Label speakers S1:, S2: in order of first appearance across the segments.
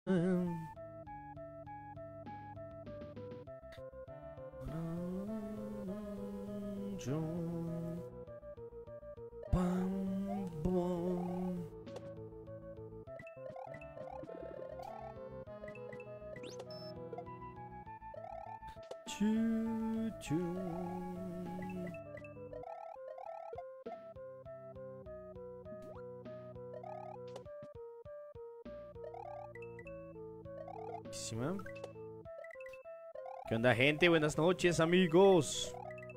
S1: ¿Qué onda, gente? Buenas noches, amigos.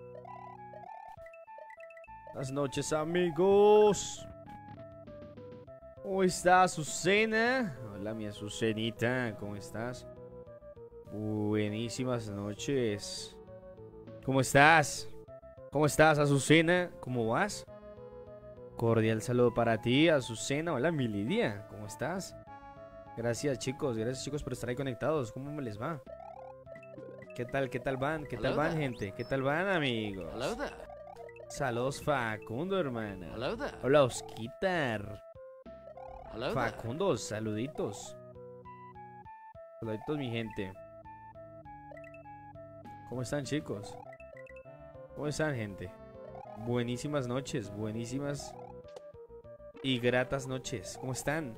S1: Buenas noches, amigos. ¿Cómo está, Azucena? Hola, mi Azucenita, ¿cómo estás? Buenísimas noches. ¿Cómo estás? ¿Cómo estás, Azucena? ¿Cómo vas? Cordial saludo para ti, Azucena. Hola, mi Lidia, ¿cómo estás? Gracias, chicos, por estar ahí conectados. ¿Cómo me les va? ¿Qué tal van? ¿Qué tal van, gente? ¿Qué tal van, amigos? Saludos, Facundo, hermana. Hola, Osquitar. Facundo, saluditos. Saluditos, mi gente. ¿Cómo están, chicos? ¿Cómo están, gente? Buenísimas noches, buenísimas y gratas noches. ¿Cómo están?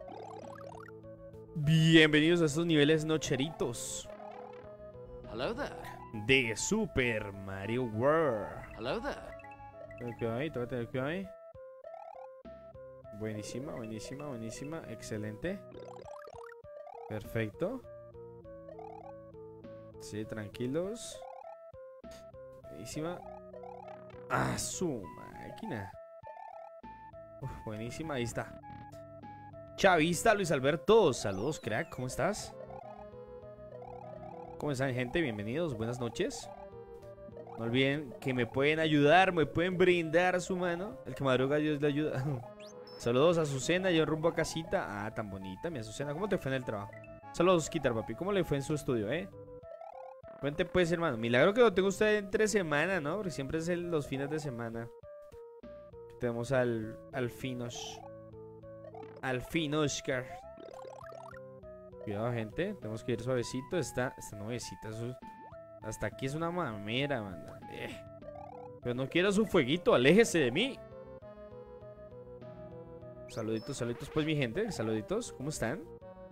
S1: Bienvenidos a estos niveles nocheritos de Super Mario World. Tócate que hay. Buenísima, buenísima, buenísima. Excelente. Perfecto. Sí, tranquilos. Buenísima. ¡Ah, su máquina! Uf, buenísima, ahí está. Chavista, Luis Alberto. Saludos, crack. ¿Cómo estás? ¿Cómo están, gente? Bienvenidos. Buenas noches. No olviden que me pueden ayudar, me pueden brindar su mano. El que madruga, Dios le ayuda. Saludos a Azucena, yo rumbo a casita. Ah, tan bonita, mi Azucena. ¿Cómo te fue en el trabajo? Saludos, Quitar, papi. ¿Cómo le fue en su estudio, Cuente, pues, hermano. Milagro que lo tengo usted entre semana, ¿no? Porque siempre es los fines de semana. Tenemos al Finos. Al Finoscar. Cuidado, gente. Tenemos que ir suavecito. Esta nuevecita. Hasta aquí es una mamera, man. Pero no quiero su fueguito. Aléjese de mí. Saluditos, saluditos, pues, mi gente. Saluditos. ¿Cómo están?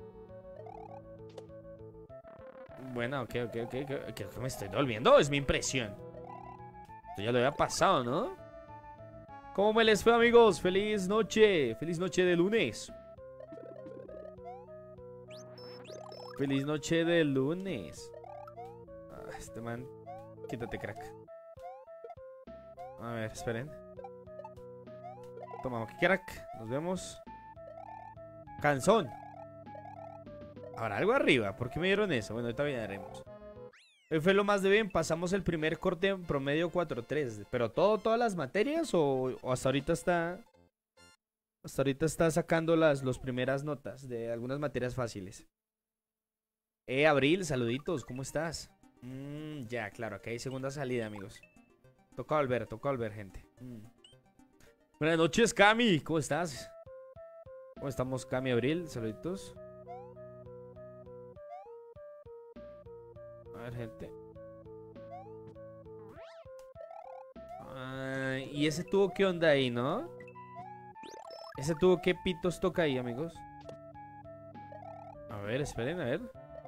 S1: Bueno, ok. Creo que me estoy volviendo. Es mi impresión. Esto ya lo había pasado, ¿no? ¿Cómo me les fue, amigos? Feliz noche. Feliz noche de lunes. Feliz noche de lunes. Este man. Quítate, crack. A ver, esperen. Toma, crack. Nos vemos. Canzón. Habrá algo arriba. ¿Por qué me dieron eso? Bueno, ahorita veremos. Hoy fue lo más de bien. Pasamos el primer corte en promedio 4-3. ¿Pero todas las materias? ¿O hasta ahorita está? Hasta ahorita está sacando las primeras notas de algunas materias fáciles. Abril, saluditos. ¿Cómo estás? Ya, claro. Acá hay segunda salida, amigos. Toca volver, gente. Buenas noches, Cami. ¿Cómo estás? ¿Cómo estamos, Cami, Abril? Saluditos. A ver, gente. ¿Y ese tubo qué onda ahí, no? ¿Ese tubo qué pitos toca ahí, amigos? A ver, esperen, a ver.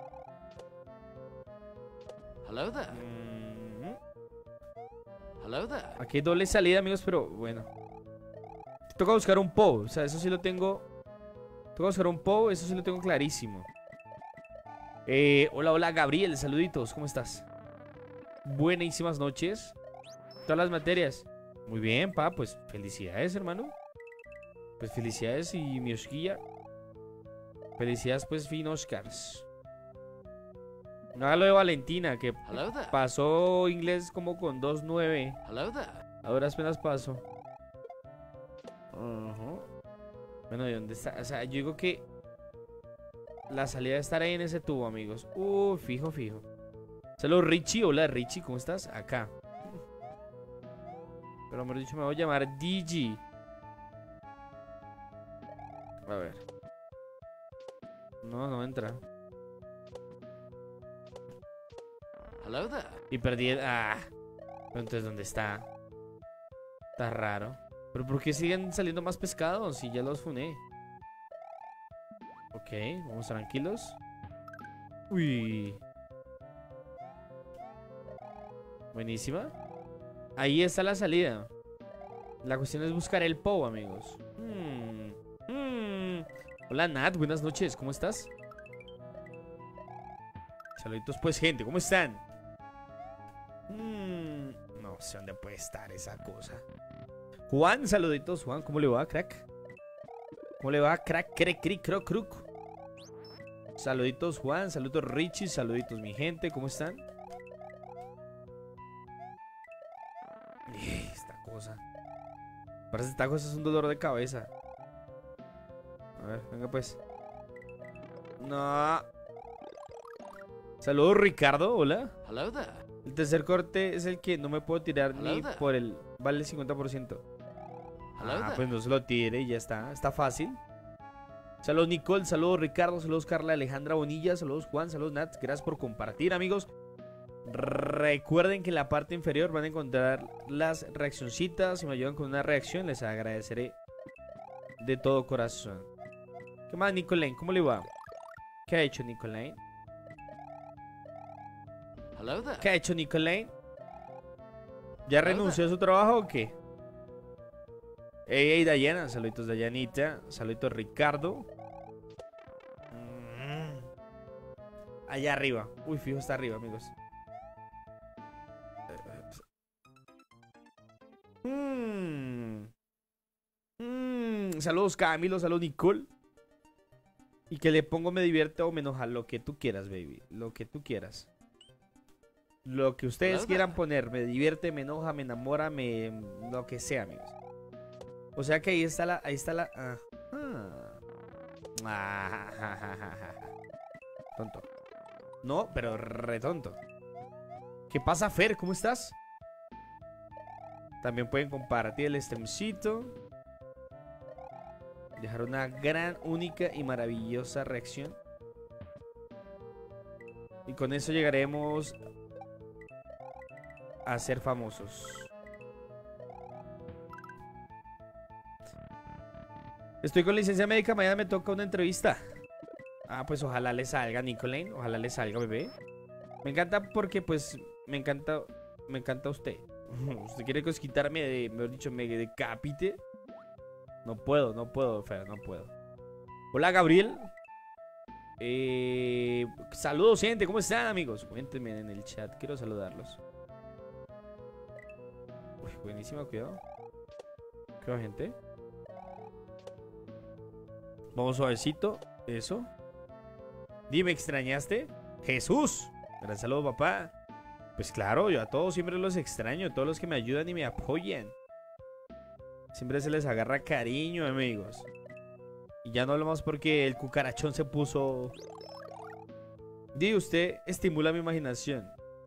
S1: Aquí hay doble salida, amigos, pero bueno. Toca buscar un POW, o sea, eso sí lo tengo. Toca buscar un POW, eso sí lo tengo clarísimo. Hola, Gabriel, saluditos, ¿cómo estás? Buenísimas noches. Todas las materias. Muy bien, pa, pues felicidades, hermano. Pues felicidades y mi osquilla. Felicidades, pues, Finoscars. No haga lo de Valentina, que pasó inglés como con 2.9. Ahora apenas paso. Bueno, ¿de dónde está? O sea, yo digo que la salida debe estar ahí en ese tubo, amigos. Fijo. Saludos, Richie. Hola, Richie, ¿cómo estás? Acá. Pero mejor dicho, me voy a llamar Digi. A ver. No, no entra.
S2: Hello there.
S1: Y perdí el... Ah. Pero entonces, ¿dónde está? Está raro. ¿Pero por qué siguen saliendo más pescados si ya los funé? Ok, vamos tranquilos. Uy. Buenísima. Ahí está la salida. La cuestión es buscar el POW, amigos. Hola, Nat. Buenas noches. ¿Cómo estás? Saluditos, pues, gente. ¿Cómo están? No sé dónde puede estar esa cosa. Juan, saluditos, Juan. ¿Cómo le va, crack? ¿Cómo le va, crack? Croc, croc. Saluditos, Juan. Saluditos, Richie. Saluditos, mi gente. ¿Cómo están? Esta cosa. Parece que esta cosa es un dolor de cabeza. A ver, venga pues. No. Saludos, Ricardo. Hola.
S2: Hello there.
S1: El tercer corte es el que no me puedo tirar
S2: Hello
S1: ni
S2: there.
S1: por el... Vale el 50%.
S2: Hello
S1: Ah,
S2: there.
S1: pues no se lo tire y ya está. Está fácil. Saludos, Nicole. Saludos, Ricardo. Saludos, Carla Alejandra Bonilla. Saludos, Juan. Saludos, Nat. Gracias por compartir, amigos. Recuerden que en la parte inferior van a encontrar las reaccioncitas. Si me ayudan con una reacción, les agradeceré de todo corazón. ¿Qué más, Nicolaine? ¿Cómo le va? ¿Qué ha hecho, Nicolaine?
S2: Hello there.
S1: ¿Qué ha hecho, Nicolaine? ¿Ya renunció a su trabajo o qué? Hey, Dayana. Saluditos, Dayanita. Saluditos, Ricardo. Allá arriba. Uy, fijo, está arriba, amigos. Saludos, Camilo. Saludos, Nicole. Y que le pongo me divierte o me enoja. Lo que tú quieras, baby. Lo que tú quieras. Lo que ustedes quieran poner. Me divierte, me enoja, me enamora, lo que sea, amigos. O sea que ahí está la... Ahí está la... Tonto. No, pero re tonto. ¿Qué pasa, Fer? ¿Cómo estás? También pueden compartir el streamcito. Dejar una gran, única y maravillosa reacción. Y con eso llegaremos a ser famosos. Estoy con licencia médica, mañana me toca una entrevista. Ah, pues ojalá le salga, Nicolaine. Ojalá le salga, bebé. Me encanta porque, pues, me encanta usted. Usted quiere quitarme de, mejor dicho, me decapite. No puedo, Fer, no puedo. Hola, Gabriel. Saludos, gente, ¿cómo están, amigos? Cuéntenme en el chat, quiero saludarlos. Uy, buenísima, cuidado. ¿Qué va, gente? Vamos suavecito, eso. Dime, ¿extrañaste? ¡Jesús! Gran saludo, papá. Pues claro, yo a todos siempre los extraño. A todos los que me ayudan y me apoyan. Siempre se les agarra cariño, amigos. Y ya no hablamos porque el cucarachón se puso... Di, usted estimula mi imaginación.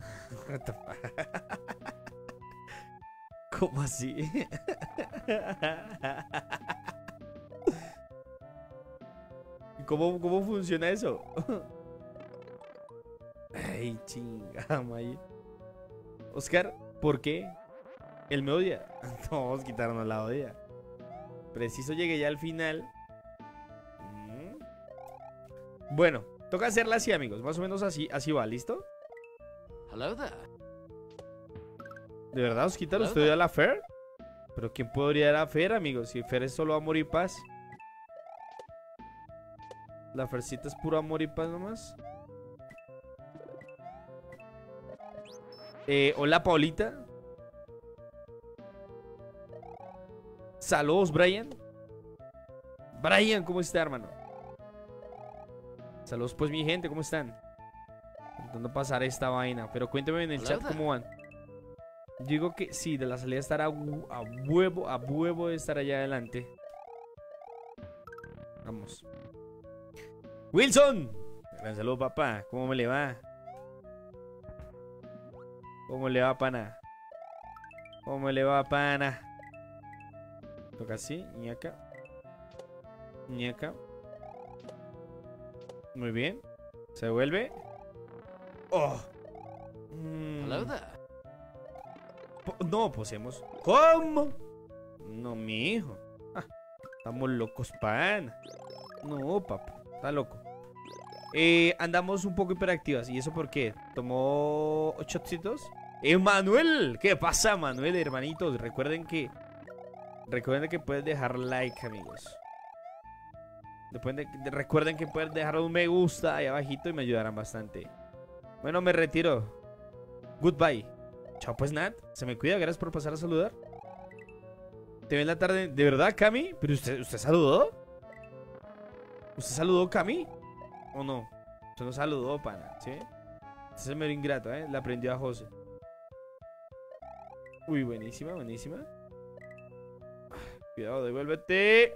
S1: ¿Cómo así? ¿Cómo funciona eso? Ay, chinga, May. Oscar, ¿por qué? Él me odia. No, vamos a quitarnos la odia. Preciso llegué ya al final. Bueno, toca hacerla así, amigos. Más o menos así va, ¿listo?
S2: Hello there.
S1: ¿De verdad os quitan usted a la Fer? ¿Pero quién podría dar a Fer, amigos? Si Fer es solo amor y paz. La Fercita es puro amor y paz nomás. Hola, Paulita. Saludos, Brian. Brian, ¿cómo está, hermano? Saludos, pues, mi gente, ¿cómo están? Intentando pasar esta vaina. Pero cuéntenme en el chat cómo van. Digo que sí, de la salida estar a huevo de estar allá adelante. Vamos. Wilson. Gran saludo, papá. ¿Cómo me le va? ¿Cómo le va, pana? ¿Cómo le va, pana? Toca así, ñaca. Ñaca. Muy bien. Se vuelve. Oh.
S2: Hello there.
S1: No, posemos. ¿Cómo? No, mi hijo. Estamos locos, pan. No, papá. Está loco. Andamos un poco hiperactivas. ¿Y eso por qué? ¿Tomó 8 shotcitos? Manuel. ¿Qué pasa, Manuel, hermanitos? Recuerden que pueden dejar like, amigos. Recuerden que pueden dejar un me gusta ahí abajito y me ayudarán bastante. Bueno, me retiro. Goodbye. Chao pues, Nat. Se me cuida, gracias por pasar a saludar. Te veo en la tarde. ¿De verdad, Cami? ¿Pero usted saludó? ¿Usted saludó, Cami? ¿O no? Usted no saludó, pana, ¿sí? Este es mero ingrato, ¿eh? Le aprendió a José. Uy, buenísima, buenísima. Cuidado, devuélvete.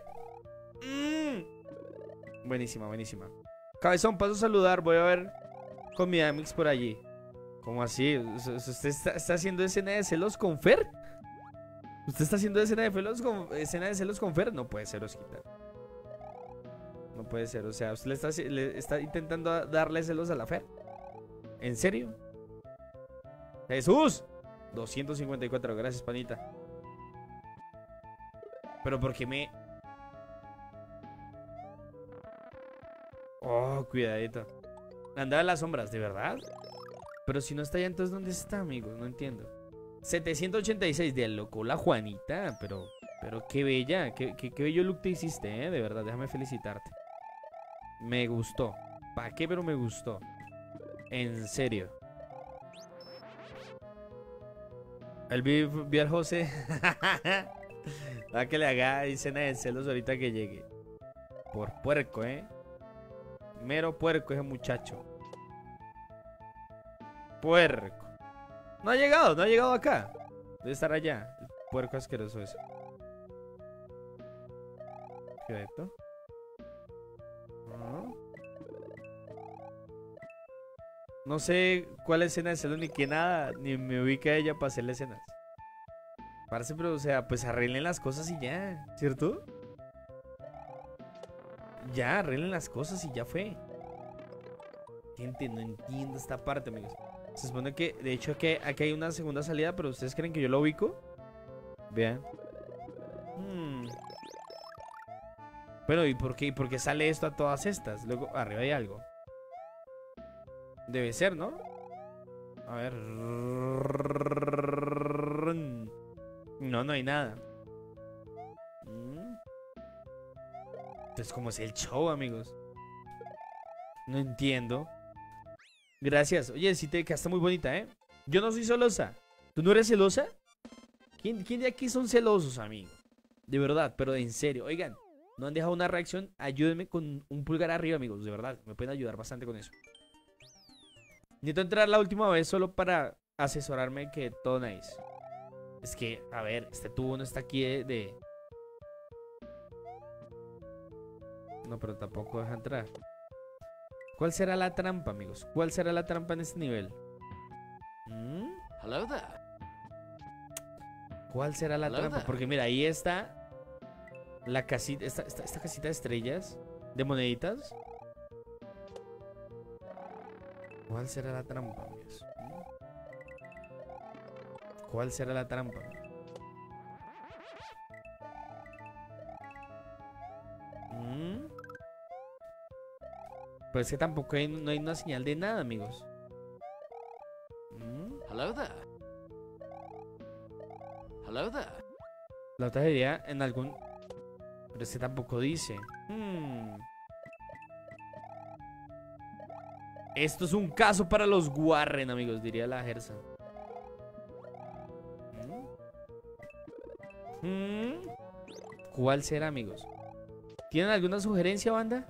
S1: Buenísima, buenísima. Cabezón, paso a saludar. Voy a ver con mi Amix por allí. ¿Cómo así? ¿Usted está haciendo escena de celos con Fer? ¿Usted está haciendo escena de celos con Fer? No puede ser, Osquita. No puede ser, o sea, ¿usted le está intentando darle celos a la Fer? ¿En serio? ¡Jesús! 254, gracias, panita. Pero ¿por qué me...? Oh, cuidadito. Andaba en las sombras, ¿de verdad? Pero si no está allá, entonces ¿dónde está, amigos? No entiendo. 786 de loco, la Juanita. Pero qué bella, qué bello look te hiciste, ¿eh? De verdad, déjame felicitarte. Me gustó. ¿Para qué? Pero me gustó. En serio. El vi al José. Va que le haga escena de celos ahorita que llegue. Por puerco, ¿eh? Mero puerco ese muchacho. Puerco. No ha llegado acá. Debe estar allá. El puerco asqueroso ese. ¿Qué es esto? No sé cuál escena de celos ni qué nada. Ni me ubica ella para hacerle escenas. Parece, pero o sea, pues arreglen las cosas y ya. ¿Cierto? Ya, arreglen las cosas y ya fue. Gente, no entiendo esta parte, amigos. Se supone que, de hecho, aquí hay una segunda salida, pero ¿ustedes creen que yo lo ubico? Vean. Bueno, ¿y por qué sale esto a todas estas? Luego, arriba hay algo. Debe ser, ¿no? A ver. No hay nada. Entonces, ¿cómo es el show, amigos? No entiendo. Gracias. Oye, sí te quedaste muy bonita, ¿eh? Yo no soy celosa. ¿Tú no eres celosa? ¿Quién de aquí son celosos, amigo? De verdad, pero en serio. Oigan, no han dejado una reacción. Ayúdenme con un pulgar arriba, amigos. De verdad, me pueden ayudar bastante con eso. Necesito entrar la última vez solo para asesorarme que todo nice. Es que, a ver, este tubo no está aquí de... No, pero tampoco deja entrar. ¿Cuál será la trampa, amigos? ¿Cuál será la trampa en este nivel?
S2: Hello there.
S1: ¿Cuál será la
S2: Hello
S1: trampa?
S2: there.
S1: Porque mira, ahí está la casita, esta casita de estrellas, de moneditas. ¿Cuál será la trampa, amigos? ¿Cuál será la trampa? Pues es que tampoco no hay una señal de nada, amigos.
S2: Hello there. Hello there.
S1: La otra sería en algún... Pero este tampoco dice. Esto es un caso para los Warren, amigos, diría la Gersa. ¿Cuál será, amigos? ¿Tienen alguna sugerencia, banda?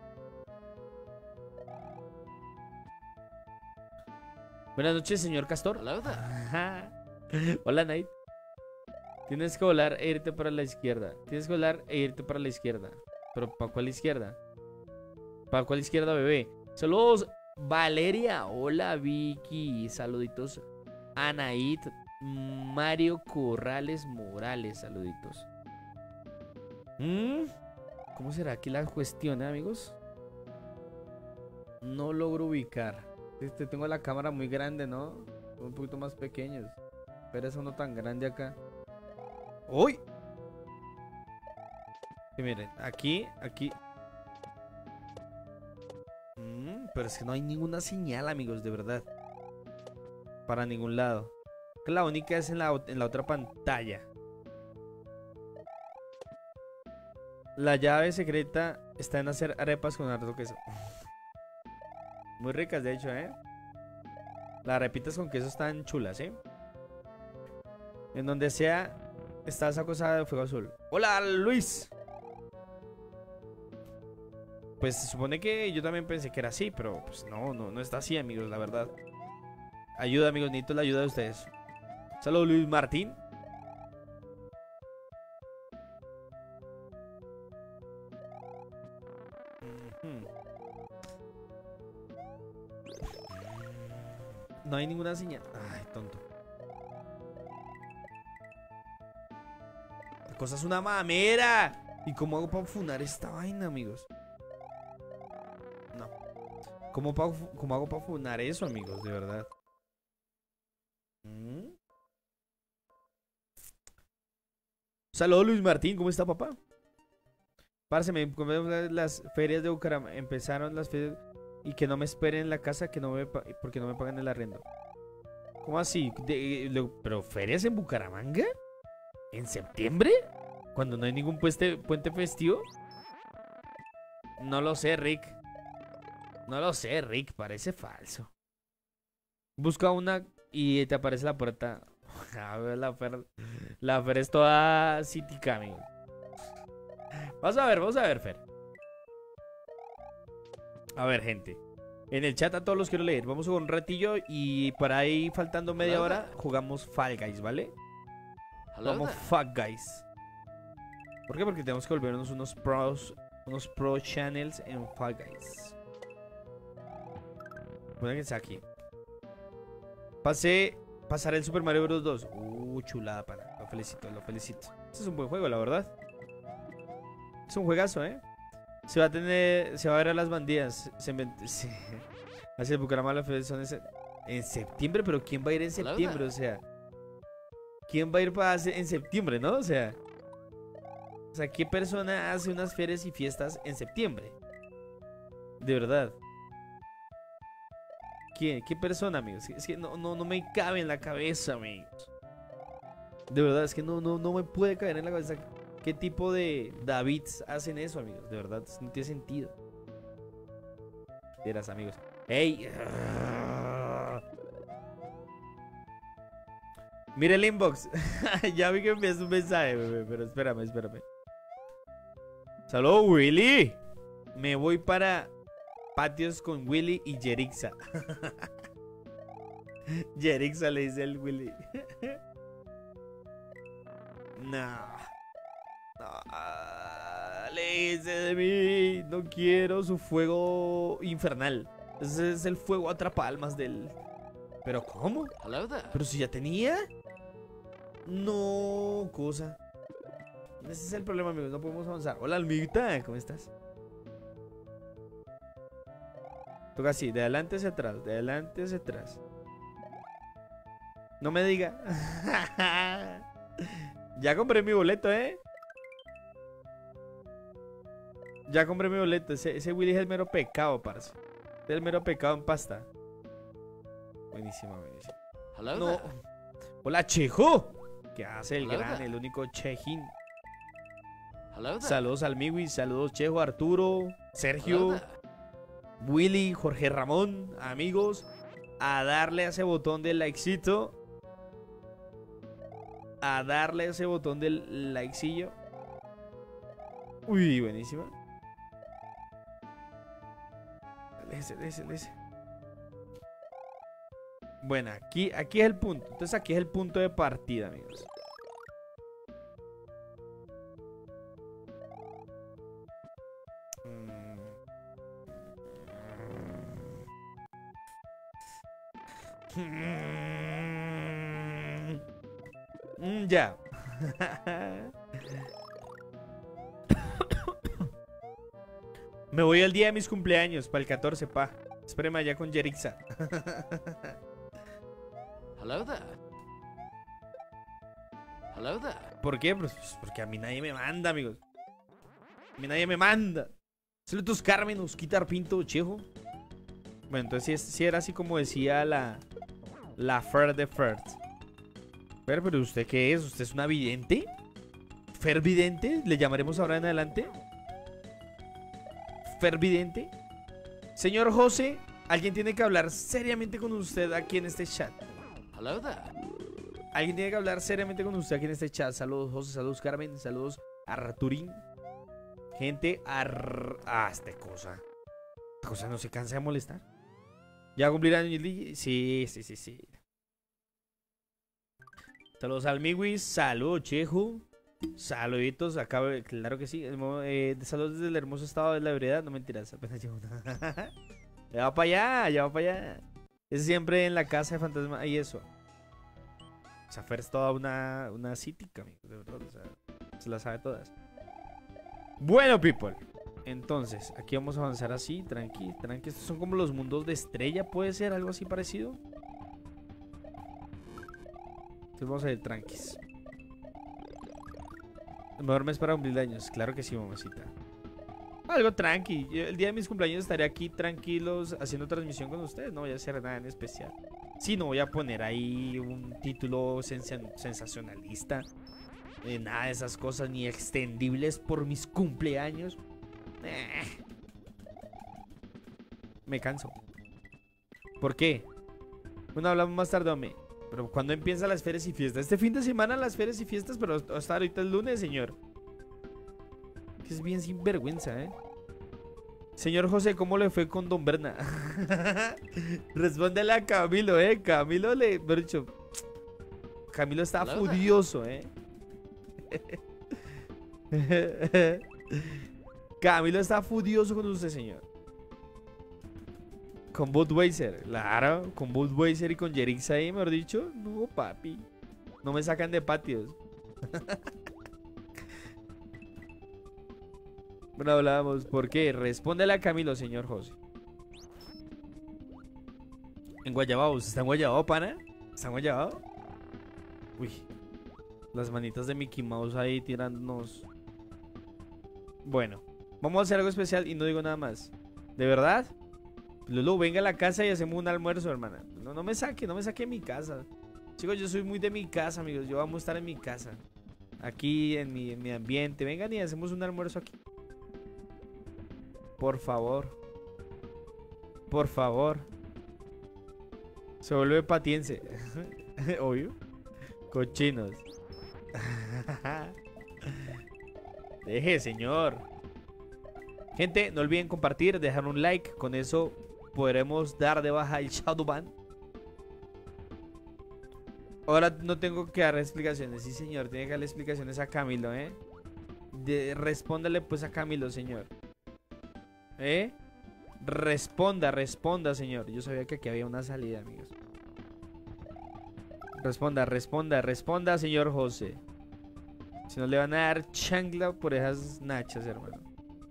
S1: Buenas noches, señor Castor.
S2: Hello there.
S1: Hola, Night. Tienes que volar e irte para la izquierda. Tienes que volar e irte para la izquierda. ¿Pero para cuál izquierda? ¿Para cuál izquierda, bebé? Saludos, Valeria. Hola, Vicky. Saluditos, Anaid. Mario Corrales Morales. Saluditos. ¿Cómo será aquí la cuestión, amigos? No logro ubicar. Tengo la cámara muy grande, ¿no? Son un poquito más pequeños. Pero es uno tan grande acá. ¡Uy! Y miren, aquí. Pero es que no hay ninguna señal, amigos, de verdad. Para ningún lado. La única es en la otra pantalla. La llave secreta está en hacer arepas con harto queso. Muy ricas, de hecho, ¿eh? Las arepitas con queso están chulas, ¿eh? En donde sea, está esa cosa de fuego azul. ¡Hola, Luis! Pues se supone que yo también pensé que era así, pero pues no está así, amigos, la verdad. Ayuda, amigos, necesito la ayuda de ustedes. Saludos, Luis Martín. No hay ninguna señal. Ay, tonto. La cosa es una mamera. ¿Y cómo hago para funar esta vaina, amigos? No. ¿Cómo hago para funar eso, amigos? De verdad. Saludos, Luis Martín. ¿Cómo está, papá? Parce, las ferias de Bucaramanga. Empezaron las ferias. Y que no me esperen en la casa porque no me pagan el arrendo. ¿Cómo así? ¿Pero ferias en Bucaramanga? ¿En septiembre? ¿Cuando no hay ningún puente festivo? No lo sé, Rick. No lo sé, Rick. Parece falso. Busca una y te aparece la puerta. A ver, la Fer es toda cítica, amigo. Vamos a ver, Fer. A ver, gente. En el chat a todos los quiero leer. Vamos a jugar un ratillo y por ahí faltando media hora jugamos Fall Guys, ¿vale? Vamos Fall Guys. ¿Por qué? Porque tenemos que volvernos unos pro channels en Fall Guys. Bueno, que está aquí. Pasar el Super Mario Bros. 2. Chulada, pana. Lo felicito. Este es un buen juego, la verdad. Es un juegazo, ¿eh? Se va a ver a las bandidas. Hacia el Bucaramanga son en septiembre, pero ¿quién va a ir en septiembre? O sea, ¿quién va a ir en septiembre, no? O sea, ¿qué persona hace unas ferias y fiestas en septiembre? De verdad. ¿Quién? ¿Qué persona, amigos? Es que no me cabe en la cabeza, amigos. De verdad, es que no me puede caber en la cabeza. ¿Qué tipo de Davids hacen eso, amigos? De verdad, no tiene sentido. Vieras, amigos. ¡Ey! Mira el inbox. Ya vi que envías un mensaje, bebé, pero espérame. ¡Saludos, Willy! Me voy para patios con Willy y Jerixa. Jerixa le dice el Willy. No. Aléjese de mí. No quiero su fuego infernal. Ese es el fuego atrapalmas del... ¿Pero cómo? ¿Pero si ya tenía? No, cosa. Ese es el problema, amigos. No podemos avanzar. Hola, Almita. ¿Cómo estás? Toca así, de adelante hacia atrás. De adelante hacia atrás. No me diga. Ya compré mi boleto, ¿eh? Ya compré mi boleto. Ese Willy es el mero pecado, parce. Es el mero pecado en pasta. Buenísimo. No. Hola, Chejo. ¿Qué hace el gran, el único Chejín? Saludos al Miwi, saludos Chejo, Arturo, Sergio, Willy, Jorge Ramón, amigos. A darle a ese botón del likecito. A darle ese botón del likecillo. Uy, buenísima. Ese. Bueno, aquí es el punto. Entonces aquí es el punto de partida, amigos. Ya. Me voy el día de mis cumpleaños, para el 14, pa. Espéreme allá con Jerixa.
S2: Hello there. Hello there.
S1: ¿Por qué? Pues porque a mí nadie me manda, amigos. A mí nadie me manda. Saludos, Carmen, nos quitar pinto, chejo. Bueno, entonces sí era así como decía la Fer de Fert. Pero ¿usted qué es? ¿Usted es una vidente? ¿Fer vidente? ¿Le llamaremos ahora en adelante? ¿Fer vidente? Señor José, alguien tiene que hablar seriamente con usted aquí en este chat.
S2: Hello there.
S1: Alguien tiene que hablar seriamente con usted aquí en este chat. Saludos, José, saludos, Carmen, saludos, Arturín. Gente, esta cosa. Esta cosa no se cansa de molestar. ¿Ya cumplirán el DJ? Sí. Saludos al Miwis, saludos, Cheju. Saluditos, acá, claro que sí. Saludos desde el hermoso estado de la ebriedad. No mentiras, apenas llevo. Ya va para allá. Es siempre en la casa de fantasma. Y eso. O sea, Fer es toda una cítica, amigo, de verdad. O sea, se la sabe todas. Bueno, people. Entonces, aquí vamos a avanzar así, tranqui. Estos son como los mundos de estrella, puede ser algo así parecido. Entonces vamos a ir tranquis. El mejor mes para cumplir años. Claro que sí, mamacita. Algo tranqui. El día de mis cumpleaños estaré aquí tranquilos haciendo transmisión con ustedes. No voy a hacer nada en especial. Sí, no voy a poner ahí un título sensacionalista. Nada de esas cosas, ni extendibles por mis cumpleaños. Me canso. ¿Por qué? Bueno, hablamos más tarde, hombre. Pero ¿cuándo empiezan las ferias y fiestas? Este fin de semana las ferias y fiestas, pero hasta ahorita es lunes, señor. Que es bien sinvergüenza, ¿eh? Señor José, ¿cómo le fue con Don Berna? Respóndele a Camilo, ¿eh? Camilo le... Dicho, Camilo está furioso, ¿eh? Camilo está furioso con usted, señor. Con Budweiser, claro. Con Budweiser y con Jerixa ahí, mejor dicho. No, papi. No me sacan de patios. Bueno, hablábamos. ¿Por qué? Respóndele a Camilo, señor José. En Guayabao. ¿Usted está en Guayabao, pana? ¿Está en Guayabao? Uy. Las manitas de Mickey Mouse ahí tirándonos. Bueno. Vamos a hacer algo especial y no digo nada más. ¿De verdad? Lulu, venga a la casa y hacemos un almuerzo, hermana. No me saque de mi casa. Chicos, yo soy muy de mi casa, amigos. Yo vamos a estar en mi casa. Aquí, en mi ambiente. Vengan y hacemos un almuerzo aquí. Por favor. Por favor. Se vuelve patiense. Obvio. Cochinos. Deje, señor. Gente, no olviden compartir, dejar un like. Con eso podremos dar de baja el Shadowban. Ahora no tengo que dar explicaciones. Sí, señor, tiene que darle explicaciones a Camilo, ¿eh? Respóndale pues a Camilo, señor. Responda, señor. Yo sabía que aquí había una salida, amigos. Responda, señor José. Si no le van a dar chancla por esas nachas, hermano.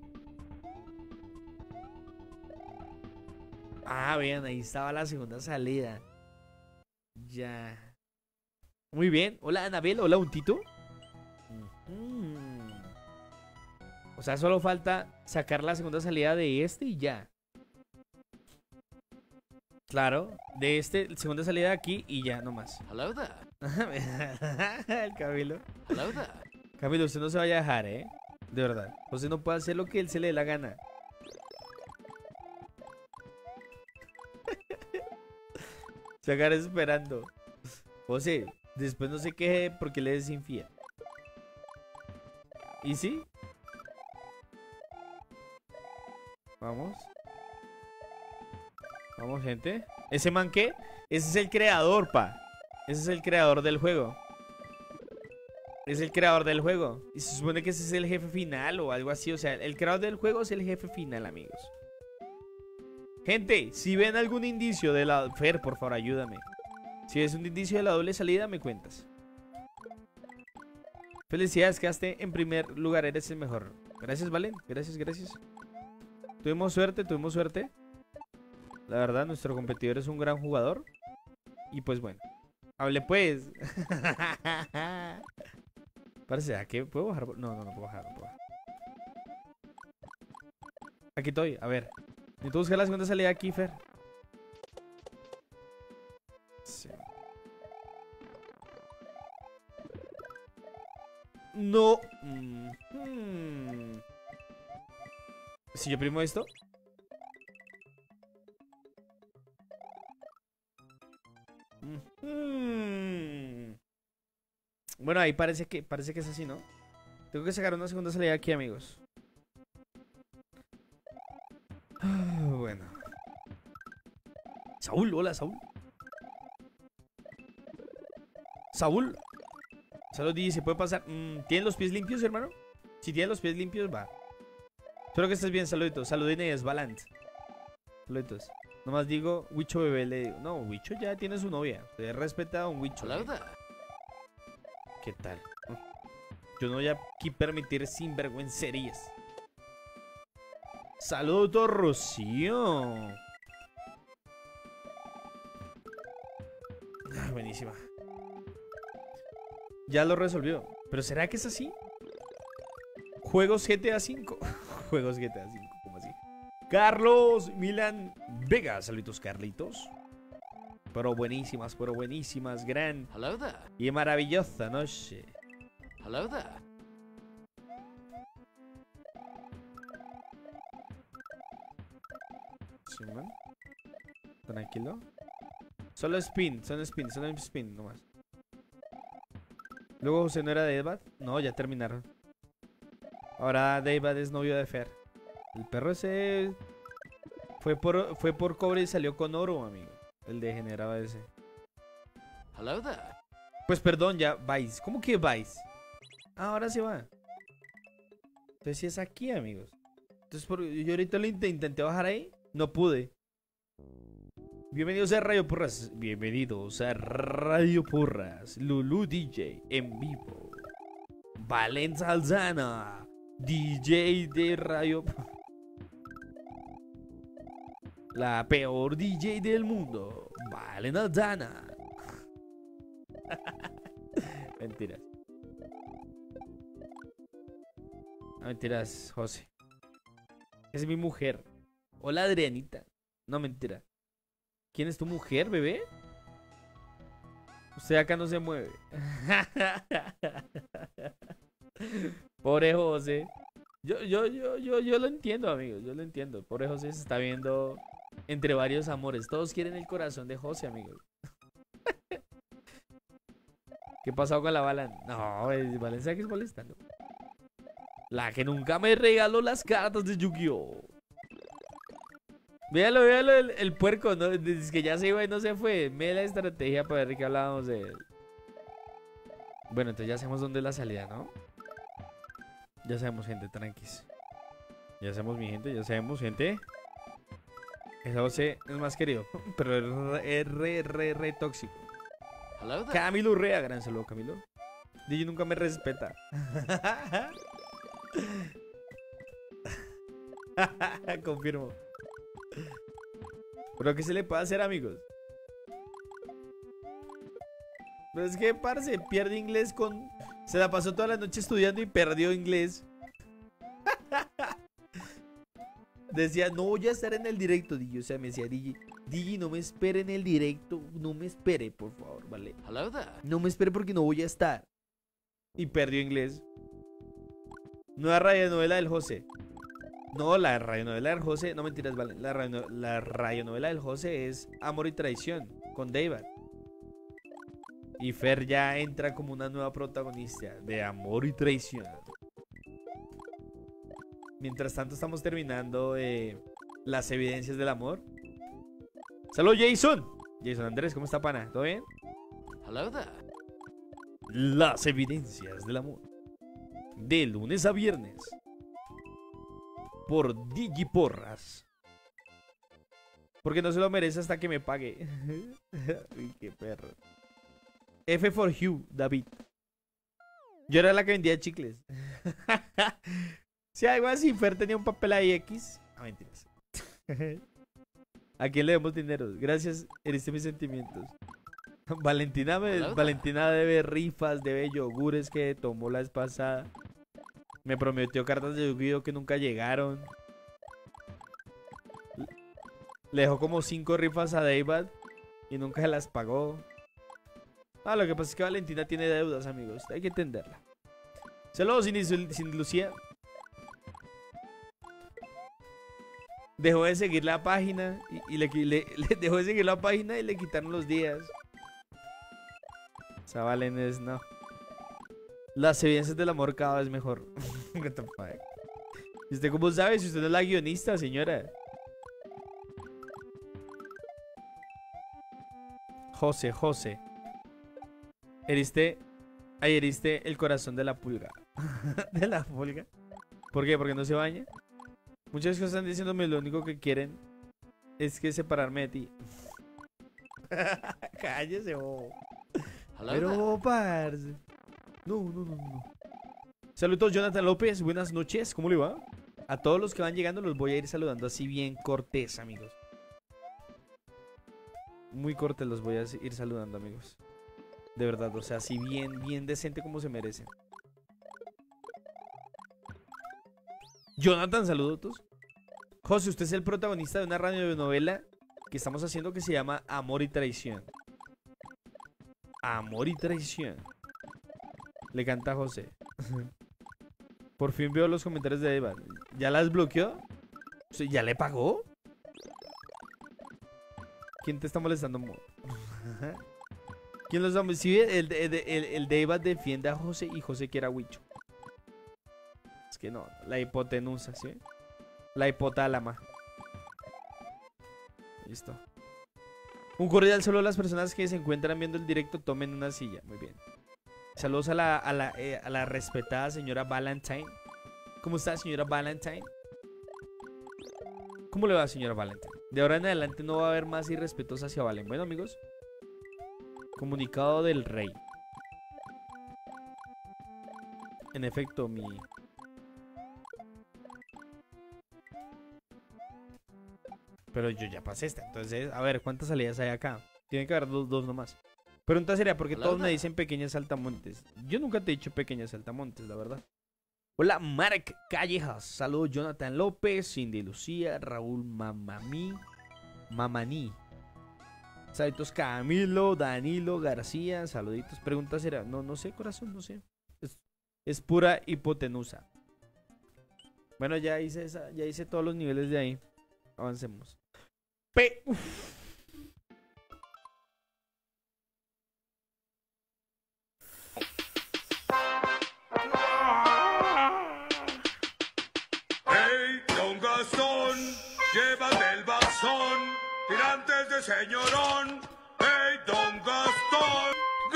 S1: Ah, vean, ahí estaba la segunda salida. Ya. Muy bien. Hola, Anabel. Hola, Untito. O sea, solo falta sacar la segunda salida de este y ya. Claro, de este, segunda salida de aquí y ya, nomás.
S2: Hello there.
S1: El Camilo.
S2: Hello there.
S1: Camilo, usted no se vaya a dejar, ¿eh? De verdad. Usted no puede hacer lo que él se le dé la gana. Se agarra esperando. José, después no se queje porque le desinfía. ¿Y sí? Vamos. Vamos, gente. ¿Ese man qué? Ese es el creador, pa. Ese es el creador del juego. Es el creador del juego. Y se supone que ese es el jefe final o algo así. O sea, el creador del juego es el jefe final, amigos. Gente, si ven algún indicio de la... Fer, por favor, ayúdame. Si ves un indicio de la doble salida, me cuentas. Felicidades, quedaste en primer lugar. Eres el mejor. Gracias, Valen. Gracias. Tuvimos suerte. La verdad, nuestro competidor es un gran jugador. Y pues bueno. Hable pues. Parece, ¿a qué? ¿Puedo bajar? No puedo bajar, no puedo bajar. Aquí estoy, a ver. Necesito buscar la segunda salida aquí, Fer. Sí. No. Si yo primo esto. Bueno, ahí parece que es así, ¿no? Tengo que sacar una segunda salida aquí, amigos. Bueno. Saúl, hola, Saúl. Saúl. Solo di, ¿se puede pasar? ¿Tienen los pies limpios, hermano? Si tienen los pies limpios, va. Espero que estés bien, saluditos. Saludines, Balant. Saluditos. Nomás digo, Wicho bebé le digo. No, Wicho ya tiene su novia. Usted respeta a un Wicho.
S2: Hello there.
S1: ¿Qué tal? Yo no voy a aquí permitir sinvergüencerías. Saludos, Rocío. Buenísima. Ya lo resolvió. ¿Pero será que es así? Juegos GTA V. Juegos GTA V, ¿cómo así? Carlos Milan Vega. Saludos, Carlitos. Pero buenísimas, gran
S2: Hello there.
S1: y maravillosa noche.
S2: Hello there.
S1: Sí, man. Tranquilo. Solo spin nomás. Luego José no era de Edvad. No, ya terminaron. Ahora David es novio de Fer. El perro ese fue por cobre y salió con oro, amigo. El degenerado ese.
S2: Hello there.
S1: Pues perdón, ya Vice. ¿Cómo que Vice? Ah, ahora sí va. Entonces sí es aquí, amigos. Entonces yo ahorita lo intenté bajar ahí. No pude. Bienvenidos a Radio Porras. Bienvenidos a Radio Porras. Lulu DJ en vivo. Valenza Alzana, DJ de Radio. La peor DJ del mundo. Valenza Alzana. Mentiras. Mentiras, José. Es mi mujer. Hola, Adrianita. No, mentira. ¿Quién es tu mujer, bebé? Usted acá no se mueve. Pobre José. Yo lo entiendo, amigos. Yo lo entiendo. Pobre José se está viendo entre varios amores. Todos quieren el corazón de José, amigos. ¿Qué pasó con la Balan? No, Valencia que es molestando. La que nunca me regaló las cartas de Yu-Gi-Oh! Véalo, el puerco, ¿no? Dice que ya se iba y no se fue. Mira la estrategia para ver qué hablábamos de él. Bueno, entonces ya sabemos dónde es la salida, ¿no? Ya sabemos, gente, tranquis. Ya sabemos, mi gente, ya sabemos, gente. Esa José es más querido, pero es re tóxico.
S2: Hello there.
S1: Camilo Urrea, gran saludo, Camilo. DJ nunca me respeta. Confirmo. Pero ¿qué se le puede hacer, amigos? Pero es que, parce, pierde inglés con... Se la pasó toda la noche estudiando y perdió inglés. Decía, no voy a estar en el directo, Digi. O sea, me decía, Digi, no me espere en el directo. No me espere, por favor, ¿vale?
S2: Hello there.
S1: No me espere porque no voy a estar. Y perdió inglés. Nueva radionovela del José. No, la radionovela del José. No, mentiras, vale. La radionovela del José es Amor y Traición con David. Y Fer ya entra como una nueva protagonista de Amor y Traición. Mientras tanto estamos terminando las evidencias del amor. ¡Saludos, Jason! Jason Andrés, ¿cómo está, pana? ¿Todo bien?
S2: Hello there.
S1: Las evidencias del amor. De lunes a viernes. Por Digiporras. Porque no se lo merece hasta que me pague. Uy, qué perro. F for Hugh, David. Yo era la que vendía chicles. Si algo así, Fer tenía un papel ahí X. Ah, mentiras. ¿A quién le demos dinero? Gracias, heriste mis sentimientos. Valentina, Valentina debe rifas, debe yogures que tomó la vez pasada. Me prometió cartas de Yu-Gi-Oh que nunca llegaron. Le dejó como 5 rifas a David y nunca se las pagó. Lo que pasa es que Valentina tiene deudas, amigos. Hay que entenderla. Saludos sin Lucía. Dejó de seguir la página y le dejó de seguir la página y le quitaron los días. Esa Valen es no. Las evidencias del amor cada vez mejor. What the fuck? ¿Y usted cómo sabe si usted no es la guionista, señora? José. Heriste el corazón de la pulga. ¿De la pulga? ¿Por qué? ¿Porque no se baña? Muchas cosas están diciéndome lo único que quieren es que separarme de ti. Cállese, bobo. Pero, parce. No. Saludos, Jonathan López. Buenas noches. ¿Cómo le va? A todos los que van llegando los voy a ir saludando así bien cortés, amigos. Muy cortés los voy a ir saludando, amigos. De verdad, o sea, así bien decente como se merecen. Jonathan, saludos. José, usted es el protagonista de una radionovela que estamos haciendo que se llama Amor y Traición. Amor y Traición. Le canta a José. Por fin veo los comentarios de Eva. ¿Ya las bloqueó? ¿Ya le pagó? ¿Quién te está molestando? ¿Quién los está? Sí, el de Eva defiende a José y José quiere a Wicho. Es que no, la hipotenusa, ¿sí? La hipotálama. Listo. Un cordial saludo a las personas que se encuentran viendo el directo. Tomen una silla. Muy bien. Saludos a la respetada señora Valentine. ¿Cómo está, señora Valentine? ¿Cómo le va, señora Valentine? De ahora en adelante no va a haber más irrespetos hacia Valen. Bueno, amigos. Comunicado del rey. En efecto, mi... Pero yo ya pasé esta. Entonces, a ver, ¿cuántas salidas hay acá? Tiene que haber dos nomás. Pregunta seria, ¿por qué todos me dicen pequeñas saltamontes? Yo nunca te he dicho pequeñas saltamontes, la verdad. Hola, Mark Callejas. Saludos, Jonathan López, Cindy Lucía, Raúl Mamaní. Saluditos, Camilo, Danilo, García. Saluditos. Pregunta seria. No sé, corazón, no sé. Es pura hipotenusa. Bueno, ya hice todos los niveles de ahí. Avancemos.
S3: ¡Hey, don Gastón! ¡Llévate el bastón! ¡Tirantes de señorón! ¡Hey, don Gastón!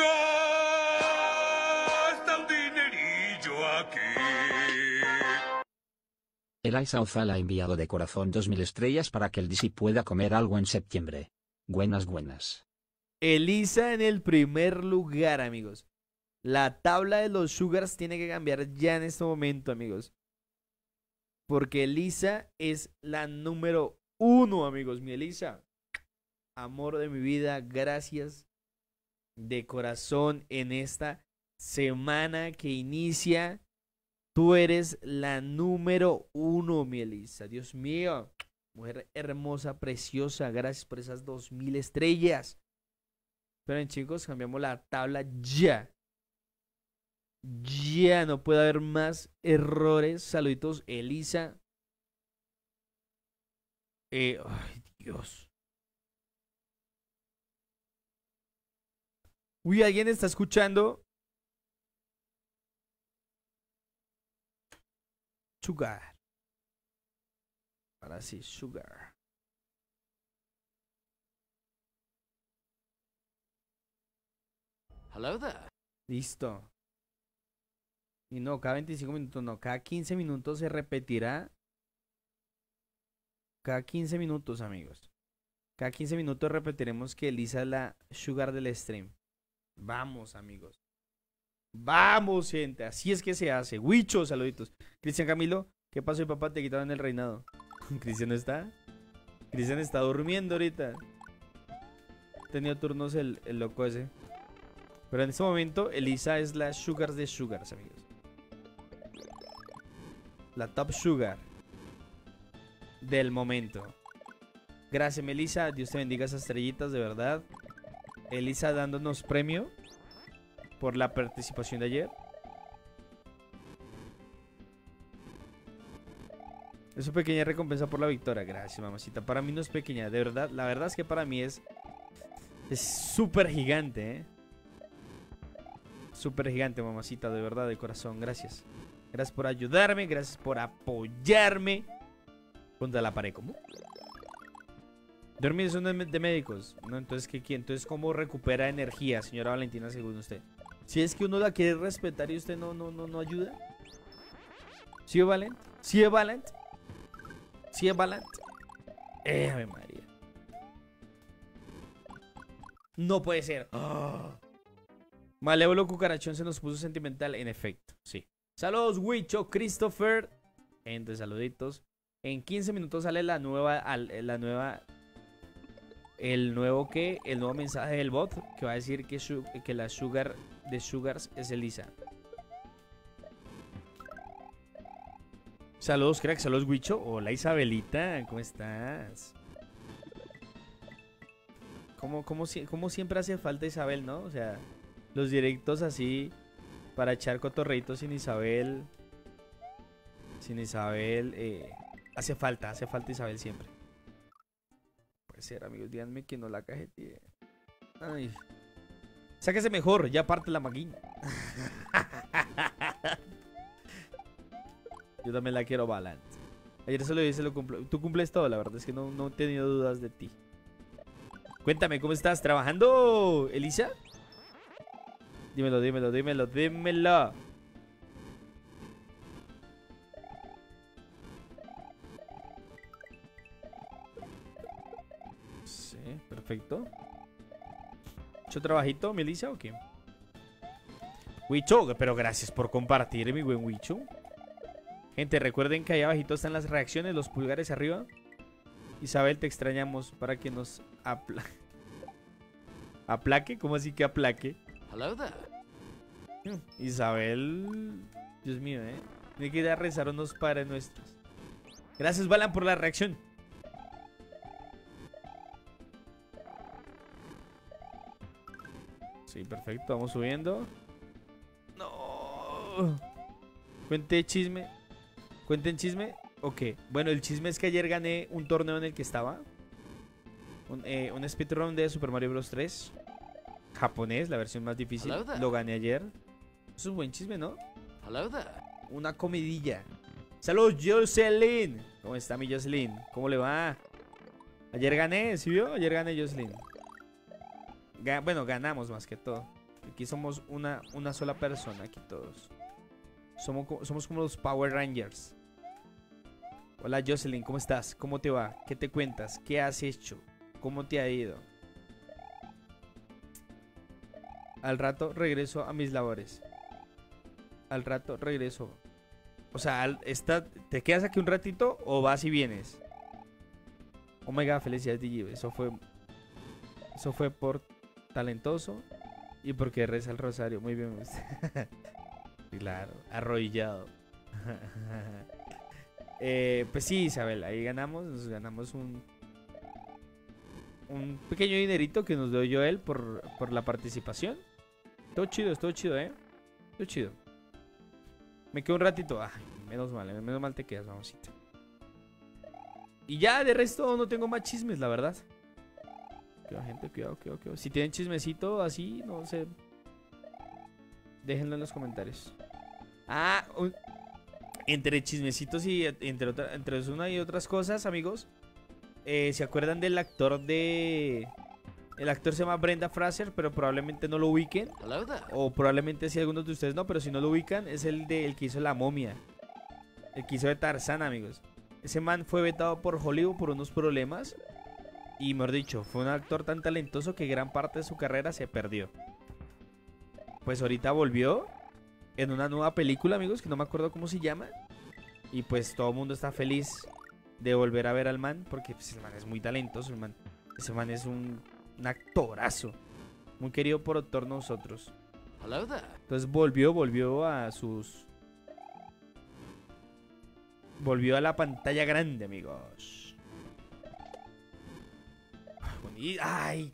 S3: ¡Gasta un dinerillo aquí!
S4: Elisa Ozal ha enviado de corazón 2000 estrellas para que el DC pueda comer algo en septiembre. Buenas.
S1: Elisa en el primer lugar, amigos. La tabla de los sugars tiene que cambiar ya en este momento, amigos. Porque Elisa es la número 1, amigos. Mi Elisa. Amor de mi vida, gracias de corazón en esta semana que inicia. Tú eres la número 1, mi Elisa. Dios mío. Mujer hermosa, preciosa. Gracias por esas 2000 estrellas. Esperen, chicos, cambiamos la tabla ya. Ya no puede haber más errores. Saluditos, Elisa. Ay, Dios. Uy, ¿alguien está escuchando? Sugar. Ahora sí, Sugar.
S2: Hello there.
S1: Listo. Y no, cada 25 minutos no, cada 15 minutos se repetirá. Cada 15 minutos, amigos. Cada 15 minutos repetiremos que Elisa es la Sugar del stream. Vamos, amigos. Vamos, gente. Así es que se hace. Huicho, saluditos. Cristian Camilo, ¿qué pasó, papá? Te quitaron el reinado. ¿Cristian no está? Cristian está durmiendo ahorita. Tenía turnos el loco ese. Pero en este momento, Elisa es la Sugars de Sugars, amigos. La top Sugar del momento. Gracias, Melissa. Dios te bendiga esas estrellitas, de verdad. Elisa dándonos premio por la participación de ayer. Es una pequeña recompensa por la victoria. Gracias, mamacita. Para mí no es pequeña, de verdad. La verdad es que para mí es súper gigante, ¿eh? Súper gigante, mamacita, de verdad, de corazón. Gracias. Gracias por ayudarme, gracias por apoyarme. Contra la pared, ¿cómo? Dormir son de médicos, ¿no? Entonces, entonces, ¿cómo recupera energía, señora Valentina, según usted? Si es que uno la quiere respetar y usted no ayuda. ¿Sí es Valent? ¿Sí es Valent? ¿Sí es Valent? Ave María. No puede ser. Oh. Malévolo Cucarachón se nos puso sentimental, en efecto, sí. Saludos, Wicho, Christopher. Gente, saluditos. En 15 minutos sale el nuevo mensaje del bot que va a decir que la Sugar de Sugars es Elisa. Saludos, crack, saludos, Wicho. Hola, Isabelita, ¿cómo estás? ¿Cómo siempre hace falta Isabel, no? O sea, los directos así para echar cotorreitos sin Isabel. Hace falta Isabel siempre. Puede ser, amigos, díganme que no la cajetee. Ay. Sáquese mejor, ya parte la maquina. Yo también la quiero balance. Ayer se lo dije, se lo cumplo. Tú cumples todo, la verdad es que no he tenido dudas de ti. Cuéntame, ¿cómo estás? ¿Trabajando, Elisa? Dímelo. Sí, perfecto. ¿Mucho trabajito, Melissa, o qué? Wicho, pero gracias por compartir, mi buen Wicho. Gente, recuerden que ahí abajito están las reacciones, los pulgares arriba. Isabel, te extrañamos para que nos aplaque. ¿Cómo así que aplaque?
S2: Hello there.
S1: Isabel, Dios mío, tiene que ir a rezar unos padres nuestros. Gracias, Balan, por la reacción. Sí, perfecto, vamos subiendo. No. Cuenten chisme. Ok, bueno, el chisme es que ayer gané un torneo en el que estaba. Un speedrun de Super Mario Bros. 3. Japonés, la versión más difícil. Lo gané ayer. Es un buen chisme, ¿no?
S2: Hello there.
S1: Una comidilla. Saludos, Jocelyn. ¿Cómo está mi Jocelyn? ¿Cómo le va? Ayer gané, ¿sí vio? Ayer gané, Jocelyn. Bueno, ganamos más que todo. Aquí somos una sola persona, aquí todos. Somos como los Power Rangers. Hola, Jocelyn, ¿cómo estás? ¿Cómo te va? ¿Qué te cuentas? ¿Qué has hecho? ¿Cómo te ha ido? Al rato regreso a mis labores. Al rato regreso. O sea, ¿te quedas aquí un ratito o vas y vienes? Oh my god, felicidades, DJ. Eso fue por talentoso y porque reza el rosario. Muy bien. Claro, arrodillado. Pues sí, Isabel, ahí nos ganamos un pequeño dinerito que nos dio Joel por la participación. Todo chido, todo chido. Me quedo un ratito. Ay, menos mal te quedas, mamacita. Y ya, de resto no tengo más chismes, la verdad. Cuidado, gente, cuidado. Si tienen chismecito así, no sé, déjenlo en los comentarios. Entre chismecitos y entre una y otras cosas, amigos, ¿se acuerdan del actor de... El actor se llama Brenda Fraser, pero probablemente no lo ubiquen.
S2: Hello there.
S1: O probablemente sí algunos de ustedes no, pero si no lo ubican, es el que hizo La Momia. El que hizo de Tarzán, amigos. Ese man fue vetado por Hollywood por unos problemas. Y mejor dicho, fue un actor tan talentoso que gran parte de su carrera se perdió. Pues ahorita volvió en una nueva película, amigos, que no me acuerdo cómo se llama. Y pues todo el mundo está feliz de volver a ver al man, porque pues, el man es muy talentoso, el man. Ese man es un actorazo, muy querido por todos nosotros.
S2: Hello there.
S1: Entonces volvió a sus... Volvió a la pantalla grande, amigos. ¡Ay!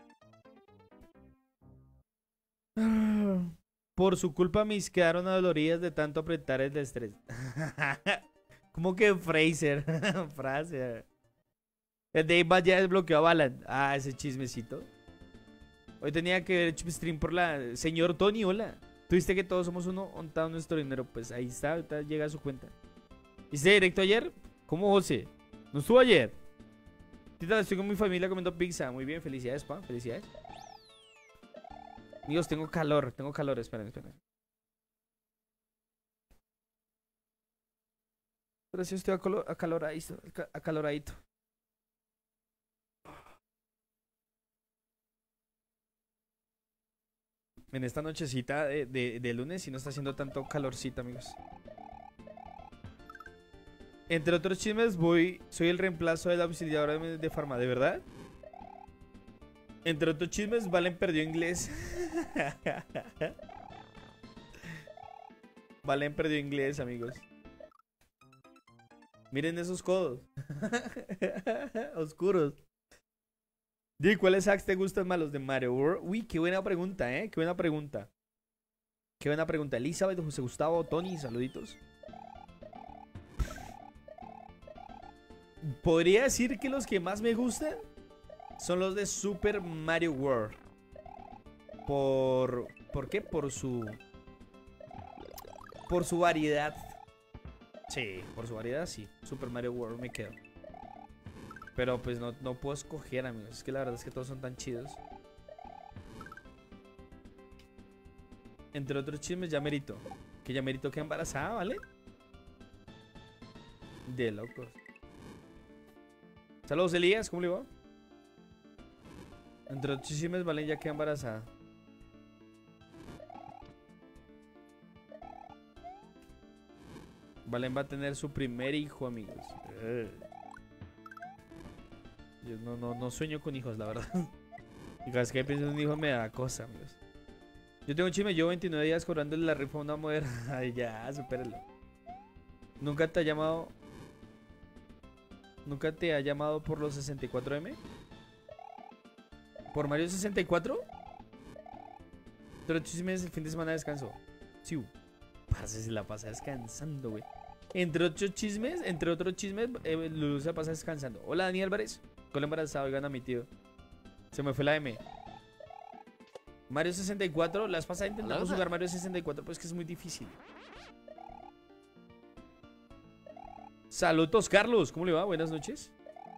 S1: Por su culpa mis quedaron adoloridas de tanto apretar el estrés. ¿Cómo que Fraser? Frase. El Dave ya desbloqueó a Balan. Ah, ese chismecito. Hoy tenía que ver el stream por la... Señor Tony, hola. Tuviste que todos somos uno, ontado nuestro dinero. Pues ahí está, ahorita llega a su cuenta. ¿Hiciste directo ayer? ¿Cómo, José? ¿No estuvo ayer? Tita, estoy con mi familia comiendo pizza. Muy bien, felicidades, pa. Felicidades. Amigos, tengo calor, esperen. Pero sí estoy acaloradito. En esta nochecita de lunes y no está haciendo tanto calorcito, amigos. Entre otros chismes, soy el reemplazo de la auxiliadora de Farma, ¿de verdad? Entre otros chismes, Valen perdió inglés. Valen perdió inglés, amigos. Miren esos codos. Oscuros. Di, ¿cuáles hacks te gustan más, los de Mario World? Uy, qué buena pregunta, Qué buena pregunta. Elizabeth, José Gustavo, Tony, saluditos. Podría decir que los que más me gustan son los de Super Mario World. ¿Por qué? Por su variedad. Sí, por su variedad, sí. Super Mario World me quedo. Pero pues no puedo escoger, amigos. Es que la verdad es que todos son tan chidos. Entre otros chismes, Yamerito. Que Yamerito queda embarazada, ¿vale? De locos. Saludos, Elías, ¿cómo le va? Entre otros chismes, Valen ya queda embarazada. Valen va a tener su primer hijo, amigos. Yo no sueño con hijos, la verdad. Y cada vez que pienso en un hijo me da cosa, amigos. Yo tengo un chisme, llevo 29 días cobrándole la rifa a una mujer. Ay, ya, supéralo. ¿Nunca te ha llamado por los 64M? ¿Por Mario 64? Pero chismes, el fin de semana descanso. Sí, parce, se la pasa descansando, güey. Entre otros chismes, Lulu se pasa descansando. Hola, Dani Álvarez. Con embarazada, oigan a mi tío. Se me fue la M. Mario 64, las pasadas intentamos jugar Mario 64, pero es que es muy difícil. Saludos, Carlos. ¿Cómo le va? Buenas noches.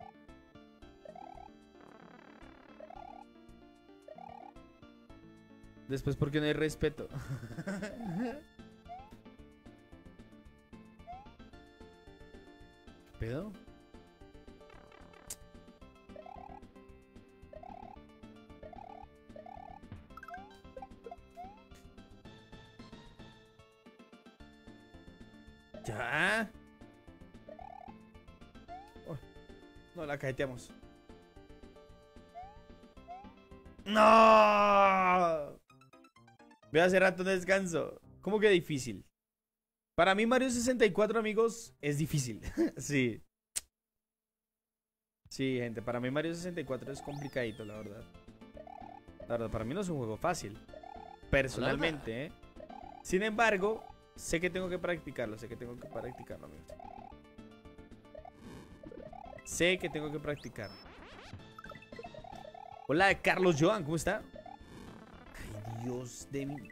S1: Después, ¿por qué no hay respeto? ¿Qué pedo? ¿Ya? Oh, no, la cajeteamos. ¡No! Voy a hacer rato de descanso. ¿Cómo que difícil? Para mí Mario 64, amigos, es difícil. Sí. Sí, gente, para mí Mario 64 es complicadito, la verdad. La verdad, para mí no es un juego fácil. Personalmente, ¿eh? Sin embargo, sé que tengo que practicarlo, amigos. Sé que tengo que practicarlo. Hola, Carlos Joan, ¿cómo está? Ay, Dios de mí.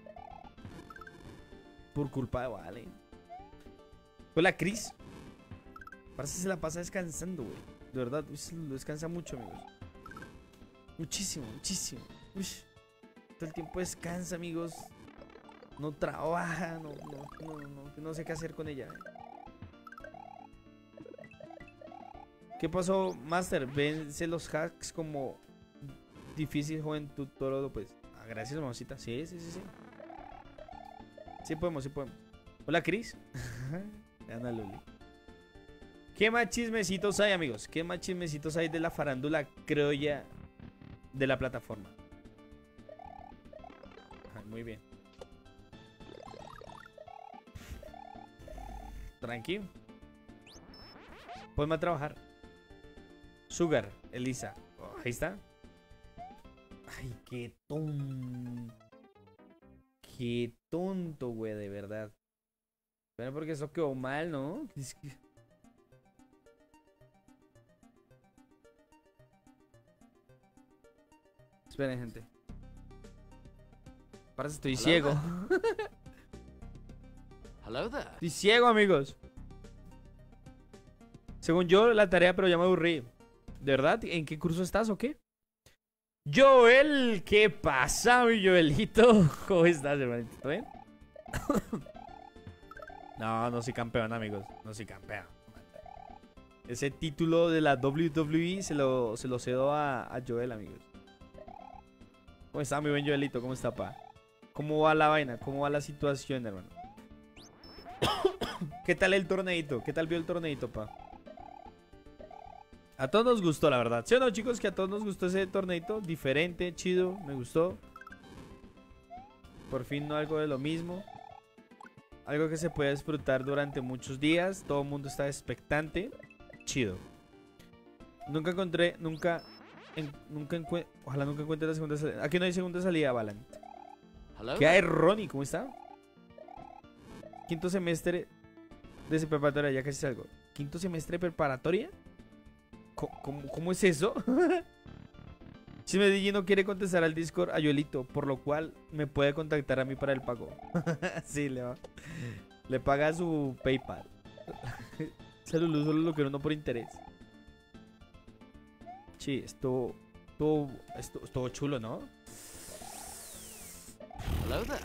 S1: Por culpa de Valen. Hola, Chris. Parece que se la pasa descansando, güey. De verdad, lo descansa mucho, amigos. Muchísimo. Uy, todo el tiempo descansa, amigos. No trabaja, no sé qué hacer con ella. ¿Qué pasó, Master? Vence los hacks como difícil, joven, todo, pues. Ah, gracias, mamacita. Sí. Sí podemos. Hola, Chris. Ana Luli. ¿Qué más chismecitos hay, amigos? ¿Qué más chismecitos hay de la farándula criolla de la plataforma? Ay, muy bien. Tranqui. Ponme a trabajar. Sugar, Elisa. Oh, ahí está. Ay, qué tonto. Qué tonto, güey, de verdad. Pero porque eso quedó mal, ¿no? Es que... Esperen, gente. Parece que estoy ciego.
S2: Hello there.
S1: Estoy ciego, amigos. Según yo, la tarea, pero ya me aburrí. ¿De verdad? ¿En qué curso estás o qué? Joel, ¿qué pasa, mi Joelito? ¿Cómo estás, hermanito? ¿Todo bien? No soy campeón, amigos. No soy campeón. Ese título de la WWE se lo cedo a Joel, amigos. ¿Cómo está, mi buen Joelito? ¿Cómo está, pa? ¿Cómo va la vaina? ¿Cómo va la situación, hermano? ¿Qué tal el torneito? ¿Qué tal vio el torneito, pa? A todos nos gustó, la verdad. ¿Sí o no, chicos? Que a todos nos gustó ese torneito. Diferente, chido, me gustó. Por fin no algo de lo mismo. Algo que se puede disfrutar durante muchos días. Todo el mundo está expectante. Chido. Ojalá nunca encuentre la segunda salida. Aquí no hay segunda salida, Balan.
S2: Hello
S1: ¿Qué hay,
S2: there.
S1: Ronnie? ¿Cómo está? Quinto semestre de preparatoria, ya casi salgo. ¿Quinto semestre preparatoria? ¿Cómo es eso? Si Medellín no quiere contestar al Discord a Joelito, por lo cual me puede contactar a mí para el pago. Sí, le paga su PayPal. Solo lo quiero, no por interés. Sí, estuvo chulo, ¿no?
S2: Hello there.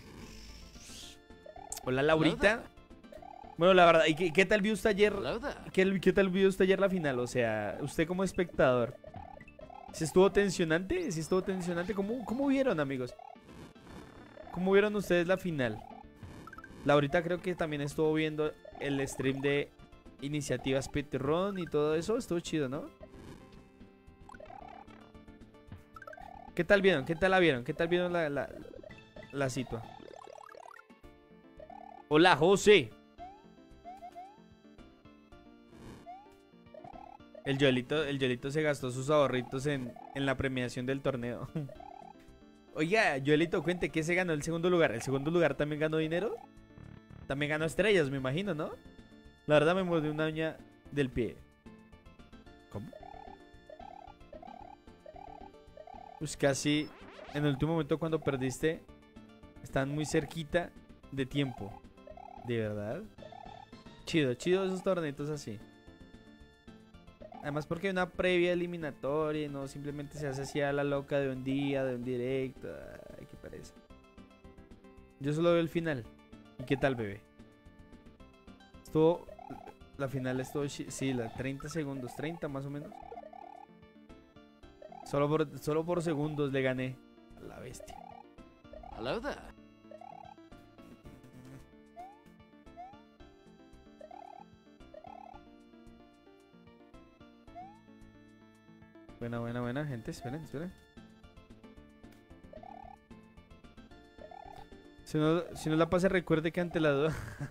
S1: Hola, Laurita. Bueno, la verdad, ¿y qué tal vio usted ayer?
S2: Hello there.
S1: ¿Qué tal vio usted ayer la final? O sea, usted como espectador. ¿Si estuvo tensionante? ¿Si estuvo tensionante? ¿Cómo vieron, amigos? ¿Cómo vieron ustedes la final? Laurita creo que también estuvo viendo el stream de Iniciativa Speedrun y todo eso. Estuvo chido, ¿no? ¿Qué tal vieron? ¿Qué tal la vieron? ¿Qué tal vieron la situa? Hola, José. El Joelito se gastó sus ahorritos en la premiación del torneo. Oiga, Joelito, cuente, ¿qué se ganó el segundo lugar? ¿El segundo lugar también ganó dinero? También ganó estrellas, me imagino, ¿no? La verdad me mordió una uña del pie. ¿Cómo? Pues casi en el último momento cuando perdiste, están muy cerquita de tiempo. ¿De verdad? Chido esos torneitos así. Además porque hay una previa eliminatoria y no simplemente se hace así a la loca de un día, de un directo. Ay, qué pereza. Yo solo veo el final. ¿Y qué tal, bebé? La final estuvo... Sí, la 30 segundos. 30 más o menos. Solo por segundos le gané a la bestia.
S2: Hello there.
S1: Buena, gente. Esperen. Si no la pase, recuerde que ante la duda...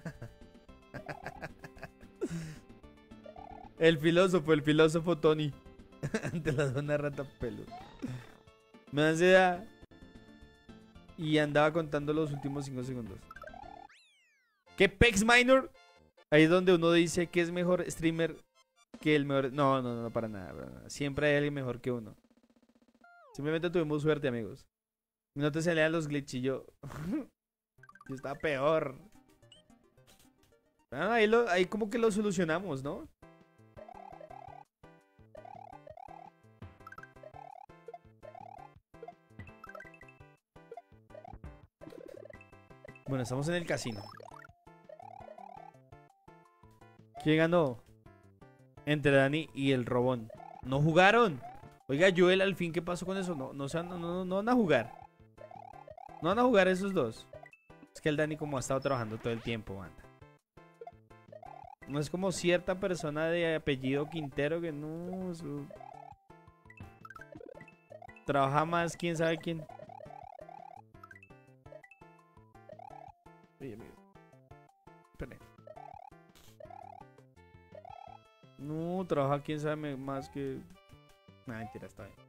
S1: El filósofo Tony. Ante la duda, una rata peluda. Me da ansiedad. Y andaba contando los últimos 5 segundos. ¿Qué Pex Minor? Ahí es donde uno dice que es mejor streamer que el mejor. No, para nada. Siempre hay alguien mejor que uno. Simplemente tuvimos suerte, amigos. No te salían los glitch y yo. Yo estaba peor. Ah, ahí como que lo solucionamos, ¿no? Bueno, estamos en el casino. ¿Quién ganó? Entre Dani y el Robón. ¿No jugaron? Oiga, Joel, al fin, ¿qué pasó con eso? No van a jugar. No van a jugar esos dos. Es que el Dani como ha estado trabajando todo el tiempo, banda. No es como cierta persona de apellido Quintero que no... trabaja más, quién sabe quién. Oye, amigo. Espere. No, trabaja quién sabe más que... No, mentira, está bien.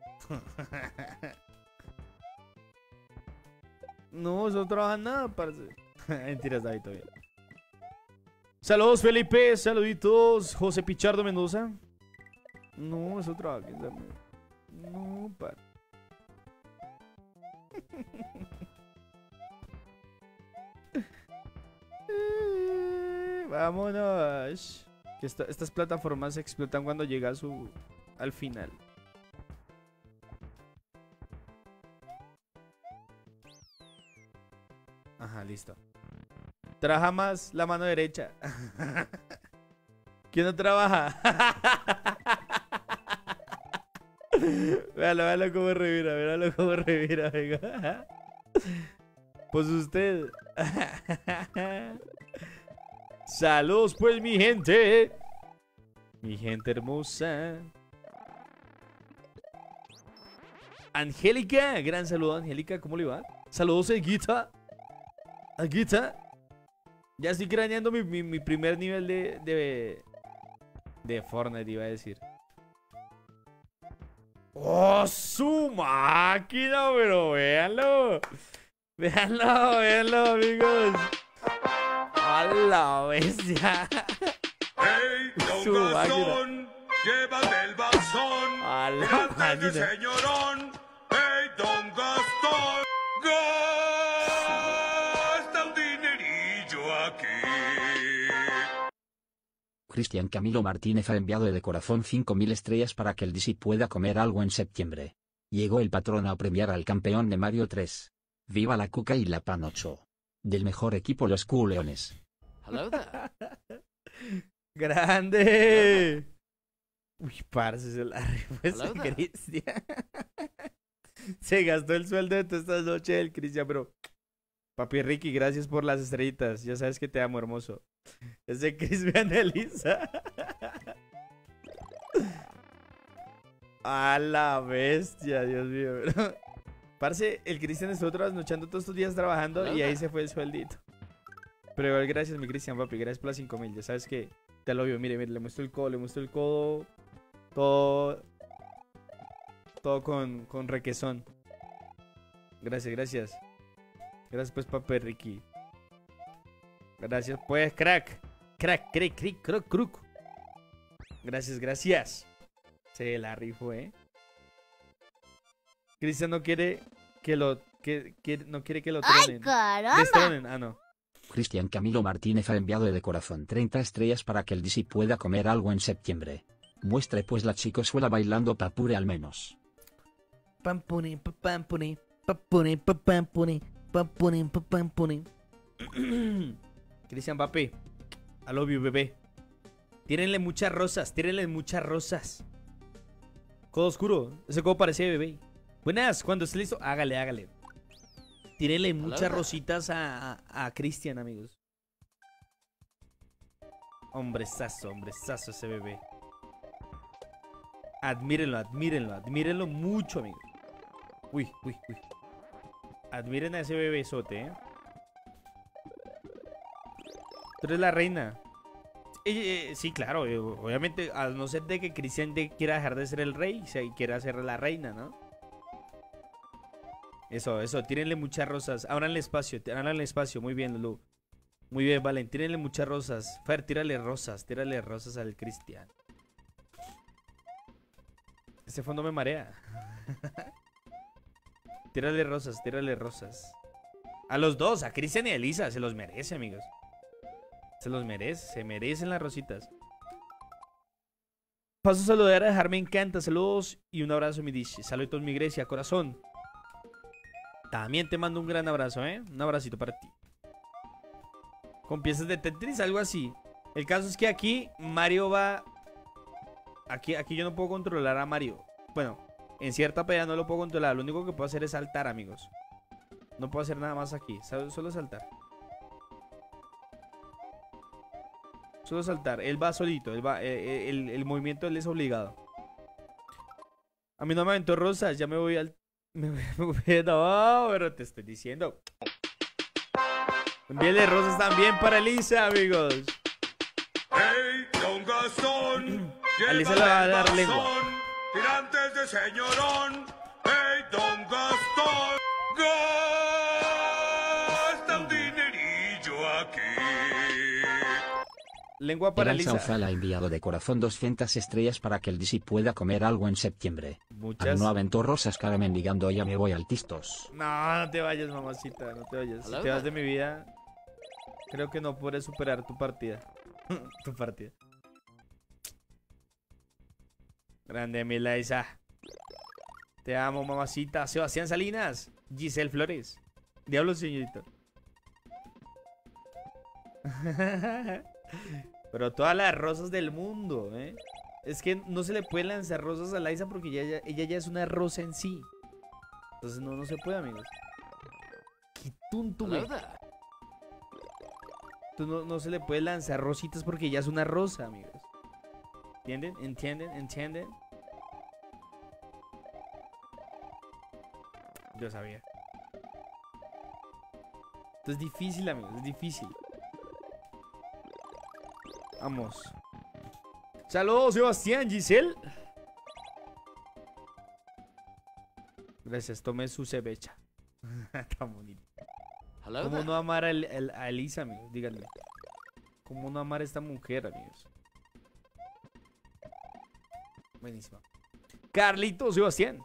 S1: No, eso no trabaja nada, parce. Mentiras, David, todo bien. Saludos, Felipe. Saluditos. José Pichardo Mendoza. No, eso trabaja. No, parce. Vámonos. Que estas plataformas se explotan cuando llega al final. Ajá, listo. Trabaja más la mano derecha. ¿Quién no trabaja? Véalo cómo revira, véalo cómo revira, venga. Pues usted. Saludos pues mi gente. Mi gente hermosa. Angélica, gran saludo Angélica, ¿cómo le va? Saludos Guita. Guita. Ya estoy craneando mi primer nivel de Fortnite, iba a decir. ¡Oh, su máquina! Pero véanlo. Véanlo, amigos. ¡A la bestia!
S3: ¡Hey,
S1: Su
S3: don
S1: máquina.
S3: Gastón! ¡Llévate el bastón!
S1: ¡A la
S3: ¡Tirantes de
S1: máquina!
S3: señorón! ¡Hey, don Gastón! ¡Gasta un dinerillo aquí!
S4: Cristian Camilo Martínez ha enviado de corazón 5000 estrellas para que el DC pueda comer algo en septiembre. Llegó el patrón a premiar al campeón de Mario 3. ¡Viva la Cuca y la Panocho! Del mejor equipo los Culeones.
S2: Hello there.
S1: ¡Grande! Uy, parce, se la rifó ese
S2: Hello there.
S1: Cristian. Se gastó el sueldo de toda esta noche del Cristian, pero... Papi Ricky, gracias por las estrellitas. Ya sabes que te amo, hermoso. Ese Chris me analiza. A la bestia, Dios mío. Parce, el Cristian estuvo trasnochando todos estos días trabajando y ahí se fue el sueldito. Pero igual gracias, mi Cristian, papi. Gracias por las 5000. Ya sabes que te lo vio. Mire, le muestro el codo, Todo con requesón. Gracias. Gracias pues, papi Ricky. Gracias pues, crack. Crook. Gracias. Se la rifó, Cristian no quiere que lo no quiere que lo tronen.
S5: ¡Ay, caramba!
S1: Destronen. Ah, no.
S4: Cristian Camilo Martínez ha enviado de corazón 30 estrellas para que el DC pueda comer algo en septiembre. Muestre pues la chicosuela bailando papure al menos.
S1: Pampone. Cristian Mbappé, I love you, bebé. Tírenle muchas rosas. Codo oscuro, ese codo parece bebé. Buenas, cuando esté listo, hágale. Tírenle muchas rositas a Cristian, amigos. Hombrezazo ese bebé. Admírenlo mucho, amigos. Uy. Admiren a ese bebesote, Tú eres la reina. Sí, claro, obviamente, a no ser de que Cristian quiera dejar de ser el rey y quiera ser la reina, ¿no? Eso, tírenle muchas rosas. Abranle espacio, muy bien, Lulu. Muy bien, Valen, tírenle muchas rosas. Fer, tírale rosas al Cristian. Este fondo me marea. Tírale rosas. A los dos, a Cristian y a Elisa, se los merece, amigos. Se merecen las rositas. Paso a saludar a dejar me encanta. Saludos y un abrazo, mi Dish. Saludos, mi Grecia, corazón. También te mando un gran abrazo, Un abracito para ti. Con piezas de Tetris, algo así. El caso es que aquí Mario va... Aquí yo no puedo controlar a Mario. Bueno, en cierta pelea no lo puedo controlar. Lo único que puedo hacer es saltar, amigos. No puedo hacer nada más aquí. Solo saltar. Solo saltar. Él va solito. Él va, el movimiento él es obligado. A mí no me aventó rosas. Ya me voy al... Me voy no, pero te estoy diciendo. Envíale rosas también para Elisa, amigos.
S3: ¡Hey, don Gastón!
S1: A Elisa le va a dar
S3: ¡Llévate el
S1: lengua.
S3: bastón! ¡Tirantes de señorón! ¡Hey, don Gastón! ¡Gasta un dinerillo aquí!
S1: Lengua para
S4: Eran
S1: Elisa.
S4: Sauzal ha enviado de corazón 200 estrellas para que el DC pueda comer algo en septiembre.
S1: Muchas.
S4: No aventó rosas cara mendigando, ya me voy al tistos.
S1: No, no te vayas, mamacita. No te vayas. Si te vas de mi vida, creo que no podré superar tu partida. Tu partida. Grande, mi Elisa. Te amo, mamacita. Sebastián Salinas. Giselle Flores. Diablo, señorito. Pero todas las rosas del mundo, ¿eh? Es que no se le puede lanzar rosas a Liza porque ella ya es una rosa en sí. Entonces no se puede, amigos. Qué tonto, güey.
S2: Hello there.
S1: Tú no se le puede lanzar rositas porque ella es una rosa, amigos. ¿Entienden? ¿Entienden? ¿Entienden? Yo sabía. Esto es difícil, amigos. Es difícil. Vamos. Saludos, Sebastián, Giselle. Gracias, tome su cebecha. Tan bonito.
S2: Hello
S1: ¿Cómo
S2: there.
S1: no amar a Elisa, amigos? Díganme. ¿Cómo no amar a esta mujer, amigos? Buenísima. Carlito, Sebastián.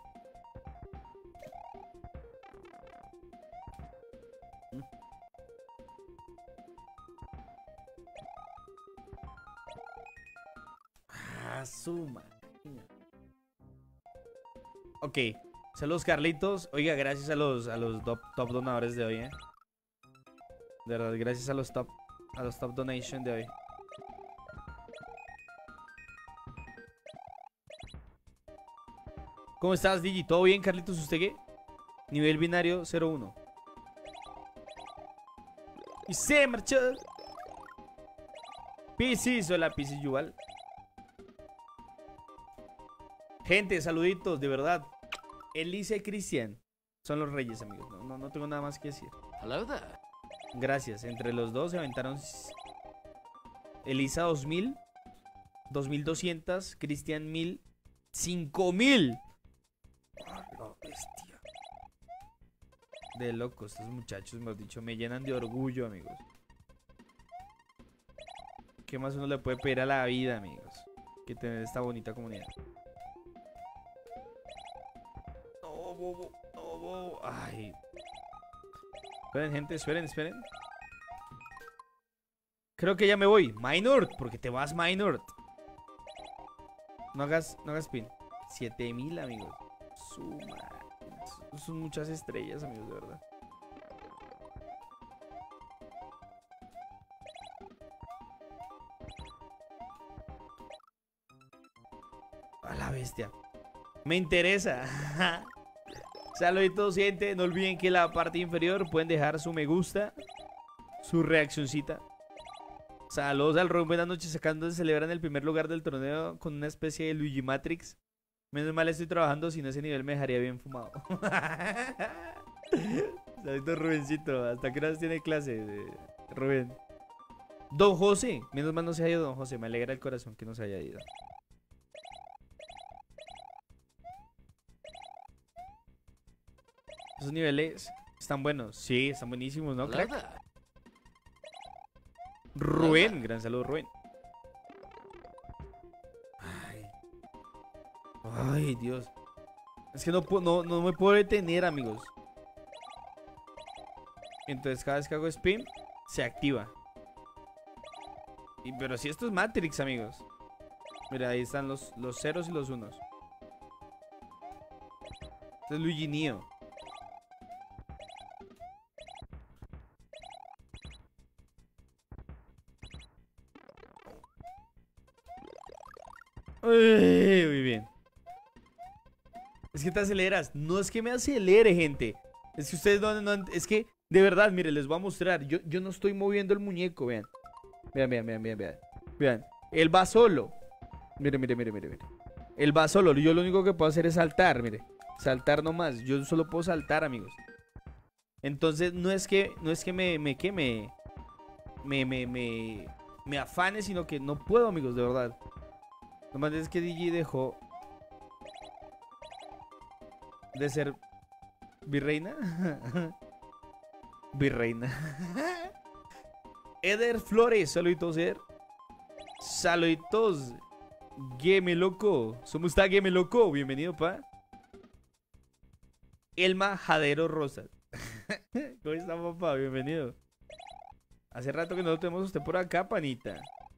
S1: Ah, su máquina. Ok. Saludos, Carlitos. Oiga, gracias a los top donadores de hoy, De verdad, gracias a los top donation de hoy. ¿Cómo estás, Digi? ¿Todo bien, Carlitos? ¿Usted qué? Nivel binario 01. Y se marchó. Piscis, hola Piscis igual. Gente, saluditos, de verdad. Elisa y Cristian son los reyes, amigos. No tengo nada más que decir.
S2: Hello there.
S1: Gracias. Entre los dos se aventaron Elisa 2000, 2200, Cristian 1000, 5000. ¡Ah, la bestia! De locos, estos muchachos, mejor dicho, me llenan de orgullo, amigos. ¿Qué más uno le puede pedir a la vida, amigos? Que tener esta bonita comunidad. No, bobo, no, bobo. Ay. Esperen, gente, esperen. Creo que ya me voy. Minor, porque te vas, Minor. No hagas pin. 7000, amigos. Son muchas estrellas, amigos, de verdad. A la bestia. Me interesa. Saluditos, gente. No olviden que en la parte inferior pueden dejar su me gusta, su reaccioncita. Saludos al Ron. Buenas noches. Sacando se celebran el primer lugar del torneo con una especie de Luigi Matrix. Menos mal estoy trabajando, si no ese nivel me dejaría bien fumado. Saluditos, Rubencito. ¿Hasta qué horas tiene clase, Rubén? Don José. Menos mal no se haya ido, Don José. Me alegra el corazón que no se haya ido. Esos niveles están buenos. Sí, están buenísimos, ¿no,
S2: Hello
S1: crack?
S2: there.
S1: Rubén, gran saludo, Rubén. Ay, Dios. Es que no me puedo detener, amigos. Entonces cada vez que hago spin, se activa. Pero si esto es Matrix, amigos. Mira, ahí están los ceros y los unos. Este es Luigi Neo. Uy, muy bien. Es que te aceleras. No es que me acelere, gente. Es que ustedes es que, de verdad, mire, les voy a mostrar. Yo no estoy moviendo el muñeco, vean. Vean. Vean, él va solo. Mire, mire, mire, mire, mire. Él va solo. Yo lo único que puedo hacer es saltar, mire. Saltar nomás. Yo solo puedo saltar, amigos. Entonces, no es que me afane, sino que no puedo, amigos, de verdad. Nomás es que Digi dejó de ser virreina. Virreina. Eder Flores, saluditos, Eder. Saluditos. Game Loco. ¿Cómo está, Game Loco? Bienvenido, pa. Elma Jadero Rosas. ¿Cómo está, papá? Bienvenido. Hace rato que no lo tenemos a usted por acá, panita.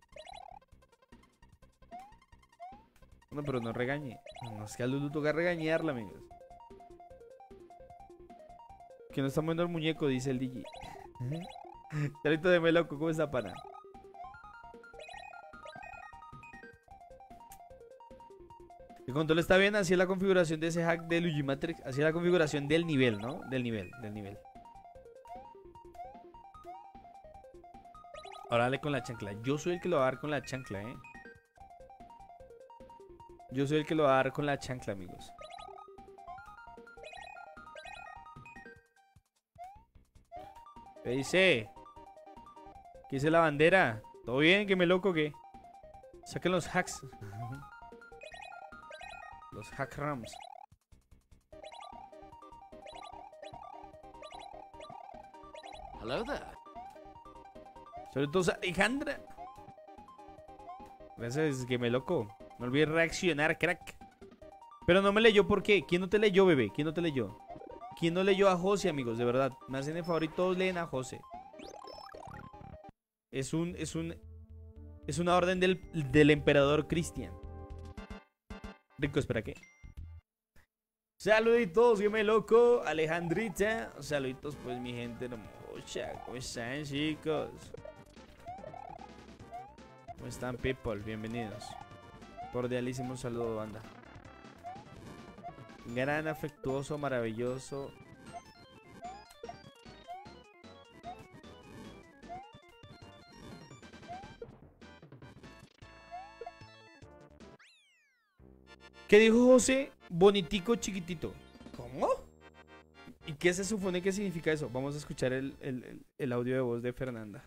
S1: No, pero no regañe. No, es que a Lulu toca regañarla, amigos. Que no está moviendo el muñeco, dice el Digi. Salito de Meloco, ¿cómo está, pana? El control está bien, así es la configuración de ese hack de Luigi Matrix. Así es la configuración del nivel, ¿no? Del nivel. Ahora dale con la chancla. Yo soy el que lo va a dar con la chancla, ¿eh? Yo soy el que lo va a dar con la chancla, amigos. ¿Qué dice? ¿Qué dice la bandera? ¿Todo bien? ¿Que me loco o qué? Saquen los hacks. Los hack rams.
S2: Hello there.
S1: Sobre todo Alejandra. Gracias, que me loco. No olvides reaccionar, crack. Pero no me leyó, ¿por qué? ¿Quién no te leyó, bebé? ¿Quién no te leyó? ¿Quién no leyó a José, amigos? De verdad. Me hacen el favor y todos leen a José. Es una orden del emperador Cristian. Rico, espera, ¿qué? Saluditos, yo me loco. Alejandrita. Saluditos, pues, mi gente hermosa. ¿Cómo están, chicos? ¿Cómo están, people? Bienvenidos. Cordialísimo saludo, banda. Gran, afectuoso, maravilloso. ¿Qué dijo José? Bonitico, chiquitito. ¿Cómo? ¿Y qué se supone que significa eso? Vamos a escuchar el audio de voz de Fernanda.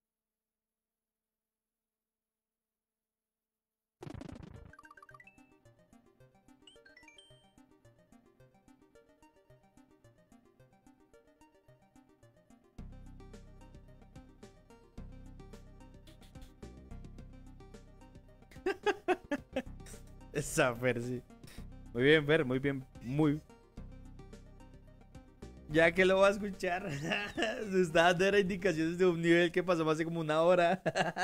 S1: Esa Fer, sí. Muy bien, Fer, muy bien. Muy. Ya que lo va a escuchar. Se está dando indicaciones de un nivel que pasó hace como una hora.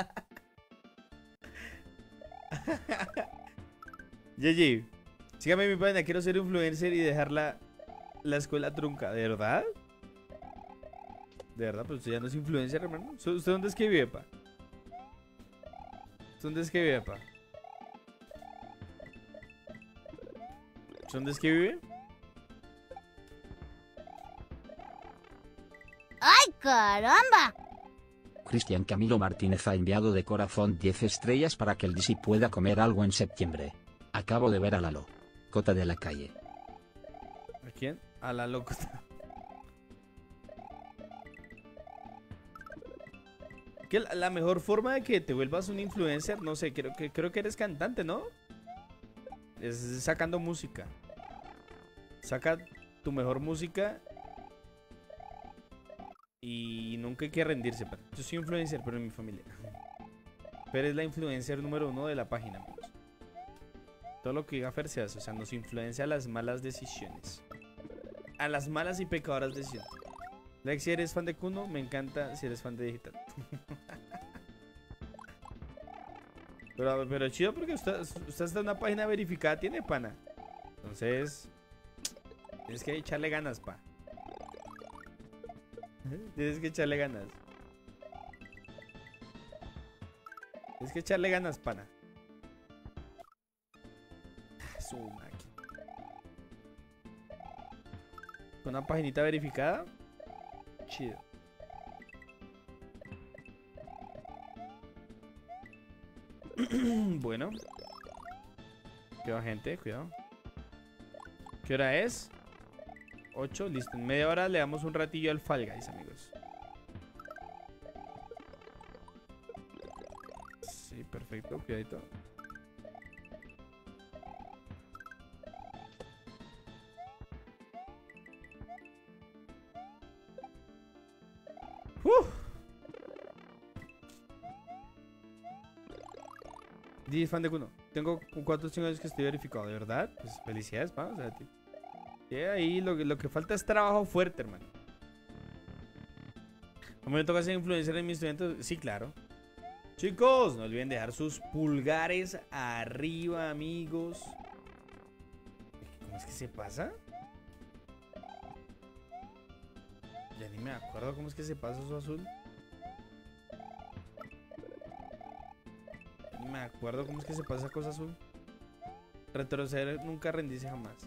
S1: Gigi, sígame mi página. Quiero ser influencer y dejar la escuela trunca. ¿De verdad? ¿De verdad? Pero usted ya no es influencer, hermano. ¿Usted dónde es que vive, pa? ¿Usted dónde es que vive, pa? ¿Dónde es que vive?
S5: ¡Ay, caramba!
S4: Cristian Camilo Martínez ha enviado de corazón 10 estrellas para que el DC pueda comer algo en septiembre. Acabo de ver a Lalo. Cota de la calle.
S1: ¿A quién? A la locota. Que la mejor forma de que te vuelvas un influencer, no sé, creo que eres cantante, ¿no? Es sacando música. Saca tu mejor música. Y nunca hay que rendirse. Yo soy influencer, pero en mi familia. Pero es la influencer número 1 de la página, amigos. Todo lo que diga Fer se hace. O sea, nos influencia a las malas decisiones. A las malas y pecadoras decisiones. Like, si eres fan de Kuno, me encanta si eres fan de Digital. Pero chido porque usted está en una página verificada, tiene, pana. Entonces, tienes que echarle ganas, pa. Tienes que echarle ganas. Tienes que echarle ganas, pana. Su máquina. Con una paginita verificada. Chido. Bueno. Cuidado, gente, cuidado. ¿Qué hora es? 8, listo. En media hora le damos un ratillo al Fall Guys, amigos. Sí, perfecto, cuidadito. Di fan de Kuno. Tengo 4 o 5 años que estoy verificado, ¿de verdad? Pues felicidades, pa. O sea, ahí lo que falta es trabajo fuerte, hermano. ¿A mí me toca ser influencer en mis estudiantes? Sí, claro. Chicos, no olviden dejar sus pulgares arriba, amigos. ¿Cómo es que se pasa? Ya ni me acuerdo cómo es que se pasa eso azul. Ya ni me acuerdo cómo es que se pasa cosa azul. Retroceder, nunca rendirse jamás.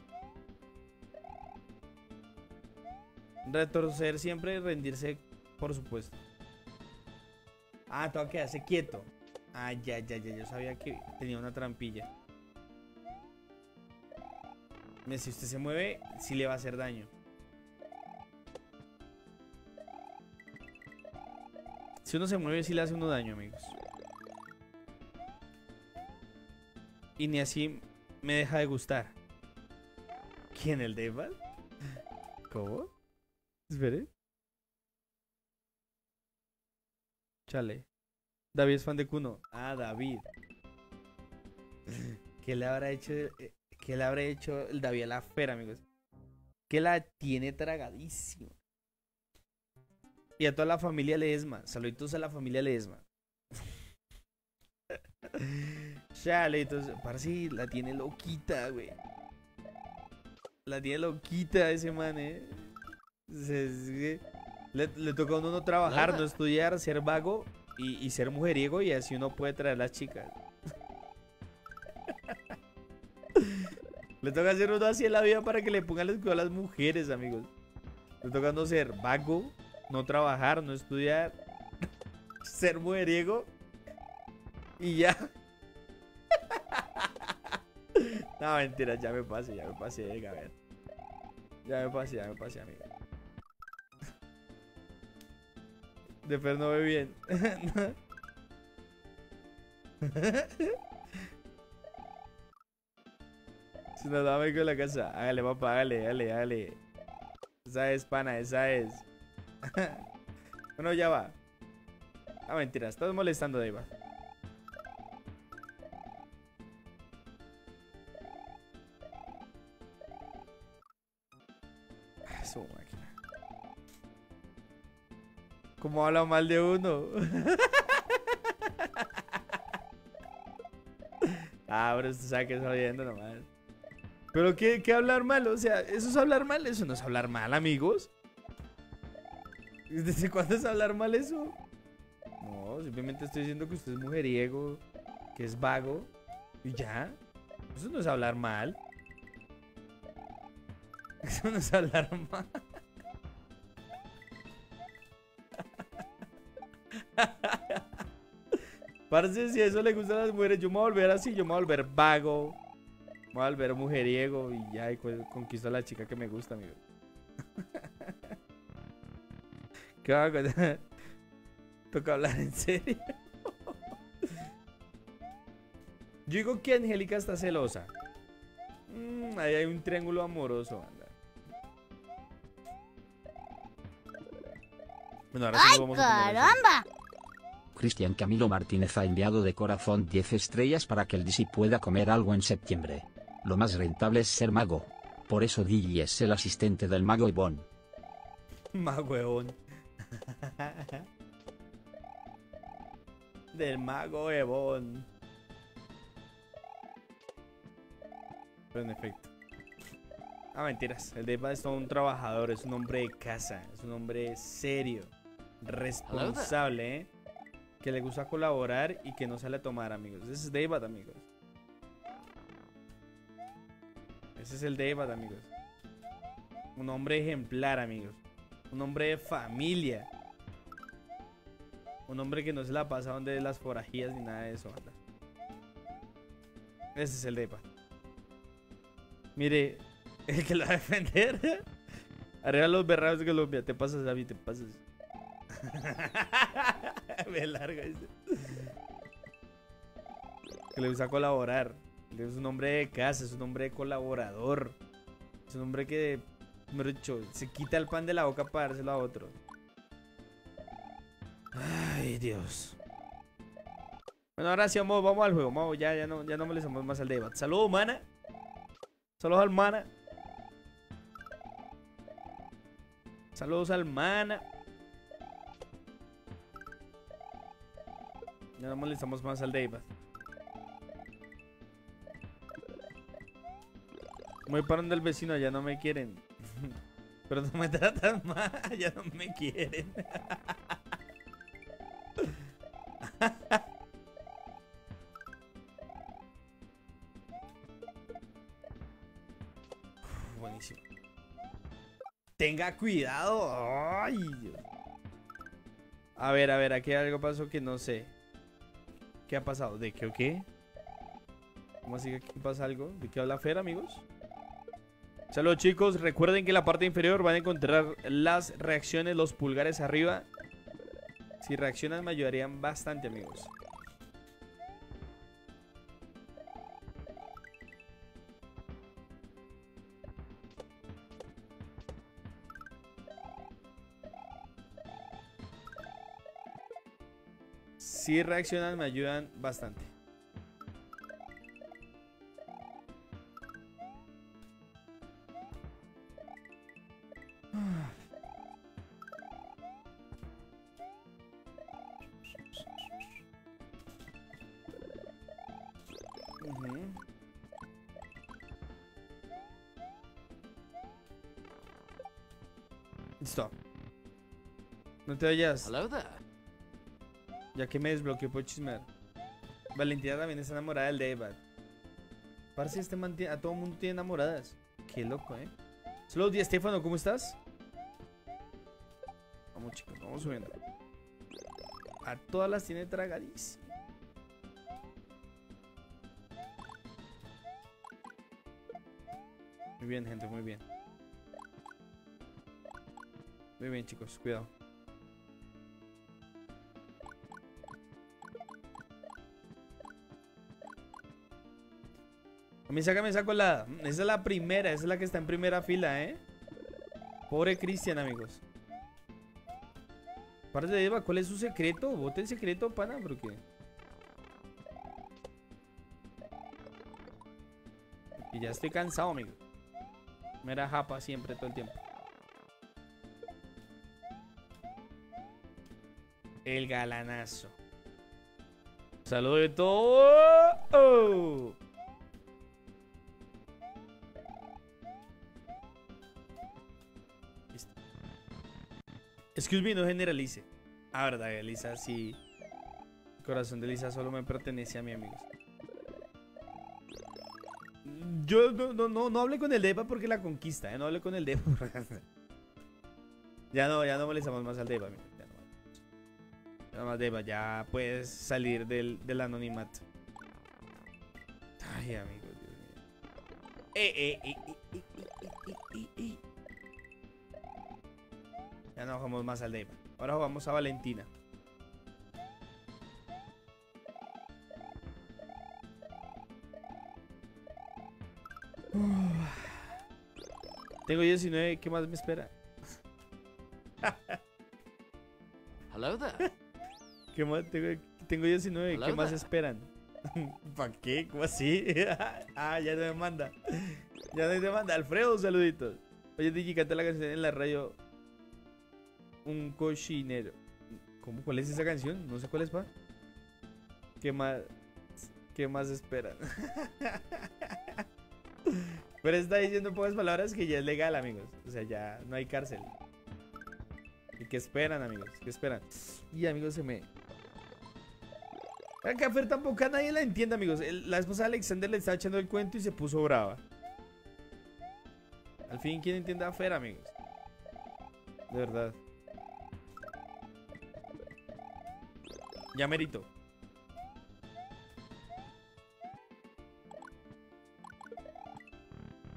S1: Retroceder siempre, rendirse, por supuesto. Ah, tengo que quedarse quieto. Ah, ya. Yo sabía que tenía una trampilla. Si usted se mueve, sí le va a hacer daño. Si uno se mueve, sí le hace uno daño, amigos. Y ni así me deja de gustar. ¿Quién, el Dave? ¿Cómo? Espere. Chale. David es fan de Kuno. Ah, David. ¿Qué le habrá hecho? ¿Qué le habrá hecho el David a la Fera, amigos? Que la tiene tragadísima. Y a toda la familia Ledesma. Saluditos a la familia Ledesma. Chale, entonces, parece la tiene loquita, güey. La tiene loquita ese man, Le toca a uno no trabajar, no estudiar, ser vago y ser mujeriego, y así uno puede traer a las chicas. Le toca hacer uno así en la vida para que le pongan el cuidado a las mujeres, amigos. Le toca no ser vago, no trabajar, no estudiar, ser mujeriego y ya. No, mentira, ya me pasé, a ver. Ya me pasé, amigo. De Fer no ve bien. Si nos da amigo en la casa. Hágale, papá, hágale. Esa es, pana, esa es. Bueno, ya va. Ah, mentira, estás molestando, Dave. Su máquina. ¿Cómo habla mal de uno? Ah, pero usted sabe que está oyendo nomás. ¿Pero qué hablar mal? O sea, ¿eso es hablar mal? Eso no es hablar mal, amigos. ¿Desde cuándo es hablar mal eso? No, simplemente estoy diciendo que usted es mujeriego, que es vago, y ya. Eso no es hablar mal. Eso no es hablar mal. Parce, si a eso le gustan las mujeres, yo me voy a volver así, yo me voy a volver vago, me voy a volver mujeriego y ya, y conquisto a la chica que me gusta, amigo. ¿Qué va a contar? Toca hablar en serio. Yo digo que Angélica está celosa. Ahí hay un triángulo amoroso, anda. Bueno, ahora sí
S5: ¡Ay,
S1: nos vamos a poner así.
S5: caramba!
S4: Cristian Camilo Martínez ha enviado de corazón 10 estrellas para que el DC pueda comer algo en septiembre. Lo más rentable es ser mago. Por eso Digi es el asistente del mago Ivón.
S1: Más huevón. Del mago Evon. Pero en efecto. Ah, mentiras. El Deva es todo un trabajador, es un hombre de casa, es un hombre serio, responsable, que le gusta colaborar y que no sale a tomar, amigos. Ese es Deva, amigos. Ese es el Deva, amigos. Un hombre ejemplar, amigos. Un hombre de familia. Un hombre que no se la pasa donde las forajías ni nada de eso, anda. Ese es el Daypad. Mire, el que lo va a defender. Arriba los berrados de Colombia. Te pasas, David, te pasas. Me larga ese. Que le gusta colaborar. Es un hombre de casa, es un hombre de colaborador. Es un hombre que, mejor dicho, se quita el pan de la boca para dárselo a otro. Ay, Dios. Bueno, ahora sí vamos al juego. Vamos, ya no molestamos más al debate. Saludos, mana. Saludos al mana. Saludos al mana. Ya no molestamos más al debate. Muy para donde el vecino, ya no me quieren. Pero no me tratan mal, ya no me quieren. Buenísimo. Tenga cuidado. Ay, Dios. A ver, aquí algo pasó que no sé. ¿Qué ha pasado? ¿De qué o qué? ¿Cómo así que aquí pasa algo? ¿De qué habla Fer, amigos? Saludos, chicos. Recuerden que en la parte inferior van a encontrar las reacciones, los pulgares arriba. Si reaccionan me ayudarían bastante, amigos. Si reaccionan me ayudan bastante. Listo. No te vayas.
S2: Hello there.
S1: Ya que me desbloqueó por chismear. Valentina también está enamorada del Daypad. Parece este man a todo mundo tiene enamoradas. Qué loco, Saludos, Di Estefano, ¿cómo estás? Vamos, chicos, vamos subiendo. A todas las tiene tragadísimas. Muy bien, gente, muy bien. Muy bien, chicos, cuidado. A mí sácame esa colada. Esa es la primera, esa es la que está en primera fila, Pobre Cristian, amigos. Aparte de Eva, ¿cuál es su secreto? Bote el secreto, pana, porque y ya estoy cansado, amigo. Mera japa siempre, todo el tiempo. El galanazo. Saludo de todo. Listo. Excuse me, no generalice. Ah, verdad, Elisa, sí. El corazón de Elisa solo me pertenece a mí, amigos. Yo no hablé con el Deva porque la conquista, No hablé con el Deva. Ya no molestamos más al Deva, amigos. Ya más Deva, ya puedes salir del anonimato. Ay, amigos, Dios mío. Ya no jugamos más al Deva. Ahora jugamos a Valentina. Tengo 19, ¿qué más me espera?
S2: Hello there.
S1: ¿Qué más? Tengo 19, ¿qué
S2: Hello
S1: más
S2: there.
S1: esperan? ¿Para qué? ¿Cómo así? Ah, ya no me manda. Ya no me manda. Alfredo, saluditos. Oye, Digi, canta la canción en la radio. Un cochinero. ¿Cómo? ¿Cuál es esa canción? No sé cuál es, pa. ¿Qué más esperan? Pero está diciendo pocas palabras que ya es legal, amigos. O sea, ya no hay cárcel. ¿Y qué esperan, amigos? ¿Qué esperan? Y, amigos, se me... Acá Fer tampoco a nadie la entiende, amigos. La esposa de Alexander le estaba echando el cuento y se puso brava. Al fin, ¿quién entiende a Fer, amigos? De verdad. Ya merito.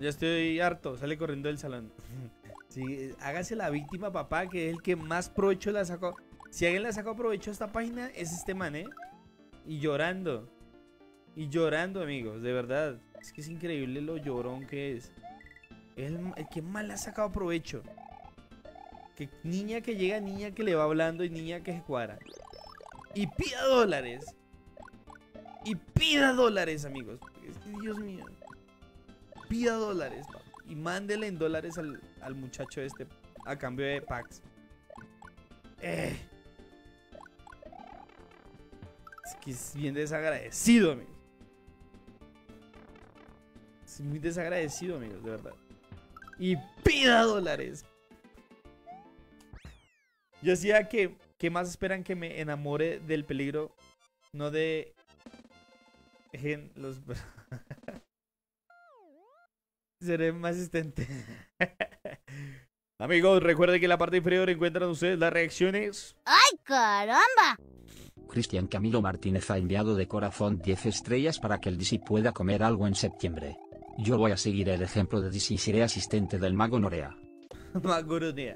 S1: Ya estoy harto, sale corriendo del salón. Sí, hágase la víctima, papá, que es el que más provecho la sacó. Si alguien le sacó provecho a esta página, es este man, ¿eh? Y llorando. Y llorando, amigos, de verdad. Es que es increíble lo llorón que es. El que más le ha sacado provecho. Que niña que llega, niña que le va hablando y niña que se cuadra. Y pida dólares. Y pida dólares, amigos. Es que, Dios mío. Pida dólares, papá. Y mándele en dólares al muchacho este a cambio de packs. Es que es bien desagradecido, amigos. Es muy desagradecido, amigos, de verdad. Y pida dólares. Yo decía que ¿qué más esperan que me enamore del peligro? No de los... Seré más asistente. Amigos, recuerden que en la parte inferior encuentran ustedes las reacciones.
S5: ¡Ay, caramba!
S4: Cristian Camilo Martínez ha enviado de corazón 10 estrellas para que el DC pueda comer algo en septiembre. Yo voy a seguir el ejemplo de DC y seré asistente del mago Norea.
S1: Maguronea.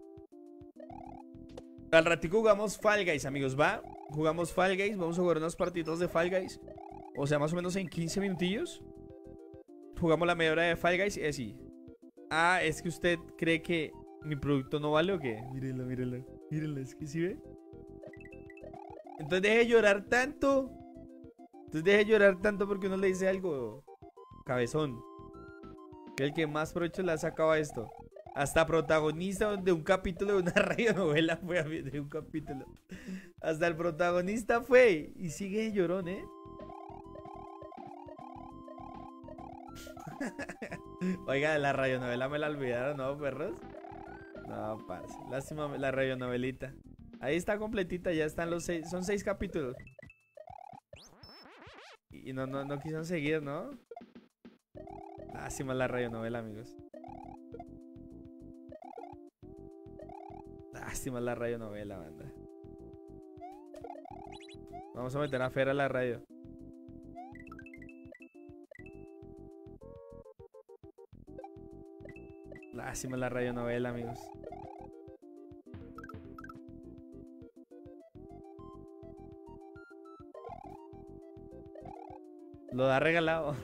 S1: Al ratico jugamos Fall Guys, amigos, ¿va? Jugamos Fall Guys, vamos a jugar unos partidos de Fall Guys. O sea, más o menos en 15 minutillos. Jugamos la media hora de Fall Guys y así. Ah, ¿es que usted cree que mi producto no vale o qué? Mírenlo, mírenlo. Mírenlo, es que sí ve. Entonces deje de llorar tanto. Entonces deje de llorar tanto porque uno le dice algo. Cabezón. Que el que más provecho le ha sacado a esto. Hasta protagonista de un capítulo de una radionovela fue de un capítulo. Hasta el protagonista fue. Y sigue de llorón, ¿eh? Oiga, la radionovela me la olvidaron, ¿no, perros? No, parce. Lástima la radionovelita. Ahí está completita, ya están los 6. Son 6 capítulos. Y no quisieron seguir, ¿no? Lástima la radionovela, amigos. Lástima la radionovela, banda. Vamos a meter a Fer a la radio. Lástima la radionovela, amigos. Lo da regalado.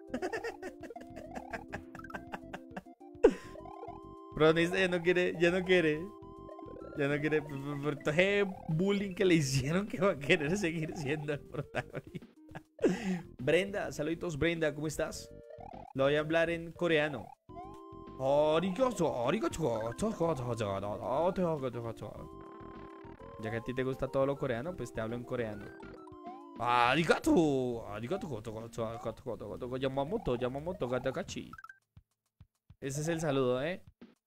S1: Protagonista ya no quiere, ya no quiere. Ya no quiere. Por todo ese bullying que le hicieron, que va a querer seguir siendo el protagonista. Brenda, saluditos Brenda, ¿cómo estás? Lo voy a hablar en coreano. Ya que a ti te gusta todo lo coreano, pues te hablo en coreano. Yamamoto, gatakachi. Ese es el saludo, ¿eh?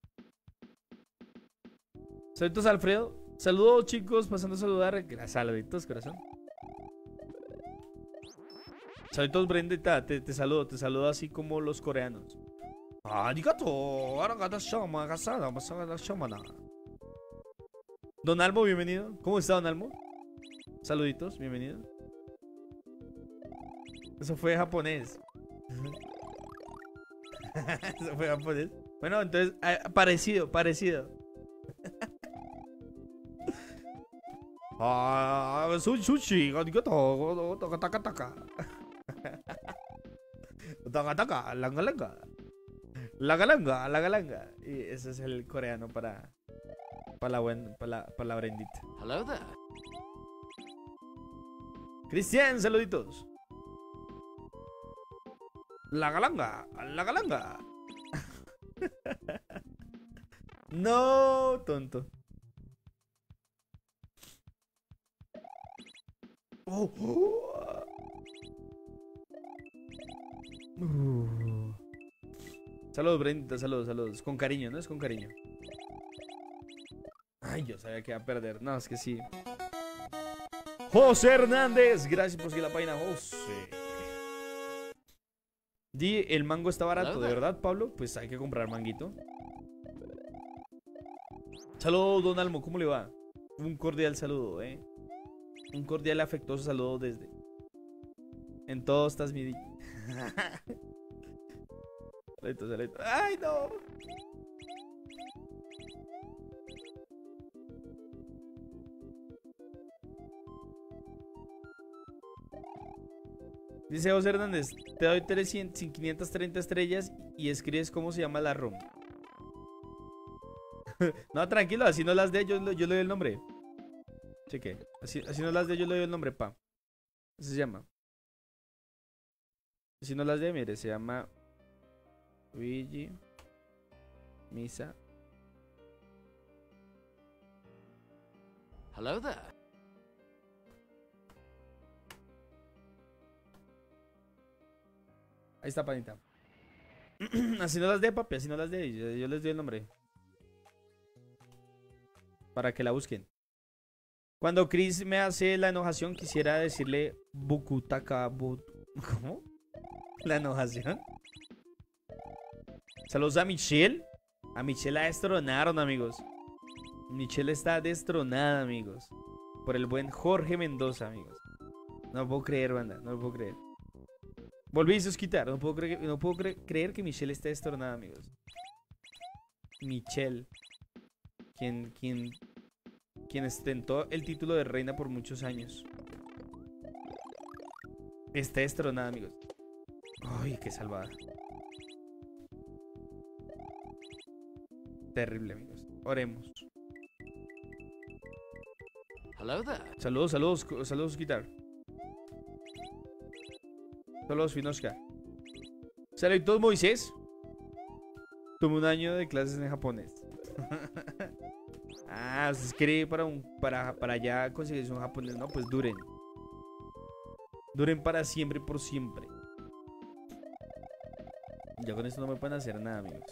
S1: Saluditos, Alfredo. Saludos, chicos, pasando a saludar. Saluditos, corazón. Saluditos, Brenda. Te saludo así como los coreanos. Don Almo, bienvenido. ¿Cómo está, Don Almo? Saluditos, bienvenido. Eso fue japonés. Eso fue japonés. Bueno, entonces, parecido. Sushi. La galanga. Y ese es el coreano para la Brendita.
S2: Hello there.
S1: Cristian, saluditos. La galanga. No, tonto. Saludos, Brenda, saludos. Con cariño, ¿no? Es con cariño. Ay, yo sabía que iba a perder. No, es que sí. José Hernández, gracias por seguir la página, José. Di, el mango está barato, ¿de verdad, Pablo? Pues hay que comprar manguito. Saludos, Don Almo, ¿cómo le va? Un cordial saludo, ¿eh? Un cordial afectuoso saludo desde... En todo estás mi... Salito, salito. ¡Ay, no! Dice José Hernández, te doy 530 estrellas y escribes cómo se llama la ROM. No, tranquilo, así no las dé, yo le doy el nombre. Cheque, así no las dé, yo le doy el nombre, pa. Así se llama. Si no las dé, mire, se llama Luigi Misa.
S2: Hello there.
S1: Ahí está, panita. Así no las dé, papi, así no las dé. Yo les doy el nombre. Para que la busquen. Cuando Chris me hace la enojación, quisiera decirle Bukutaka. ¿Cómo? ¿La enojación? Saludos a Michelle. A Michelle la destronaron, amigos. Michelle está destronada, amigos. Por el buen Jorge Mendoza, amigos. No lo puedo creer, banda. No lo puedo creer. Volví a quitar. No puedo creer que Michelle esté destronada, amigos. Michelle. Quien ostentó el título de reina por muchos años. Está destronada, amigos. Ay, qué salvada. Terrible, amigos. Oremos.
S2: Hello there.
S1: Saludos, Guitar. Saludos, Finoshka. Saludos, Moisés. Tomé un año de clases en japonés. Ah, ustedes quieren para ya conseguirse un japonés, ¿no? Pues duren. Duren para siempre y por siempre. Ya con esto no me pueden hacer nada, amigos.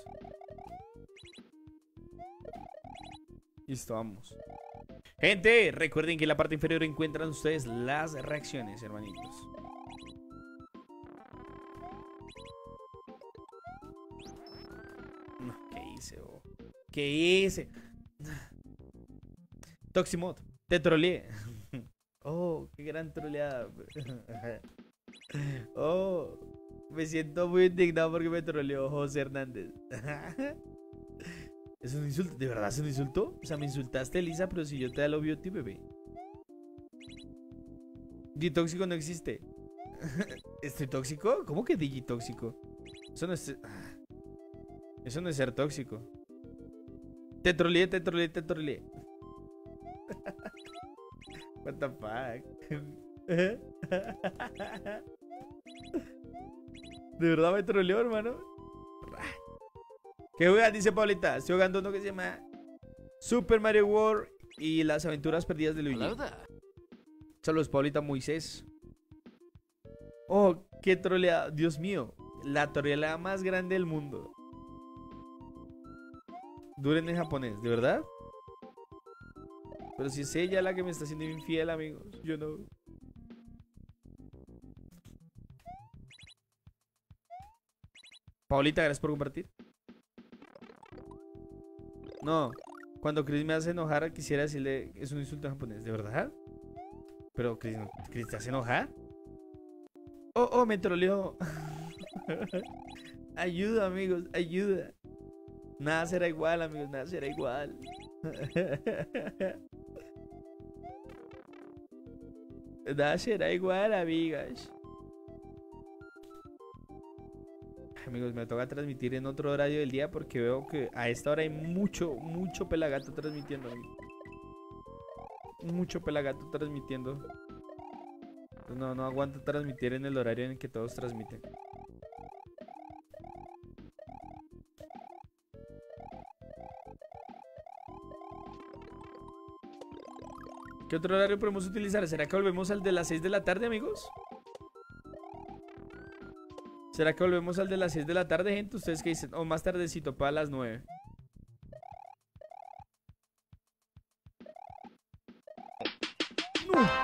S1: Listo, vamos. Gente, recuerden que en la parte inferior encuentran ustedes las reacciones, hermanitos. No, ¿qué hice, oh? ¿Qué hice? Toximod, te troleé. Oh, qué gran troleada. Oh, me siento muy indignado porque me troleó José Hernández. ¿Es un insulto? ¿De verdad es un insulto? O sea, me insultaste, Elisa, pero si yo te da lo beauty, bebé. Digitóxico no existe. ¿Estoy tóxico? ¿Cómo que digitóxico? Eso no es... Eso no es ser tóxico. Te troleé. What the fuck? ¿De verdad me troleó, hermano? ¿Qué juegas? Dice Paulita. Estoy jugando uno que se llama Super Mario World y las aventuras perdidas de Luigi. Saludos, Paulita. Moisés. Oh, qué troleada. Dios mío. La troleada más grande del mundo. Duren en japonés, ¿de verdad? Pero si es ella la que me está haciendo infiel, amigos. Yo no. Paulita, gracias por compartir. No, cuando Chris me hace enojar, quisiera decirle, es un insulto en japonés, ¿de verdad? Pero Chris, ¿te hace enojar? Oh, me troleó. Ayuda, amigos, ayuda. Nada será igual, amigos, nada será igual. Nada será igual, amigas. Amigos, me toca transmitir en otro horario del día porque veo que a esta hora hay mucho pelagato transmitiendo. Mucho pelagato transmitiendo. No aguanto transmitir en el horario en el que todos transmiten. ¿Qué otro horario podemos utilizar? ¿Será que volvemos al de las 6 de la tarde, amigos? ¿Será que volvemos al de las 6 de la tarde, gente? ¿Ustedes qué dicen? O más tardecito, para las 9. ¡No!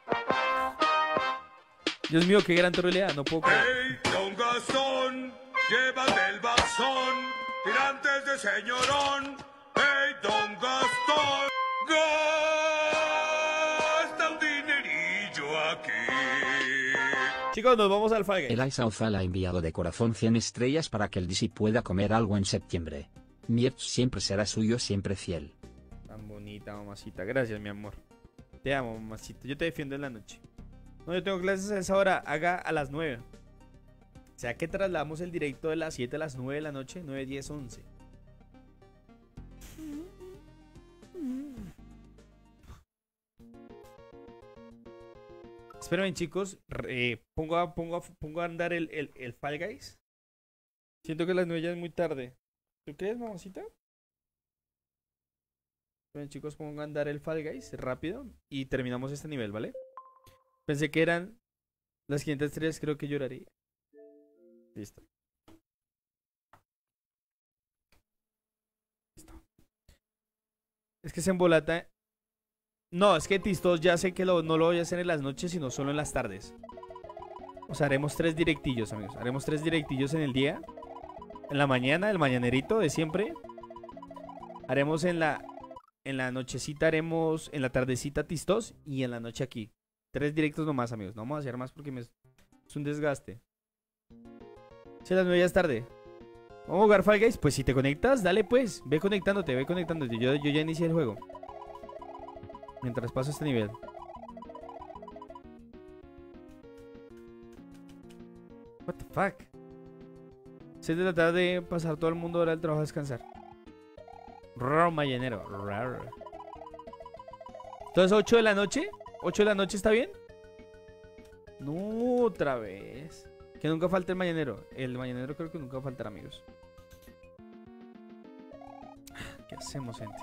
S1: Dios mío, qué gran troleada, no puedo creer.
S3: ¡Hey, don Gastón! ¡Llévate el bastón! ¡Tirantes de señorón! ¡Hey, don Gastón! ¡Gasta un dinerillo aquí!
S1: Chicos, nos vamos al Fall Guys.
S4: Eliza Ozal ha enviado de corazón 100 estrellas para que el DC pueda comer algo en septiembre. Miep siempre será suyo, siempre fiel.
S1: Tan bonita, mamacita. Gracias, mi amor. Te amo, mamacita. Yo te defiendo en la noche. No, yo tengo clases a esa hora. Haga a las 9. O sea que trasladamos el directo de las 7 a las 9 de la noche. 9, 10, 11. Esperen, chicos. Pongo a andar el Fall Guys. Siento que las 9 ya es muy tarde. ¿Tú crees, mamacita? Bueno, chicos, pongo a andar el Fall Guys rápido y terminamos este nivel, ¿vale? Pensé que eran las 500 estrellas, creo que lloraría. Listo. Listo. Es que se embolata. No, es que Tistos ya sé que no lo voy a hacer en las noches, sino solo en las tardes. O sea, haremos 3 directillos, amigos. Haremos 3 directillos en el día. En la mañana, el mañanerito de siempre. Haremos en la nochecita, haremos en la tardecita Tistos y en la noche aquí. 3 directos nomás, amigos. No vamos a hacer más porque es un desgaste. Si a las 9 ya es tarde. ¿Vamos a jugar Fall Guys? Pues si te conectas, dale pues. Ve conectándote. Yo ya inicié el juego. Mientras paso este nivel. What the fuck. 6 de la tarde, pasar todo el mundo hora del trabajo a descansar. Raro mañanero. Raro. Entonces 8 de la noche. 8 de la noche, ¿está bien? No, otra vez. Que nunca falte el mañanero. El mañanero creo que nunca va a faltar, amigos. ¿Qué hacemos, gente?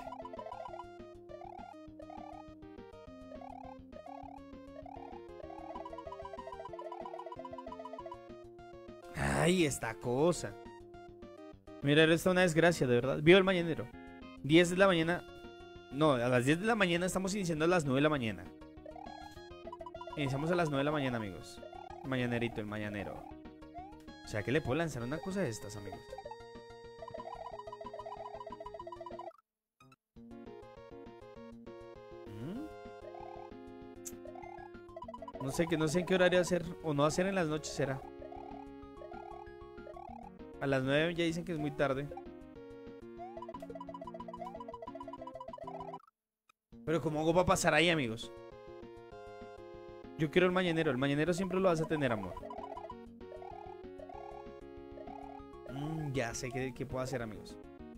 S1: Ay, esta cosa. Mira, esto es una desgracia, de verdad. Vivo el mañanero. 10 de la mañana. No, a las 10 de la mañana estamos iniciando a las 9 de la mañana. Iniciamos a las 9 de la mañana, amigos. El mañanerito, el mañanero. O sea, que le puedo lanzar una cosa de estas, amigos. No sé en qué horario hacer o no hacer en las noches será. A las 9 ya dicen que es muy tarde. Pero ¿cómo hago para pasar ahí, amigos? Yo quiero el mañanero. El mañanero siempre lo vas a tener, amor. Ya sé qué puedo hacer, amigos.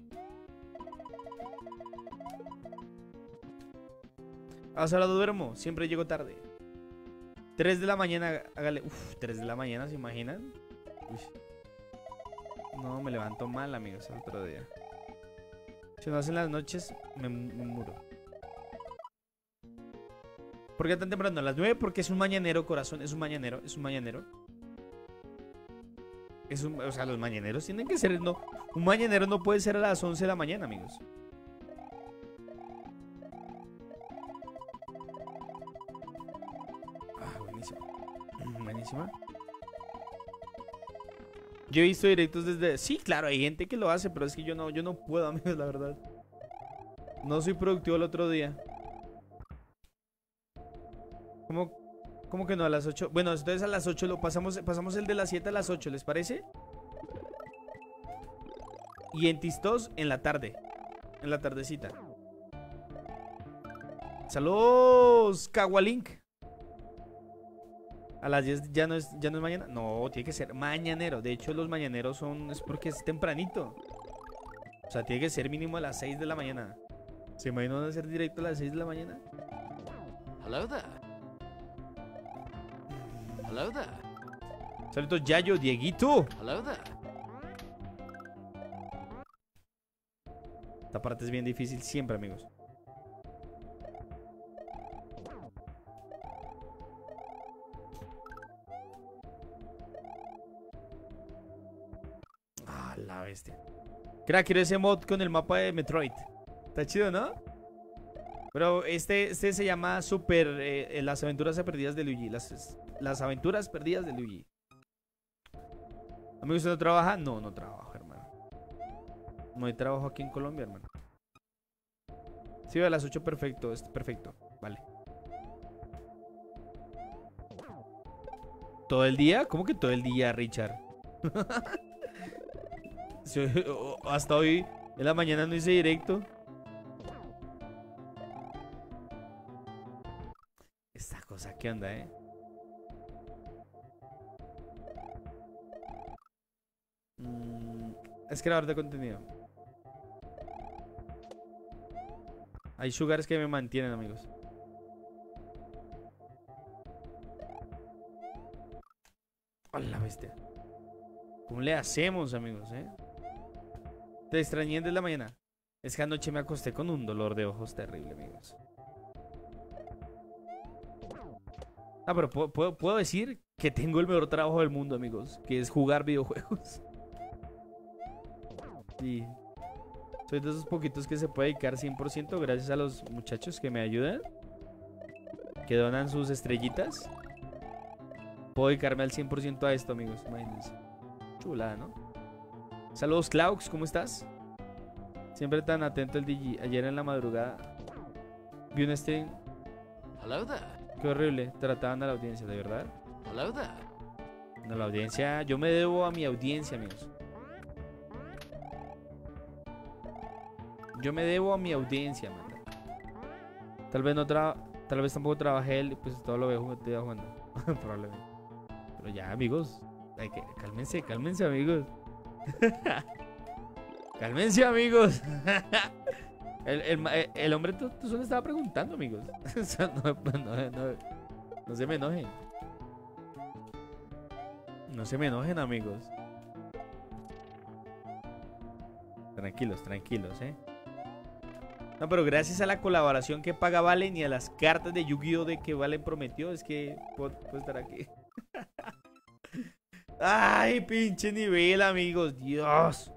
S1: Hasta ahora duermo. Siempre llego tarde. 3 de la mañana. Hágale. Uf, 3 de la mañana, ¿se imaginan? Uy. No, me levanto mal, amigos, el otro día. Si no hacen las noches, me muro. ¿Por qué tan temprano? A las 9 porque es un mañanero, corazón. Es un mañanero, es un mañanero. O sea, los mañaneros tienen que ser... No, un mañanero no puede ser a las 11 de la mañana, amigos. Ah, buenísimo. Buenísima. Yo he visto directos desde... Sí, claro, hay gente que lo hace, pero es que yo no puedo, amigos, la verdad. No soy productivo el otro día. ¿Cómo que no? A las 8. Bueno, entonces a las 8 lo pasamos el de las 7 a las 8, ¿les parece? Y en Tistos en la tarde. En la tardecita. ¡Saludos! Kawalink. A las 10 ya no es mañana. No, tiene que ser mañanero. De hecho, los mañaneros es porque es tempranito. O sea, tiene que ser mínimo a las 6 de la mañana. ¿Se imaginan hacer directo a las 6 de la mañana?
S2: Hello there. Hello there.
S1: Saludos, Yayo, Dieguito.
S2: Hello there.
S1: Esta parte es bien difícil siempre, amigos. Ah, la bestia. Crack, quiero ese mod con el mapa de Metroid. Está chido, ¿no? Pero este se llama Super Las aventuras perdidas de Luigi. Las aventuras perdidas de Luigi. Amigo, ¿usted no trabaja? No, no trabajo, hermano. No hay trabajo aquí en Colombia, hermano. Sí, a las 8 perfecto, es perfecto. Vale. ¿Todo el día? ¿Cómo que todo el día, Richard? Hasta hoy en la mañana no hice directo. Esta cosa, ¿qué onda, Es creador de contenido. Hay sugars que me mantienen, amigos. ¡Hola, bestia! ¿Cómo le hacemos, amigos, Te extrañé desde la mañana. Es que anoche me acosté con un dolor de ojos terrible, amigos. Ah, pero puedo decir que tengo el mejor trabajo del mundo, amigos, que es jugar videojuegos. Sí. Soy de esos poquitos que se puede dedicar 100% gracias a los muchachos que me ayudan, que donan sus estrellitas. Puedo dedicarme al 100% a esto, amigos. Imagínense. Chulada, ¿no? Saludos, Claux, ¿cómo estás? Siempre tan atento el DJ. Ayer en la madrugada vi un stream.
S2: Hello there.
S1: Qué horrible. Trataban a la audiencia, ¿de verdad?
S2: Hello there.
S1: No, la audiencia. Yo me debo a mi audiencia, amigos. Yo me debo a mi audiencia, man. Tal vez tal vez tampoco trabajé él, pues todo lo veo jugando. Probablemente. Pero ya, amigos. Cálmense, amigos. Cálmense, amigos. El hombre tú solo estaba preguntando, amigos. O sea, no se me enojen. No se me enojen, amigos. Tranquilos, No, pero gracias a la colaboración que paga Valen y a las cartas de Yu-Gi-Oh! De que Valen prometió, es que puedo estar aquí. Ay, pinche nivel, amigos. Dios.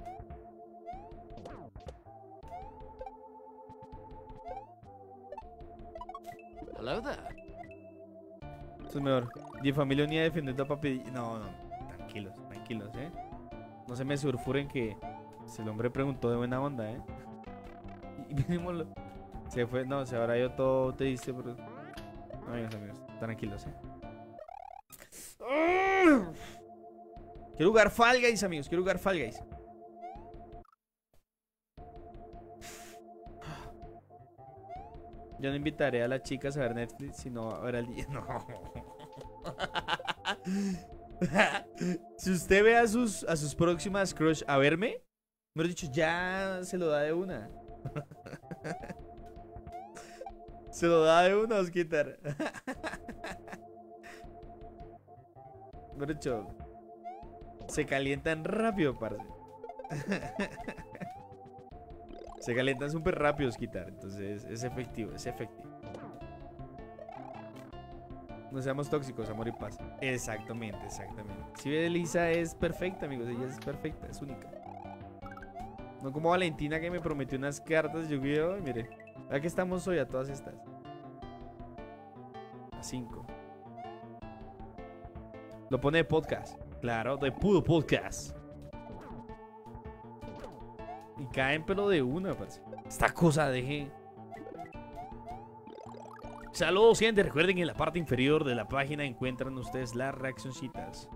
S2: Hello there.
S1: Esto es mejor. Mi familia unida defendiendo a papi. No. Tranquilos, No se me surfuren que el hombre preguntó de buena onda, Y vinimos. Se fue, no, se habrá ido todo triste, pero. Amigos, tranquilos, Quiero jugar Fall Guys, amigos. Yo no invitaré a las chicas a ver Netflix, sino a ver al día. No. Si usted ve a sus próximas crush a verme, me he dicho, ya se lo da de una. Se lo da de una, Osquitar. Me he dicho, se calientan rápido, parce. Se calientan súper rápido, Osquitar. Entonces es efectivo. No seamos tóxicos, amor y paz. Exactamente. Si ve, Elisa es perfecta, amigos. Ella es perfecta, es única. No como Valentina, que me prometió unas cartas de Yu-Gi-Oh! Mire, aquí estamos hoy a todas estas. A 5. Lo pone de podcast. Claro, de puro podcast. Y caen pero de una, parce. Esta cosa deje. Saludos, gente. Recuerden que en la parte inferior de la página encuentran ustedes las reaccioncitas.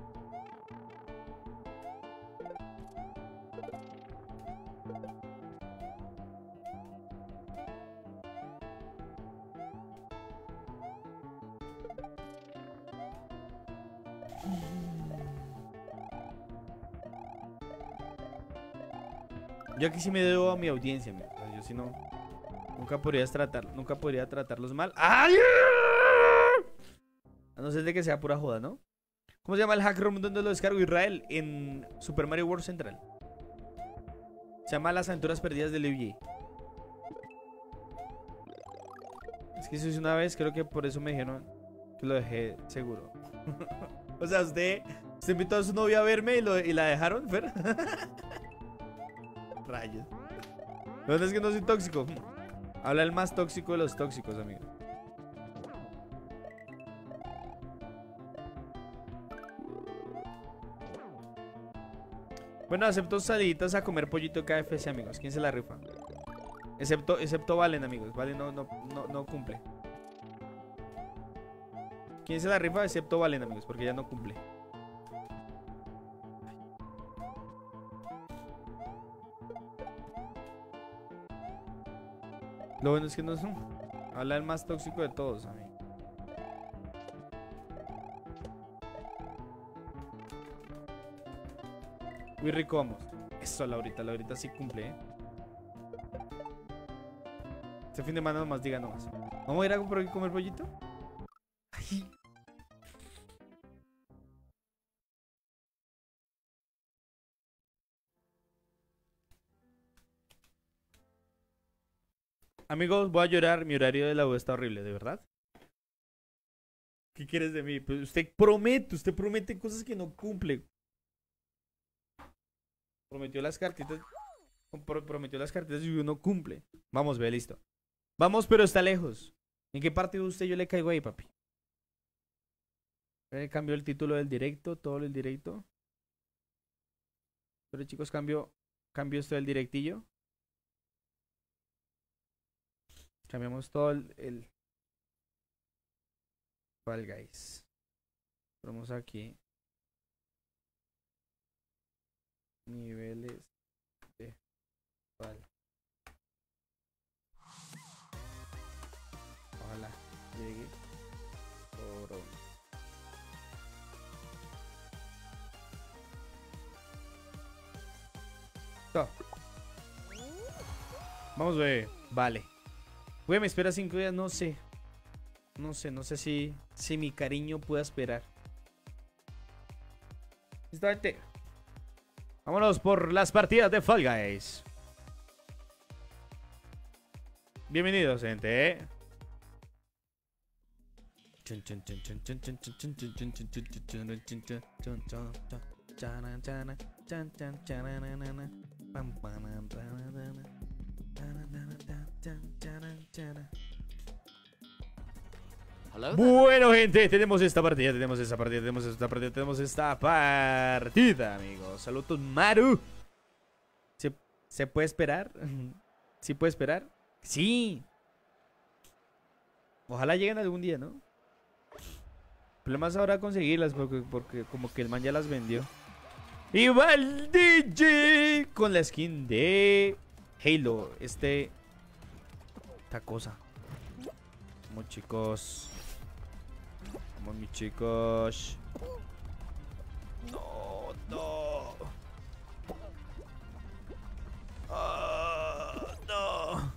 S1: Yo aquí sí me debo a mi audiencia, mira. Yo si no, nunca podría tratarlos mal. ¡Ay! A no ser de que sea pura joda, ¿no? ¿Cómo se llama el hack room donde lo descargo, Israel? En Super Mario World Central. Se llama Las Aventuras Perdidas de Luigi. Es que eso hice una vez, creo que por eso me dijeron que lo dejé seguro. O sea, usted invitó a su novia a verme y la dejaron, Fer. Rayos. No, es que no soy tóxico. Habla el más tóxico de los tóxicos, amigo. Bueno, acepto saliditas a comer pollito KFC, amigos. ¿Quién se la rifa? Excepto Valen, amigos. Valen no cumple. ¿Quién se la rifa? Excepto Valen, amigos, porque ya no cumple. Lo bueno es que no son. Habla el más tóxico de todos, amigo. Muy rico, vamos. Eso, Laurita sí cumple, ¿eh? Este fin de semana nomás diga nomás. ¿Vamos a ir a comer pollito? Ay. Amigos, voy a llorar. Mi horario de la U está horrible, ¿de verdad? ¿Qué quieres de mí? Pues usted promete cosas que no cumple. Prometió las cartitas y uno cumple. Vamos, ve, listo. Vamos, pero está lejos. ¿En qué parte de usted yo le caigo ahí, papi? Cambió el título del directo, todo el directo. Pero chicos, cambio esto del directillo. Cambiamos todo el Fall Guys. Ponemos aquí niveles de Fall. Ojalá llegue oro. Vamos, bebé. Vale. Güey, me espera 5 días, no sé. No sé si mi cariño pueda esperar. Listo, gente. Vámonos por las partidas de Fall Guys. Bienvenidos, gente.
S2: Hello there.
S1: Bueno, gente, tenemos esta partida, amigos. Saludos, Maru. ¿Se puede esperar? ¿Sí puede esperar? Sí. Ojalá lleguen algún día, ¿no? El problema es ahora conseguirlas porque como que el man ya las vendió. Y va el DJ con la skin de Halo. Esta cosa. Vamos, chicos. Vamos, mis chicos. No. No.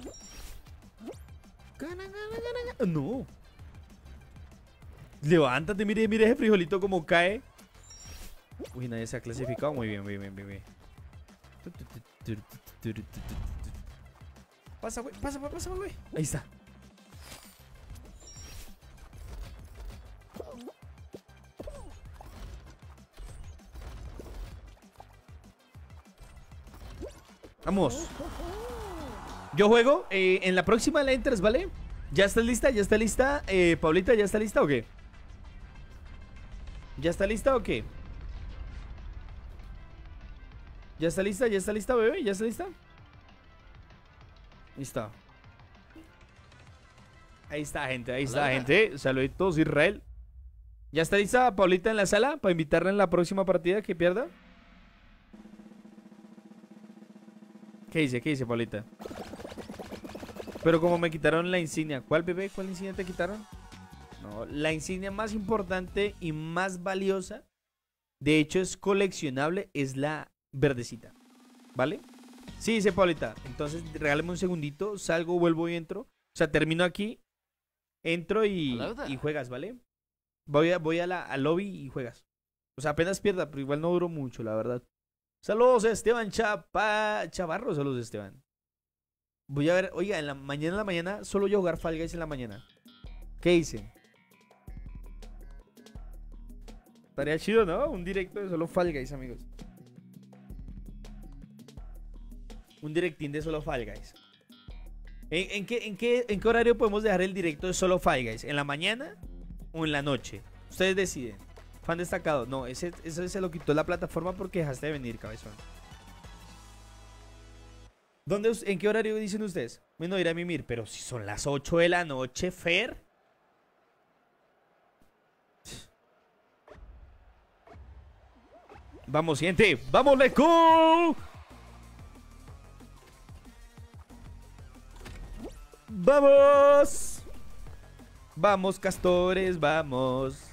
S1: Gana. No. Levántate, mire ese frijolito como cae. Uy, nadie se ha clasificado. Muy bien. Pasa, güey. Ahí está. Vamos. Yo juego. En la próxima la entras, ¿vale? ¿Ya estás lista? Paulita, ¿ya está lista o qué? ¿Ya está lista o qué? ¿Ya está lista, bebé? ¿Ya está lista? Listo. Ahí está, gente. Saluditos, Israel. ¿Ya está lista Paulita en la sala para invitarla en la próxima partida que pierda? ¿Qué dice, Paulita? Pero como me quitaron la insignia. ¿Cuál, bebé? ¿Cuál insignia te quitaron? No, la insignia más importante y más valiosa, de hecho es coleccionable, es la verdecita. ¿Vale? Sí, dice Paulita. Entonces regálame un segundito, salgo, vuelvo y entro. O sea, termino aquí, entro y juegas, ¿vale? Voy al lobby y juegas. O sea, apenas pierda, pero igual no duró mucho, la verdad. Saludos, Esteban Chavarro, saludos, Esteban. Voy a ver, oiga, en la mañana, solo yo jugar Fall Guys en la mañana. ¿Qué dicen? Estaría chido, ¿no? Un directo de solo Fall Guys, amigos. Un directín de solo Fall Guys. ¿En qué horario podemos dejar el directo de solo Fall Guys? ¿En la mañana o en la noche? Ustedes deciden. Fan destacado. No, ese se lo quitó la plataforma porque dejaste de venir, cabezón. ¿En qué horario dicen ustedes? Bueno, ir a mimir, pero si son las 8 de la noche, Fer. Vamos, gente. ¡Vamos, let's go! ¡Vamos! Vamos, castores, vamos.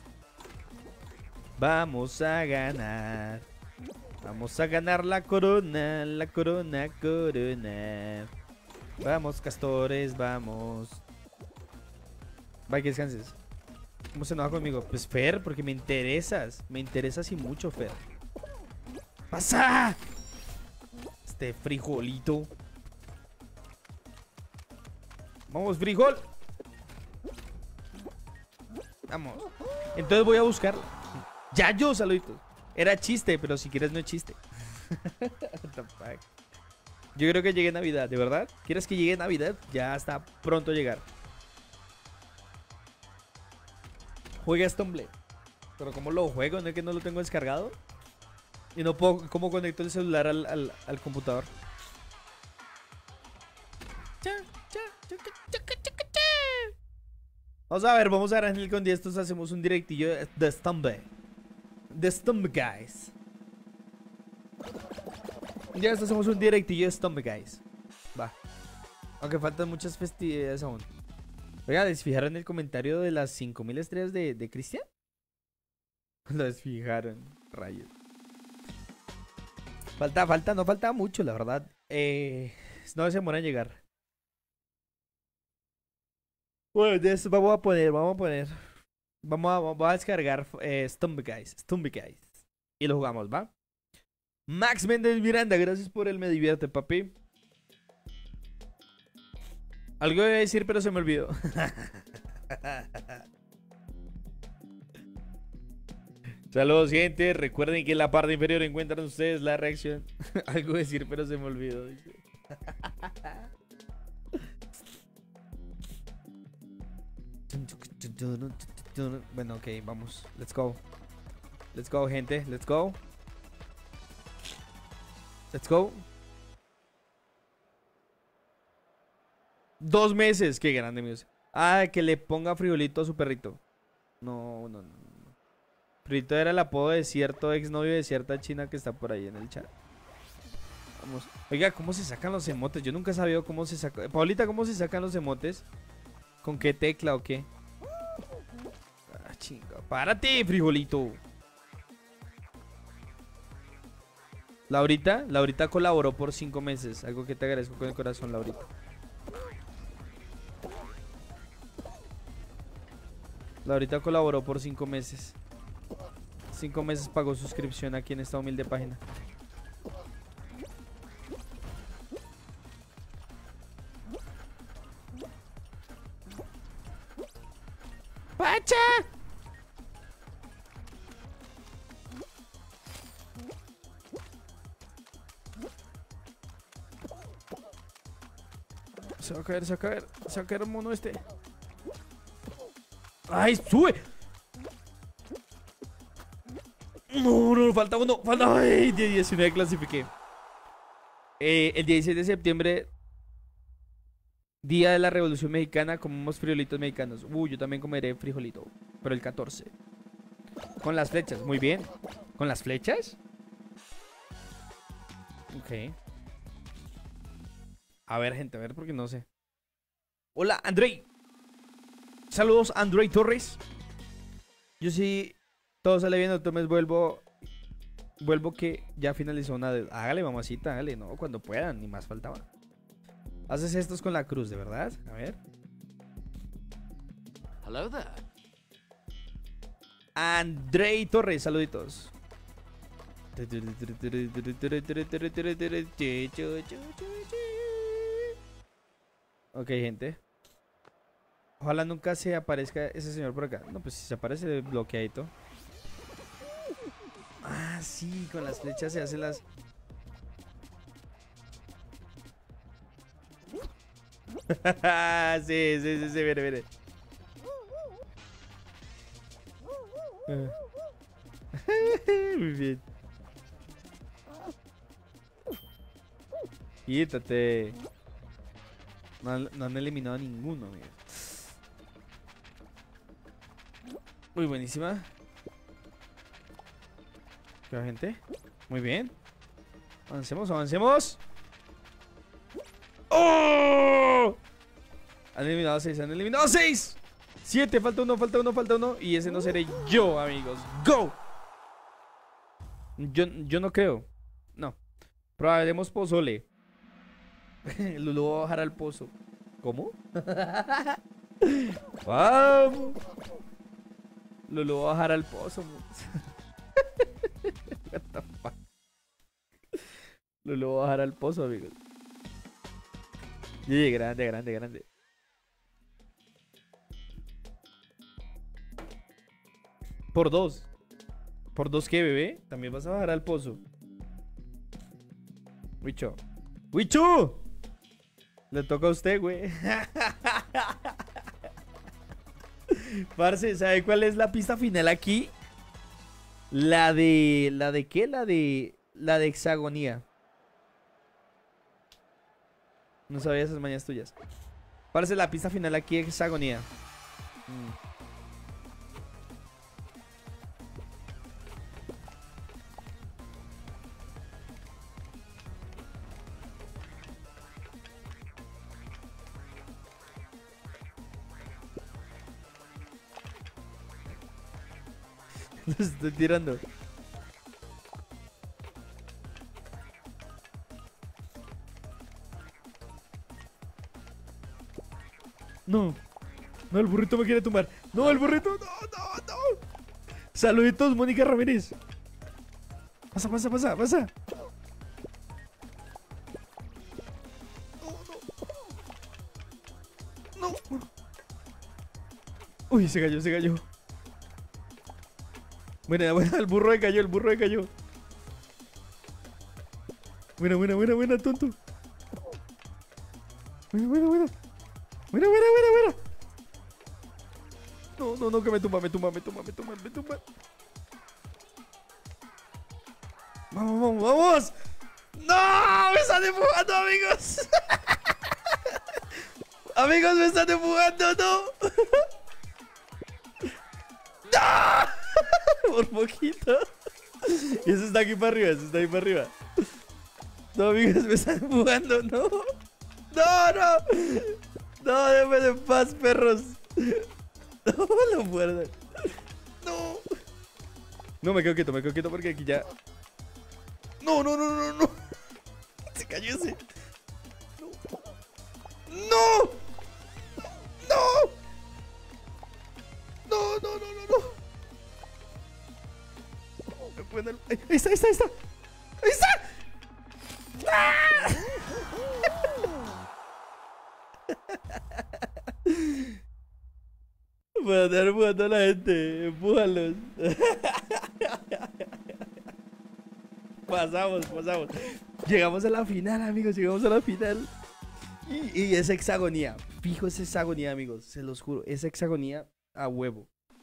S1: Vamos a ganar. Vamos a ganar la corona, corona. Vamos, castores, vamos. Vaya, que descanses. ¿Cómo se enoja conmigo? Pues Fer, porque me interesas. Me interesas y mucho, Fer. ¡Pasa! Este frijolito. Vamos, frijol. Vamos. Entonces voy a buscar. Ya yo, saluditos. Era chiste, pero si quieres no es chiste. What the fuck. Yo creo que llegue Navidad, ¿de verdad? ¿Quieres que llegue Navidad? Ya está pronto a llegar. Juega Stumble. Pero ¿cómo lo juego? ¿No es que no lo tengo descargado? Y no puedo... ¿Cómo conecto el celular al computador? Vamos a ver, Ángel, con 10 estos hacemos un directillo de Stumble. De Stumble, guys. Ya estos hacemos un directillo de Stumble, guys. Va. Aunque faltan muchas festividades aún. Oiga, ¿desfijaron el comentario de las 5000 estrellas de Cristian? Lo desfijaron, rayos. No falta mucho, la verdad. No se demoran en llegar. Bueno, de eso vamos a poner. Vamos a descargar Stumble Guys. Y lo jugamos, ¿va? Max Méndez Miranda, gracias por el me divierte, papi. Algo iba a decir, pero se me olvidó. Saludos, gente. Recuerden que en la parte inferior encuentran ustedes la reacción. Algo iba a decir, pero se me olvidó. Bueno, ok, vamos. Let's go. Let's go, gente. Let's go. Let's go. 2 meses. Qué grande, mío. Ah, que le ponga frijolito a su perrito. No. Frijolito era el apodo de cierto exnovio de cierta china que está por ahí en el chat. Vamos. Oiga, ¿cómo se sacan los emotes? Yo nunca he sabido cómo se sacan. Paulita, ¿cómo se sacan los emotes? ¿Con qué tecla o qué? Ah, chinga. ¡Párate, frijolito! Laurita colaboró por 5 meses. Algo que te agradezco con el corazón, Laurita. Laurita colaboró por 5 meses. 5 meses pagó suscripción aquí en esta humilde página. ¡Pacha! Se va a caer el mono este. ¡Ay, sube! No, falta uno. ¡Ay! De 19 clasifiqué. El 16 de septiembre, día de la Revolución Mexicana, comemos frijolitos mexicanos. Yo también comeré frijolito. Pero el 14. Con las flechas, muy bien. ¿Con las flechas? Ok. A ver, gente, a ver, porque no sé. Hola, Andrei. Saludos, Andrei Torres. Yo sí, todo sale bien, entonces vuelvo que ya finalizó una de... Hágale, mamacita, hágale, no, cuando puedan, ni más faltaba. Haces estos con la cruz, ¿de verdad? A ver.
S2: Hello there.
S1: Andrei Torres, saluditos. Ok, gente. Ojalá nunca se aparezca ese señor por acá. No, pues si se aparece bloqueadito. Ah, sí, con las flechas se hacen las... sí, mire. Muy bien. Quítate. No han eliminado a ninguno, amigo. Muy buenísima. ¿Qué va, gente? Muy bien. Avancemos, avancemos. ¡Oh! Han eliminado 6, han eliminado 6. 7, falta uno, falta uno, falta uno. Y ese no seré yo, amigos. ¡Go! Yo no creo. No. Probaremos pozole. Lulu va a bajar al pozo. ¿Cómo? Vamos. Lulu va a bajar al pozo. What the fuck. Lulu va a bajar al pozo, amigos. Sí, grande, grande, grande. Por 2. ¿Por 2 qué, bebé? También vas a bajar al pozo. Wicho. ¡Wichu! Le toca a usted, güey. Parce, ¿sabe cuál es la pista final aquí? ¿La de qué? La de hexagonía. No sabía esas mañas tuyas. Parce, la pista final aquí es hexagonía. Los estoy tirando. No. No, el burrito me quiere tumbar. No, el burrito. No, no, no. Saluditos, Mónica Ramírez. Pasa, pasa, pasa, pasa. No, no. No. Uy, se cayó, se cayó. Buena, buena, el burro de cayó, el burro de cayó. Buena, buena, buena, buena, tonto. Buena, buena, buena. Buena, buena, buena, buena. No, no, no, que me tumba, me tumba, me tumba, me tumba, me tumba. Vamos, vamos, vamos. ¡No! ¡Me están empujando, amigos! Amigos, me están empujando, no. ¡No! Por poquito. Y eso está aquí para arriba, eso está ahí para arriba. No, amigos, me están empujando, no. No, no. No, déjenme en paz, perros. No, lo muerdan. No. No, me quedo quieto porque aquí ya. No, no, no, no, no. Se cayó ese. No. No. No. No, no, no, no, no. Ahí está, ahí está, ahí está. Ahí está. ¡Ah! Voy a andar empujando a la gente. Empújalos. Pasamos, pasamos. Llegamos a la final, amigos. Llegamos a la final. Y es hexagonía. Fijo, es hexagonía, amigos. Se los juro. Es hexagonía a huevo.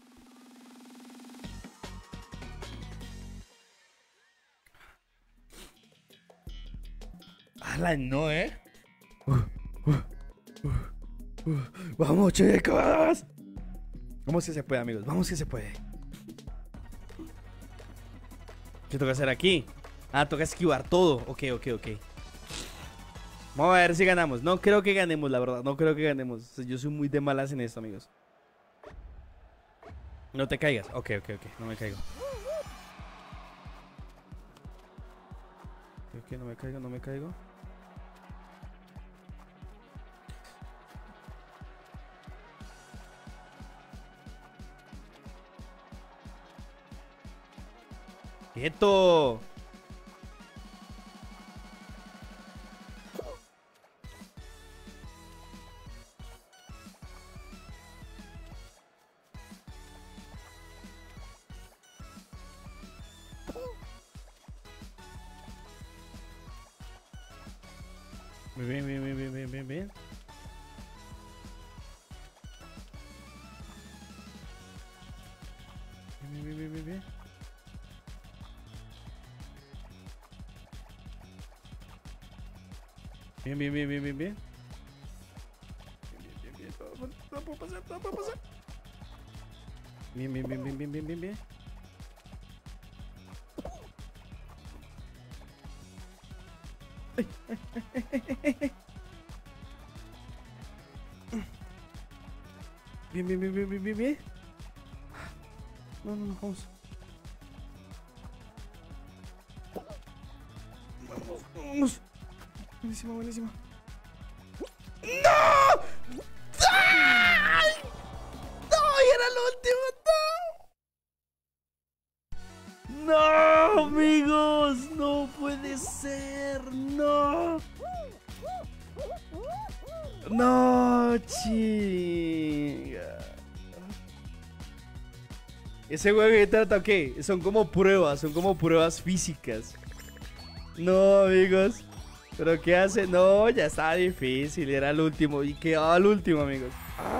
S1: ¡Hala, no, eh! ¡Vamos, chicos! Vamos que se puede, amigos. Vamos que se puede. ¿Qué toca hacer aquí? Ah, toca esquivar todo. Ok, ok, ok. Vamos a ver si ganamos. No creo que ganemos, la verdad. No creo que ganemos. Yo soy muy de malas en esto, amigos. No te caigas. Ok, ok, ok. No me caigo. Ok, no me caigo, no me caigo. ¡Quieto! Muy bien, bien, bien, bien, bien, bien, bien. Bien, bien, bien, bien, bien. Bien, bien, bien, bien, bien, bien. Bien, bien, bien, todo puede pasar, todo puede pasar. Bien, bien, bien, bien, bien, bien, bien, bien. Bien, bien, bien, bien, bien, bien, bien. No, no, no, vamos. Vamos, vamos. Buenísima, buenísima. ¡No! ¡Ay! ¡No! ¡Era el último! ¡No! ¡No, amigos! ¡No puede ser! ¡No! ¡No, chinga! ¿Ese juego que trata qué? Son como pruebas físicas. No, amigos. ¿Pero qué hace? No, ya estaba difícil, era el último. Y quedaba el último, amigos. Ah.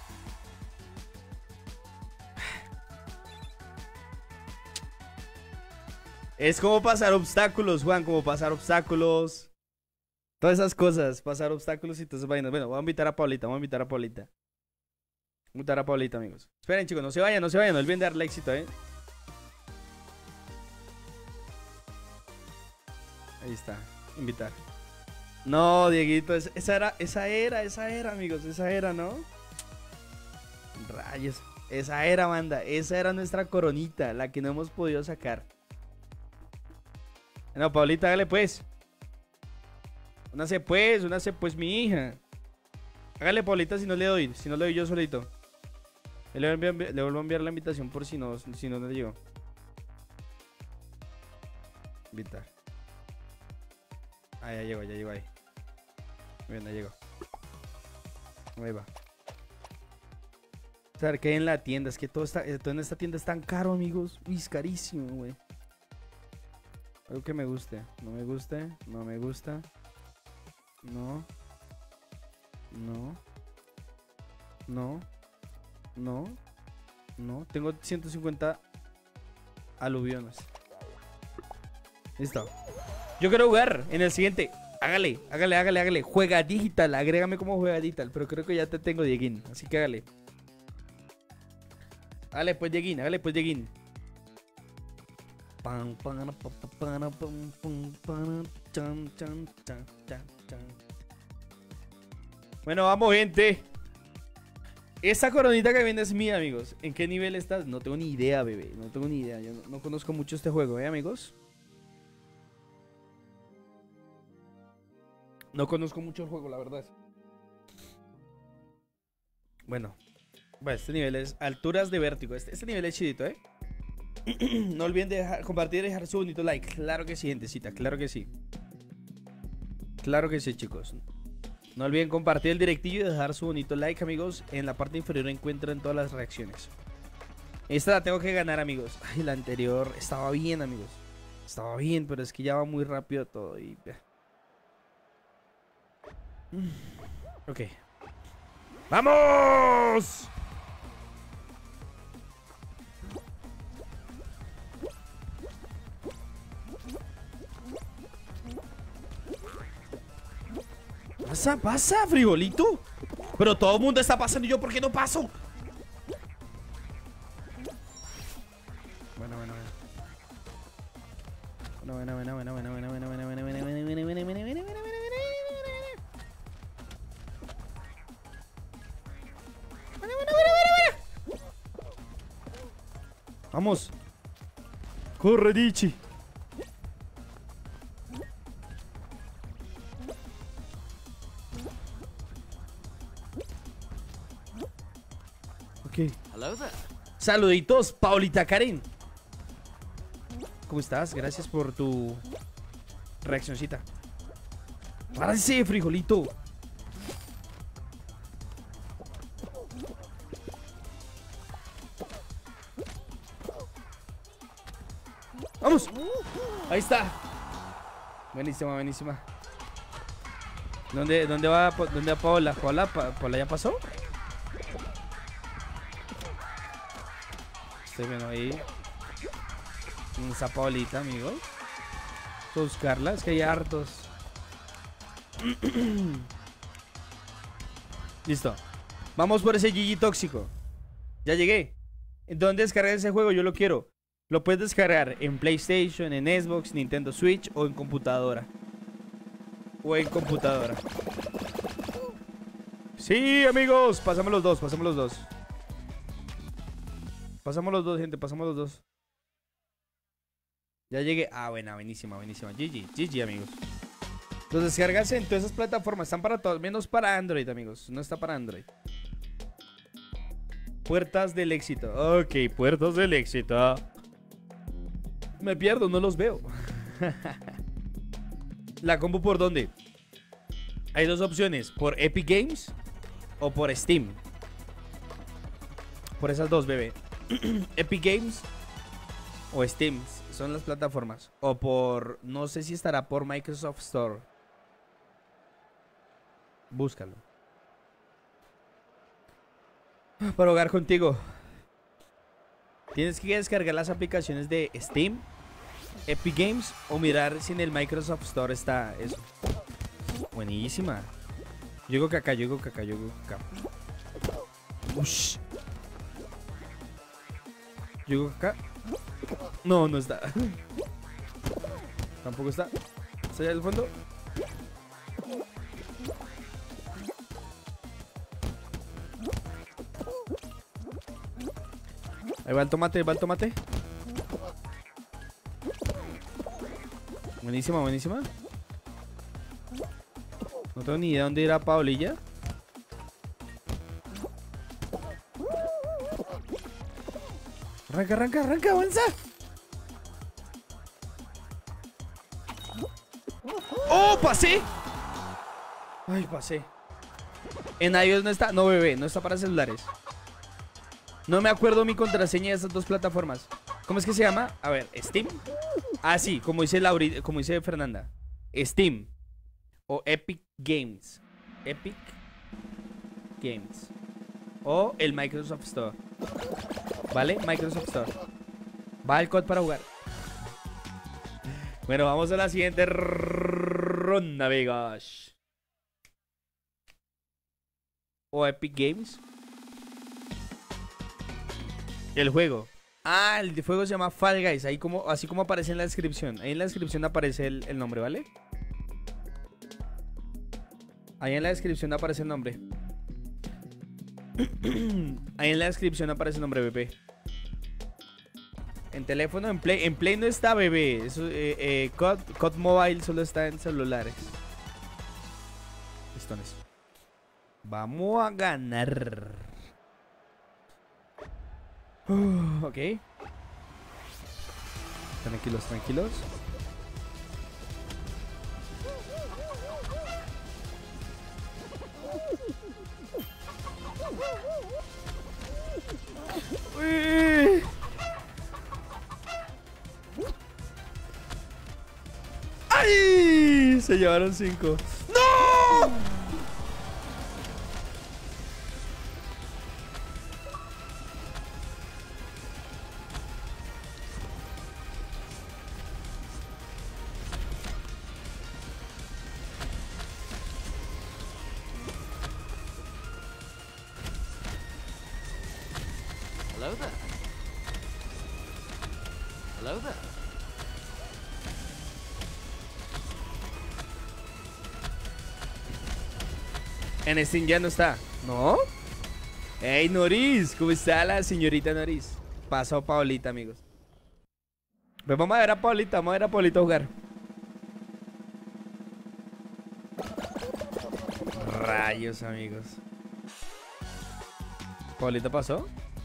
S1: Es como pasar obstáculos, Juan, como pasar obstáculos. Todas esas cosas, pasar obstáculos y todas esas vainas. Bueno, voy a invitar a Paulita, Voy a invitar a Paulita, amigos. Esperen, chicos, no se vayan, no olviden darle éxito, Ahí está, invitar. No, Dieguito, esa era, amigos, esa era, ¿no? Rayos, esa era, banda, esa era nuestra coronita, la que no hemos podido sacar. No, Paulita, hágale pues. Únase pues, mi hija. Hágale, Paulita, si no le doy yo solito. Le vuelvo a enviar la invitación por si no le llegó. Invitar. Ah, ya llegó ahí. Muy bien, ya llegó. Ahí va. A ver qué hay en la tienda. Es que todo en esta tienda es tan caro, amigos. Uy, es carísimo, güey. Algo que me guste. No me gusta. No. Tengo 150 aluviones. Listo. Yo quiero jugar en el siguiente. Hágale. Juega digital. Agrégame como juega digital. Pero creo que ya te tengo, Dieguín. Así que hágale. Hágale pues, Dieguín. Bueno, vamos, gente. Esta coronita que viene es mía, amigos. ¿En qué nivel estás? No tengo ni idea, bebé. No tengo ni idea. Yo no conozco mucho este juego, amigos. No conozco mucho el juego, la verdad. Bueno, este nivel es alturas de vértigo. Este nivel es chidito, No olviden compartir y dejar su bonito like. Claro que sí, gentecita, claro que sí. Claro que sí, chicos. No olviden compartir el directillo y dejar su bonito like, amigos. En la parte inferior encuentran todas las reacciones. Esta la tengo que ganar, amigos. Ay, la anterior estaba bien, amigos. Estaba bien, pero es que ya va muy rápido todo y... Ok. ¡Vamos! Pasa, frijolito. Pero todo el mundo está pasando y yo, ¿por qué no paso? Bueno. Vamos. Corre, Dichi. Ok.
S2: Hello there.
S1: Saluditos, Paulita Karen. ¿Cómo estás? Gracias por tu reaccioncita. ¡Párase, frijolito! ¡Vamos! Ahí está. Buenísima. ¿Dónde va Paola? ¿Paola ya pasó? Estoy viendo ahí. Esa Paolita, amigos. Buscarla, es que hay hartos. Listo. Vamos por ese GG tóxico. Ya llegué. ¿Dónde descargar ese juego? Yo lo quiero. Lo puedes descargar en PlayStation, en Xbox, Nintendo Switch o en computadora. o en computadora. Sí, amigos, pasamos los dos, pasamos los dos. Pasamos los dos, gente, pasamos los dos. Ya llegué. Ah, buena, buenísima, buenísima. GG, amigos. Los descargas en todas esas plataformas. Están para todos, menos para Android, amigos. No está para Android. Puertas del éxito. Ok, puertas del éxito. Me pierdo, no los veo. ¿La combo por dónde? Hay dos opciones. Por Epic Games o por Steam. Por esas dos, bebé. Epic Games o Steam son las plataformas. O por... no sé si estará por Microsoft Store. Búscalo. Para jugar contigo tienes que descargar las aplicaciones de Steam, Epic Games o mirar si en el Microsoft Store está eso. Buenísima. Yo digo que acá, yo digo que acá, yo digo que acá. Ush. Yo digo que acá. No, no está. Tampoco está. ¿Está allá al fondo? Ahí va el tomate, ahí va el tomate. Buenísima, buenísima. No tengo ni idea dónde irá Paulilla. Arranca, arranca, arranca, avanza. ¡Oh, pasé! Ay, pasé. En iOS no está, no, bebé, no está para celulares. No me acuerdo mi contraseña de esas dos plataformas. ¿Cómo es que se llama? A ver, Steam. Ah, sí, como dice Fernanda. Steam o Epic Games. Epic Games. O el Microsoft Store. ¿Vale? Microsoft Store. Va el code para jugar. Bueno, vamos a la siguiente ronda, amigos. O Epic Games. El juego. Ah, el juego se llama Fall Guys. Ahí así como aparece en la descripción. Ahí en la descripción aparece el nombre, ¿vale? Ahí en la descripción aparece el nombre. Ahí en la descripción aparece el nombre, bebé. En teléfono, en Play no está, bebé. Eso, COD Mobile solo está en celulares. Listones. Vamos a ganar. Ok. Tranquilos, tranquilos. Uy. ¡Ay! Se llevaron 5. ¡No!
S2: Hello there. Hello there.
S1: En Steam ya no está. ¿No? ¡Hey, Noris! ¿Cómo está la señorita Noris? Pasó Paulita, amigos. Pues vamos a ver a Paulita, vamos a ver a Paulita jugar. Rayos, amigos. ¿Paulita pasó?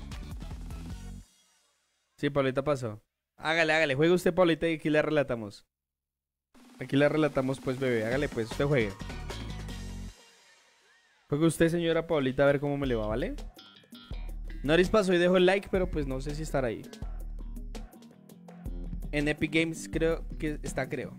S1: Sí, Paulita pasó. Hágale, hágale. Juegue usted, Paulita, y aquí le relatamos. Aquí le relatamos, pues, bebé. Hágale, pues, usted juegue. Juegue usted, señora Paulita, a ver cómo me le va, ¿vale? Noris pasó y dejó el like, pero pues no sé si estará ahí. En Epic Games creo que está, creo.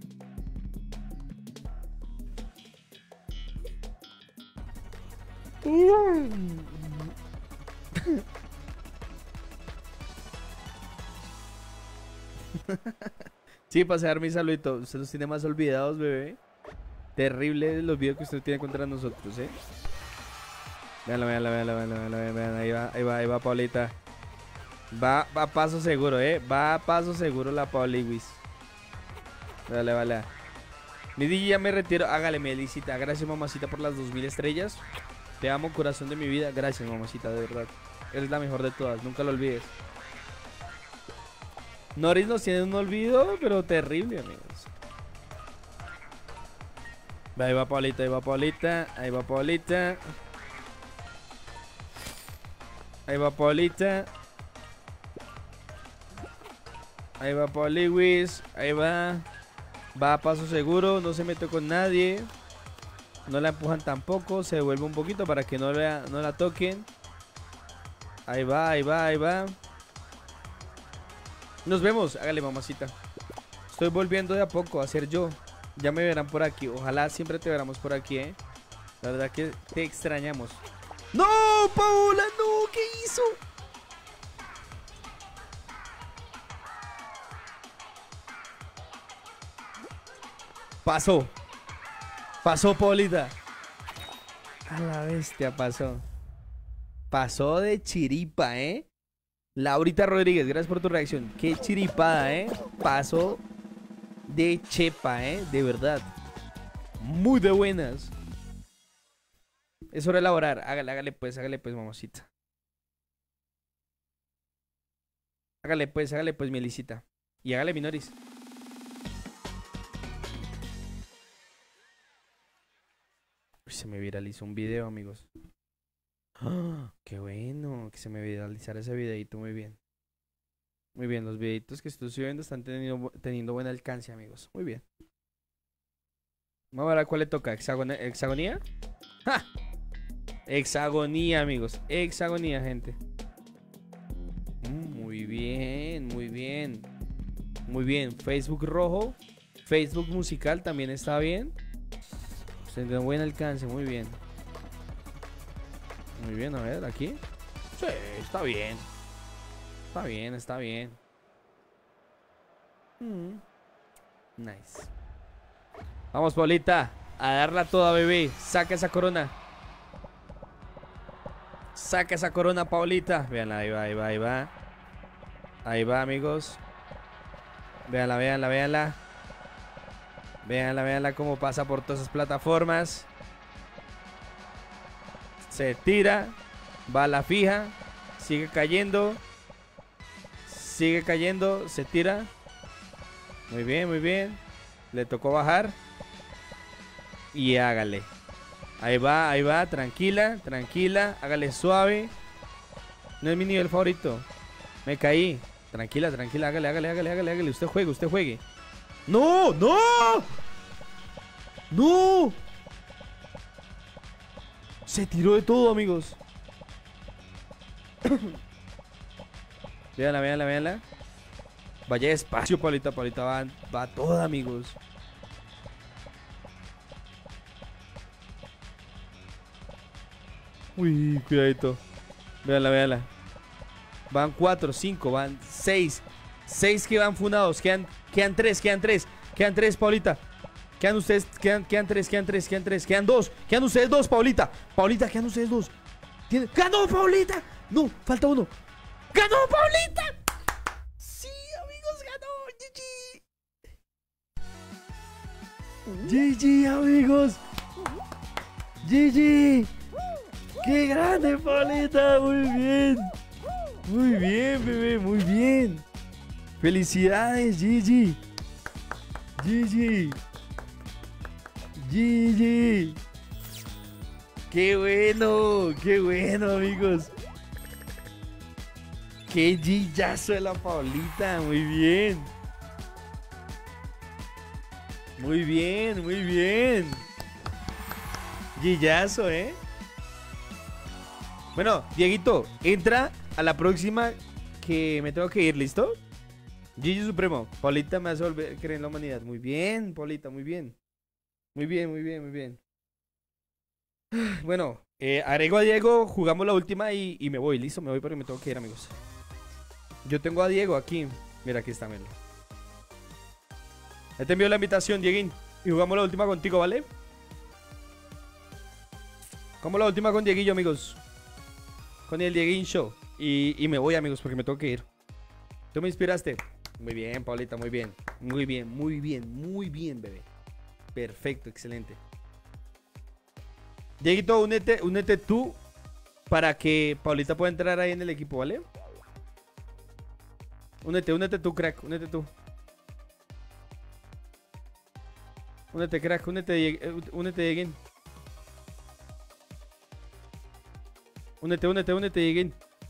S1: Sí, pasar mi saludito. Usted los tiene más olvidados, bebé. Terrible los videos que usted tiene contra nosotros, Véanlo, véanlo, véanlo, véanlo, véanlo. Ahí va Paulita. Va a paso seguro, Va a paso seguro la Pauliwis. Dale, vale. Mi DJ ya me retiro. Hágale, Melisita. Gracias, mamacita, por las 2000 estrellas. Te amo, corazón de mi vida. Gracias, mamacita, de verdad. Eres la mejor de todas. Nunca lo olvides. Norris nos tiene un olvido, pero terrible, amigos. Ahí va Paulita, ahí va Paulita. Ahí va Paulita. Ahí va Paulita. Ahí va Pauliwis. Ahí va. Va a paso seguro. No se mete con nadie. No la empujan tampoco. Se devuelve un poquito para que no la toquen. Ahí va, ahí va, ahí va. Nos vemos. Hágale, mamacita. Estoy volviendo de a poco a ser yo. Ya me verán por aquí. Ojalá siempre te veramos por aquí, La verdad que te extrañamos. ¡No, Paola! ¡No! ¿Qué hizo? Pasó. Pasó, Paulita. A la bestia pasó. Pasó de chiripa, Laurita Rodríguez, gracias por tu reacción. Qué chiripada, Pasó de chepa, de verdad. Muy de buenas. Es hora de elaborar. Hágale pues, mamacita. Hágale pues, Melisita. Y hágale, Minoris. Uy, se me viralizó un video, amigos. ¡Ah! ¡Qué bueno! Que se me viralizara ese videito, muy bien. Muy bien, los videitos que estoy subiendo están teniendo buen alcance, amigos. Muy bien. Vamos a ver a cuál le toca. ¿Hexagonía? ¡Ja! Hexagonía, amigos. Hexagonía, gente. Muy bien, muy bien. Muy bien. Facebook rojo. Facebook musical también está bien. Tiene buen alcance, muy bien. Muy bien, a ver, aquí. Sí, está bien. Está bien, está bien. Nice. Vamos, Paulita. A darla toda, bebé. Saca esa corona. Saca esa corona, Paulita. Véanla, ahí va, ahí va, ahí va. Ahí va, amigos. Véanla, véanla, véanla. Véanla, véanla cómo pasa por todas esas plataformas. Se tira. Va a la fija. Sigue cayendo. Sigue cayendo. Se tira. Muy bien, muy bien. Le tocó bajar. Y hágale. Ahí va. Tranquila, tranquila. Hágale suave. No es mi nivel favorito. Me caí. Tranquila, tranquila. Hágale, hágale, hágale, hágale, hágale. Usted juegue, usted juegue. ¡No! ¡No! ¡No! Se tiró de todo, amigos. Véanla, véanla, véanla. Vaya despacio, Paulita. Paulita va toda, amigos. Uy, cuidadito. Véanla, véanla. Van 4, 5, van 6. 6 que van funados. Quedan 3, quedan 3. Quedan 3, Paulita. Quedan ustedes, quedan 3, quedan 3, quedan 3. Quedan 2. Quedan ustedes 2, Paulita. Paulita, quedan ustedes 2. ¡Ganó, Paulita! No, falta uno. ¡Ganó, Paulita! Sí, amigos, ganó. GG. GG, amigos. GG. ¡Qué grande, Paulita! Muy bien. Muy bien, bebé, muy bien. Felicidades, GG. GG. GG. Qué bueno, amigos. Qué gillazo de la Paulita, muy bien. Muy bien, muy bien. Gillazo, Bueno, Dieguito, entra a la próxima que me tengo que ir, ¿listo? Gigi Supremo, Paulita me hace volver a creer en la humanidad. Muy bien, Paulita, muy bien. Muy bien, muy bien, muy bien. Bueno, agrego a Diego, jugamos la última y me voy, listo, me voy porque me tengo que ir, amigos. Yo tengo a Diego aquí. Mira, aquí está, mira. Ya te envío la invitación, Dieguín. Y jugamos la última contigo, ¿vale? Jugamos la última con Dieguillo, amigos. Con el Dieguín Show. Y me voy, amigos, porque me tengo que ir. ¿Tú me inspiraste? Muy bien, Paulita, muy bien. Muy bien, muy bien, muy bien, bebé. Perfecto, excelente. Dieguito, únete tú para que Paulita pueda entrar ahí en el equipo, ¿vale? Únete tú, crack, únete tú. Únete, crack, únete, Dieguín. Únete, Dieguín.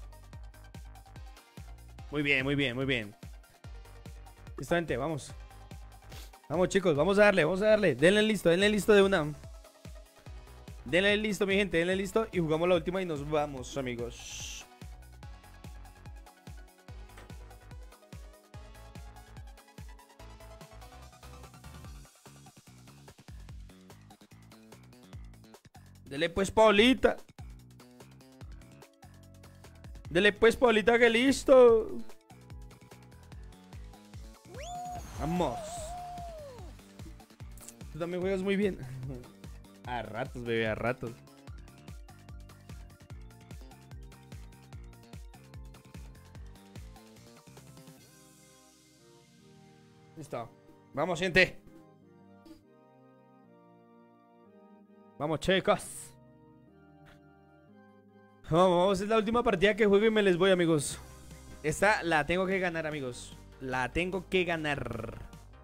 S1: Muy bien. Listo, gente, vamos. Vamos, chicos, vamos a darle. Denle listo de una. Denle listo, mi gente, denle listo. Y jugamos la última y nos vamos, amigos. Dele pues, Paulita. Dele pues, Paulita, que listo. Vamos. Tú también juegas muy bien. A ratos, bebé, a ratos. Listo. Vamos, gente. Vamos, chicos. Vamos, es la última partida que juego y me les voy, amigos. Esta la tengo que ganar, amigos. La tengo que ganar.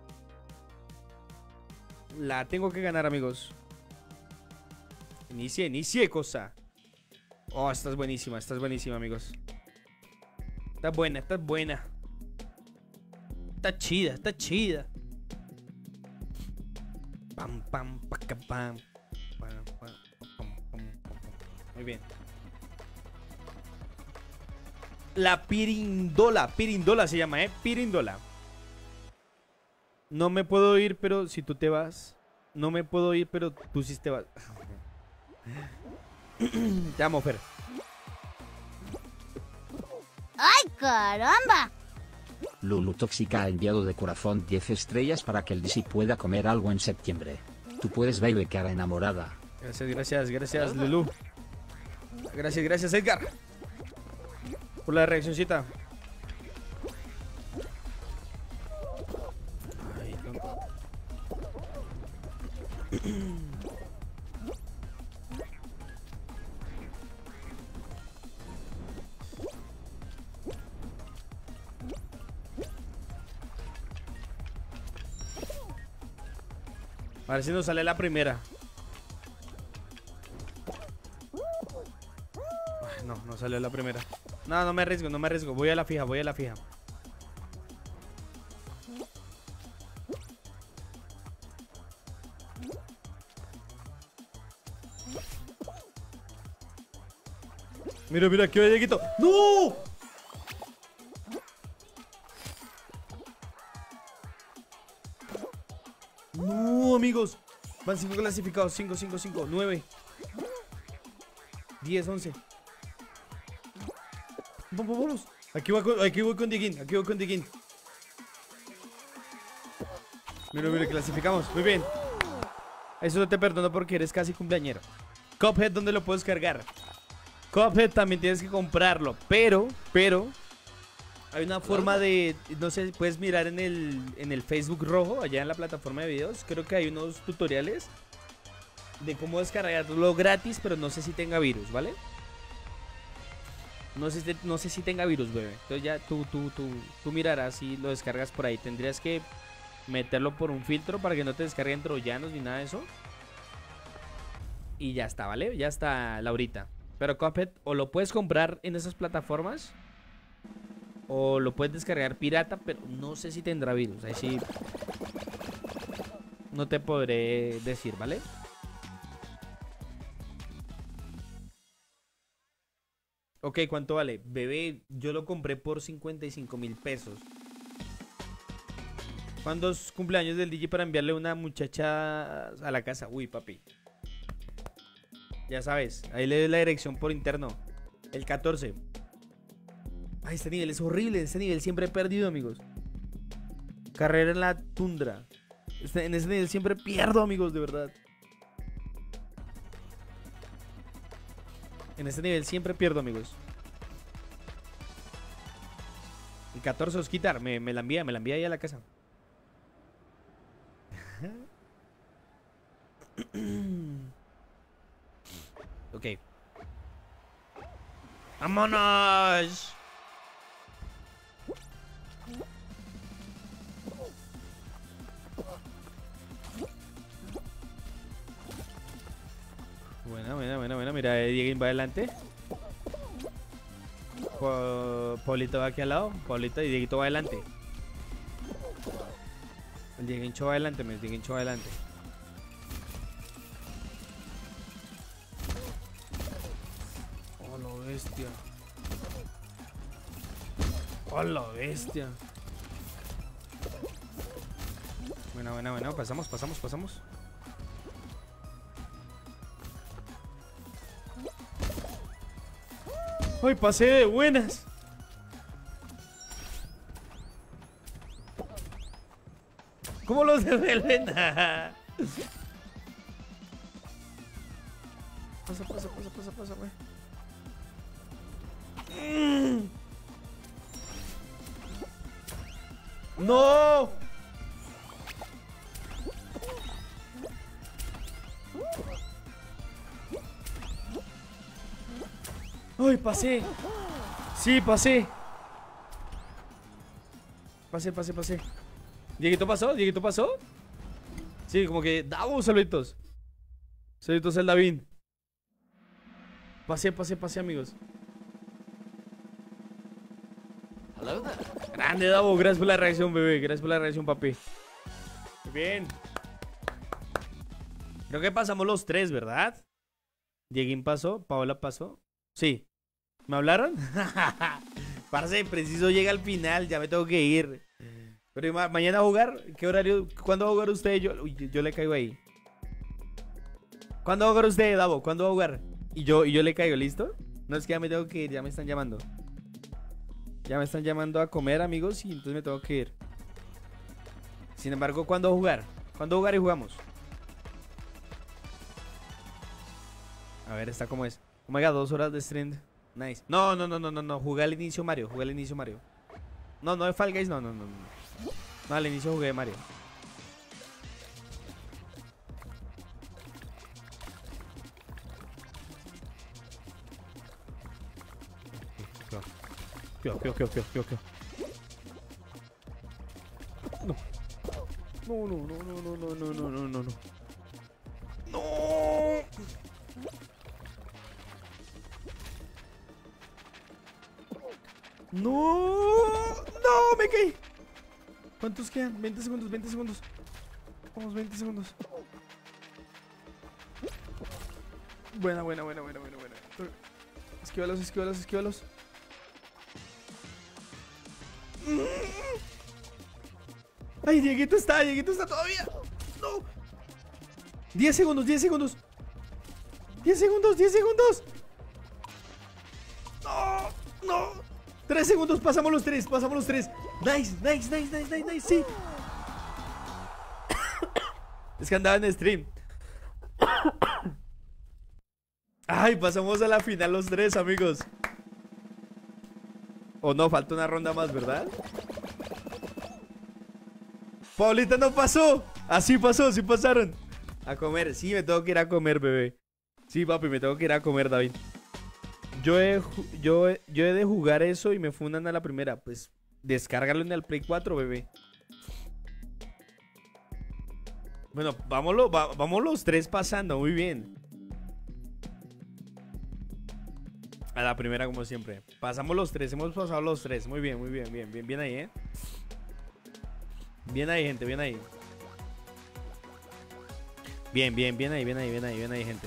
S1: La tengo que ganar, amigos. Inicie, cosa. Oh, esta es buenísima, amigos. Esta es buena. Está chida. Pam, pam, paca, pam. Muy bien. La pirindola se llama, pirindola. No me puedo ir, pero si tú te vas. No me puedo ir, pero tú sí te vas. Te amo, Fer.
S5: ¡Ay, caramba!
S4: Lulu Tóxica ha enviado de corazón 10 estrellas para que el DC pueda comer algo en septiembre. Tú puedes, baby, cara enamorada.
S1: Gracias, Lulu. Gracias, Edgar. Por la reaccioncita. Ay, tonto. A ver si nos sale la primera. Ay, no salió la primera. No me arriesgo. Voy a la fija. Mira, aquí va Dieguito. ¡No! No, amigos. Van 5 clasificados. 5, 9, 10, 11. Vamos. Aquí voy con Dieguín. Mira, clasificamos. Muy bien. Eso no te perdono porque eres casi cumpleañero. Cuphead, ¿dónde lo puedes cargar? Cuphead también tienes que comprarlo. Pero hay una forma de, no sé, puedes mirar en el Facebook rojo, allá en la plataforma de videos. Creo que hay unos tutoriales de cómo descargarlo gratis, pero no sé si tenga virus, ¿vale? No sé si tenga virus, bebé. Entonces ya tú mirarás si lo descargas por ahí. Tendrías que meterlo por un filtro para que no te descarguen troyanos ni nada de eso. Y ya está, ¿vale? Ya está, Laurita. Pero Cuphead o lo puedes comprar en esas plataformas o lo puedes descargar pirata, pero no sé si tendrá virus. Ahí sí no te podré decir, ¿vale? Ok, ¿cuánto vale? Bebé, yo lo compré por 55,000 pesos. ¿Cuándo es cumpleaños del DJ para enviarle una muchacha a la casa? Uy, papi. Ya sabes, ahí le doy la dirección por interno. El 14. Ay, este nivel es horrible. Este nivel siempre he perdido, amigos. Carrera en la tundra. En este nivel siempre pierdo, amigos, de verdad. En este nivel siempre pierdo, amigos. El 14 Osquitar me la envía ahí a la casa. Ok. ¡Vámonos! Buena. Mira, Dieguín va adelante. Paulito va aquí al lado. Paulito y Dieguito va adelante. El Dieguincho va adelante, el Dieguincho va adelante. Oh, la bestia. Oh, la bestia. Buena. Pasamos. ¡Ay, pasé de buenas! ¿Cómo los devuelven? Pasa, güey. ¡No! ¡Ay, pasé! Sí, pasé. Pasé. ¿Dieguito pasó? Sí, como que... ¡Davo, saluditos! Saluditos al David. Pasé, amigos.
S2: Hello there.
S1: Grande, Davo. Gracias por la reacción, bebé. Gracias por la reacción, papi. Muy bien. Creo que pasamos los tres, ¿verdad? Dieguín pasó. Paola pasó. Sí. ¿Me hablaron? Parce, preciso llega al final. Ya me tengo que ir. Pero mañana a jugar. ¿Qué horario? ¿Cuándo va a jugar usted? Yo le caigo ahí. ¿Cuándo va a jugar usted, Davo? ¿Cuándo va a jugar? Y yo le caigo, ¿listo? No, es que ya me tengo que ir. Ya me están llamando. Ya me están llamando a comer, amigos. Y entonces me tengo que ir. Sin embargo, ¿cuándo va a jugar? ¿Cuándo jugar y jugamos? A ver, ¿esta cómo es? Oh my god, 2 horas de stream. Nice. No. Jugué al inicio Mario. No, de Fall Guys, no. No, al inicio jugué Mario. Cuidado. No. No, me caí. ¿Cuántos quedan? 20 segundos. Vamos, 20 segundos. Buena. Esquívalos. Ay, Dieguito está todavía. No. 10 segundos. 10 segundos. No. 3 segundos, pasamos los tres. Nice, sí. Es que andaba en stream. Ay, pasamos a la final los tres, amigos. O no, falta una ronda más, ¿verdad? Paulita no pasó. Así pasó, sí pasaron. A comer, sí, me tengo que ir a comer, bebé. Sí, papi, me tengo que ir a comer, David. Yo he de jugar eso y me fundan a la primera. Pues descárgalo en el Play 4, bebé. Bueno, vamos los tres pasando, muy bien. A la primera como siempre. Pasamos los tres, hemos pasado los tres. Muy bien ahí, Bien ahí, gente, bien ahí. Bien ahí, gente.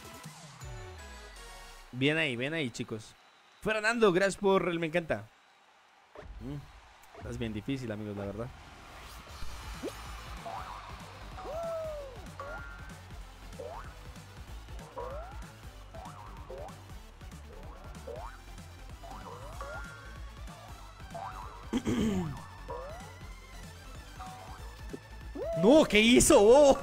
S1: Bien ahí, chicos. Fernando, gracias por el me encanta. Es bien difícil, amigos, la verdad. No, ¿qué hizo? Oh.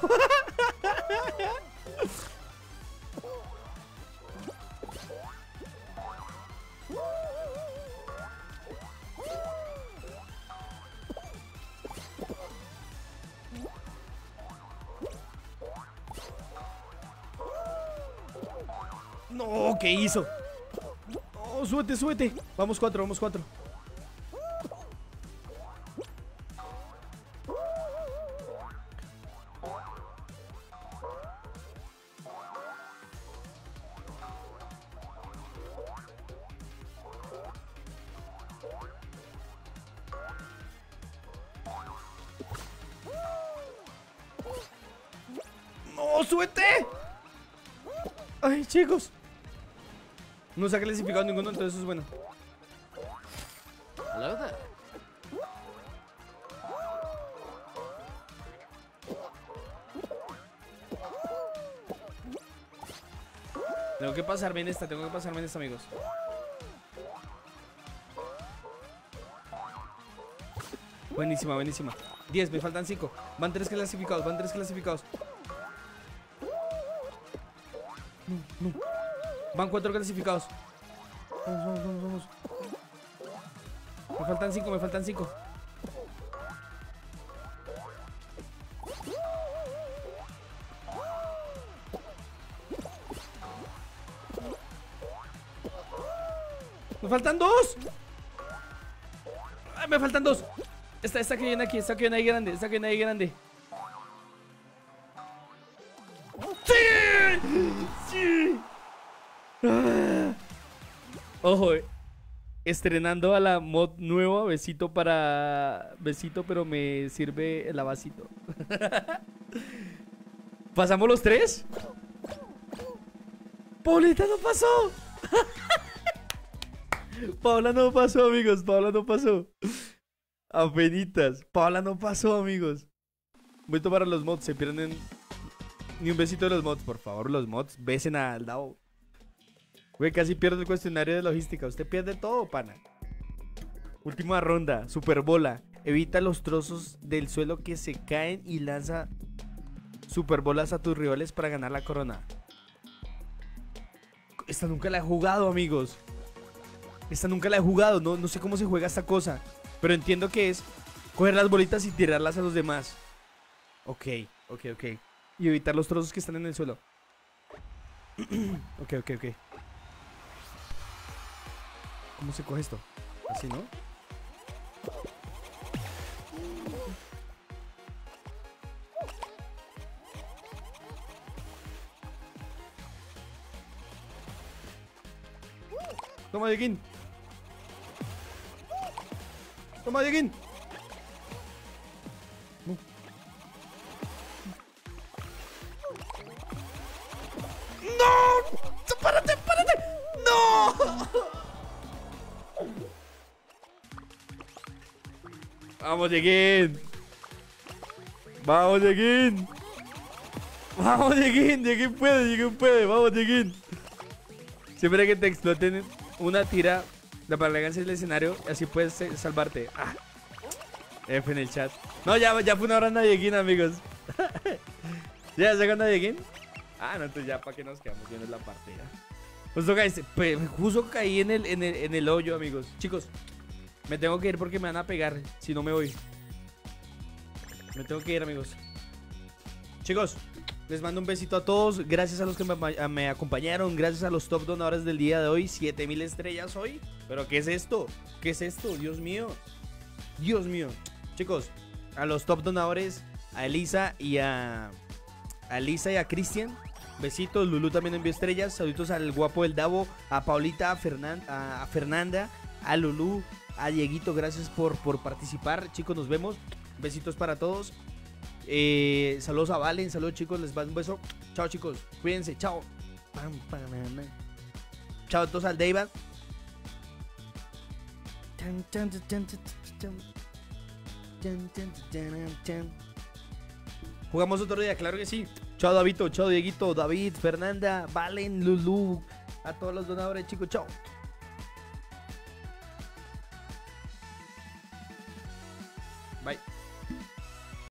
S1: No. ¿qué hizo? Oh, súbete, súbete. Vamos 4, vamos 4. ¡No, súbete! Ay, chicos. No se ha clasificado ninguno, entonces eso es bueno.
S2: Hello there.
S1: Tengo que pasarme en esta, amigos. Buenísima, buenísima. 10, me faltan 5. Van 3 clasificados, van 3 clasificados. No, no. Van 4 clasificados. Vamos, vamos, vamos, vamos. Me faltan 5, me faltan 5. Me faltan 2. Ay, me faltan 2. Esta que viene aquí, esta que viene ahí grande, esta que viene ahí grande. ¡Sí! ¡Sí! Ah. Ojo, estrenando a la mod nueva, besito para... Besito, pero me sirve el vasito. ¿Pasamos los 3? ¡Paulita no pasó! Paula no pasó, amigos, Paula no pasó. Apenitas, Paula no pasó, amigos. Voy a tomar a los mods, se pierden ni un besito de los mods. Por favor, los mods, besen al Dao. Güey, casi pierdo el cuestionario de logística. Usted pierde todo, pana. Última ronda, super bola. Evita los trozos del suelo que se caen y lanza super bolas a tus rivales para ganar la corona. Esta nunca la he jugado, amigos. Esta nunca la he jugado, no sé cómo se juega esta cosa. Pero entiendo que es coger las bolitas y tirarlas a los demás. Ok. Y evitar los trozos que están en el suelo. Ok. ¿Cómo se coge esto? Así, ¿no? Toma, Dieguín. Toma, Dieguín. No. ¡No! ¡Párate! ¡No! Vamos, Dieguín. Vamos, Dieguín. Vamos, Dieguín. Dieguín puede. Vamos, Dieguín. Siempre que te exploten una tira, la paralegancia del escenario, así puedes salvarte. Ah. F en el chat. No, ya fue una ronda de Dieguín, amigos. ¿Ya segunda de Dieguín? Ah, no, entonces ya para que nos quedamos viendo la partida. Justo caí en el hoyo, amigos. Chicos, me tengo que ir porque me van a pegar. Si no me voy. Me tengo que ir, amigos. Chicos, les mando un besito a todos. Gracias a los que me acompañaron. Gracias a los top donadores del día de hoy. 7000 estrellas hoy. ¿Pero qué es esto? ¿Qué es esto? Dios mío. Dios mío. Chicos, a los top donadores, a Elisa y a Cristian, besitos. Lulu también envió estrellas. Saluditos al guapo del Davo, a Paulita, a Fernanda, a Lulu, a Dieguito. Gracias por participar. Chicos, nos vemos. Besitos para todos. Saludos a Valen. Saludos, chicos. Les mando un beso. Chao, chicos. Cuídense. Chao. Chao a todos, al David. Jugamos otro día, claro que sí. Chao, Davito, chao, Dieguito, David, Fernanda, Valen, Lulu. A todos los donadores, chicos, chao.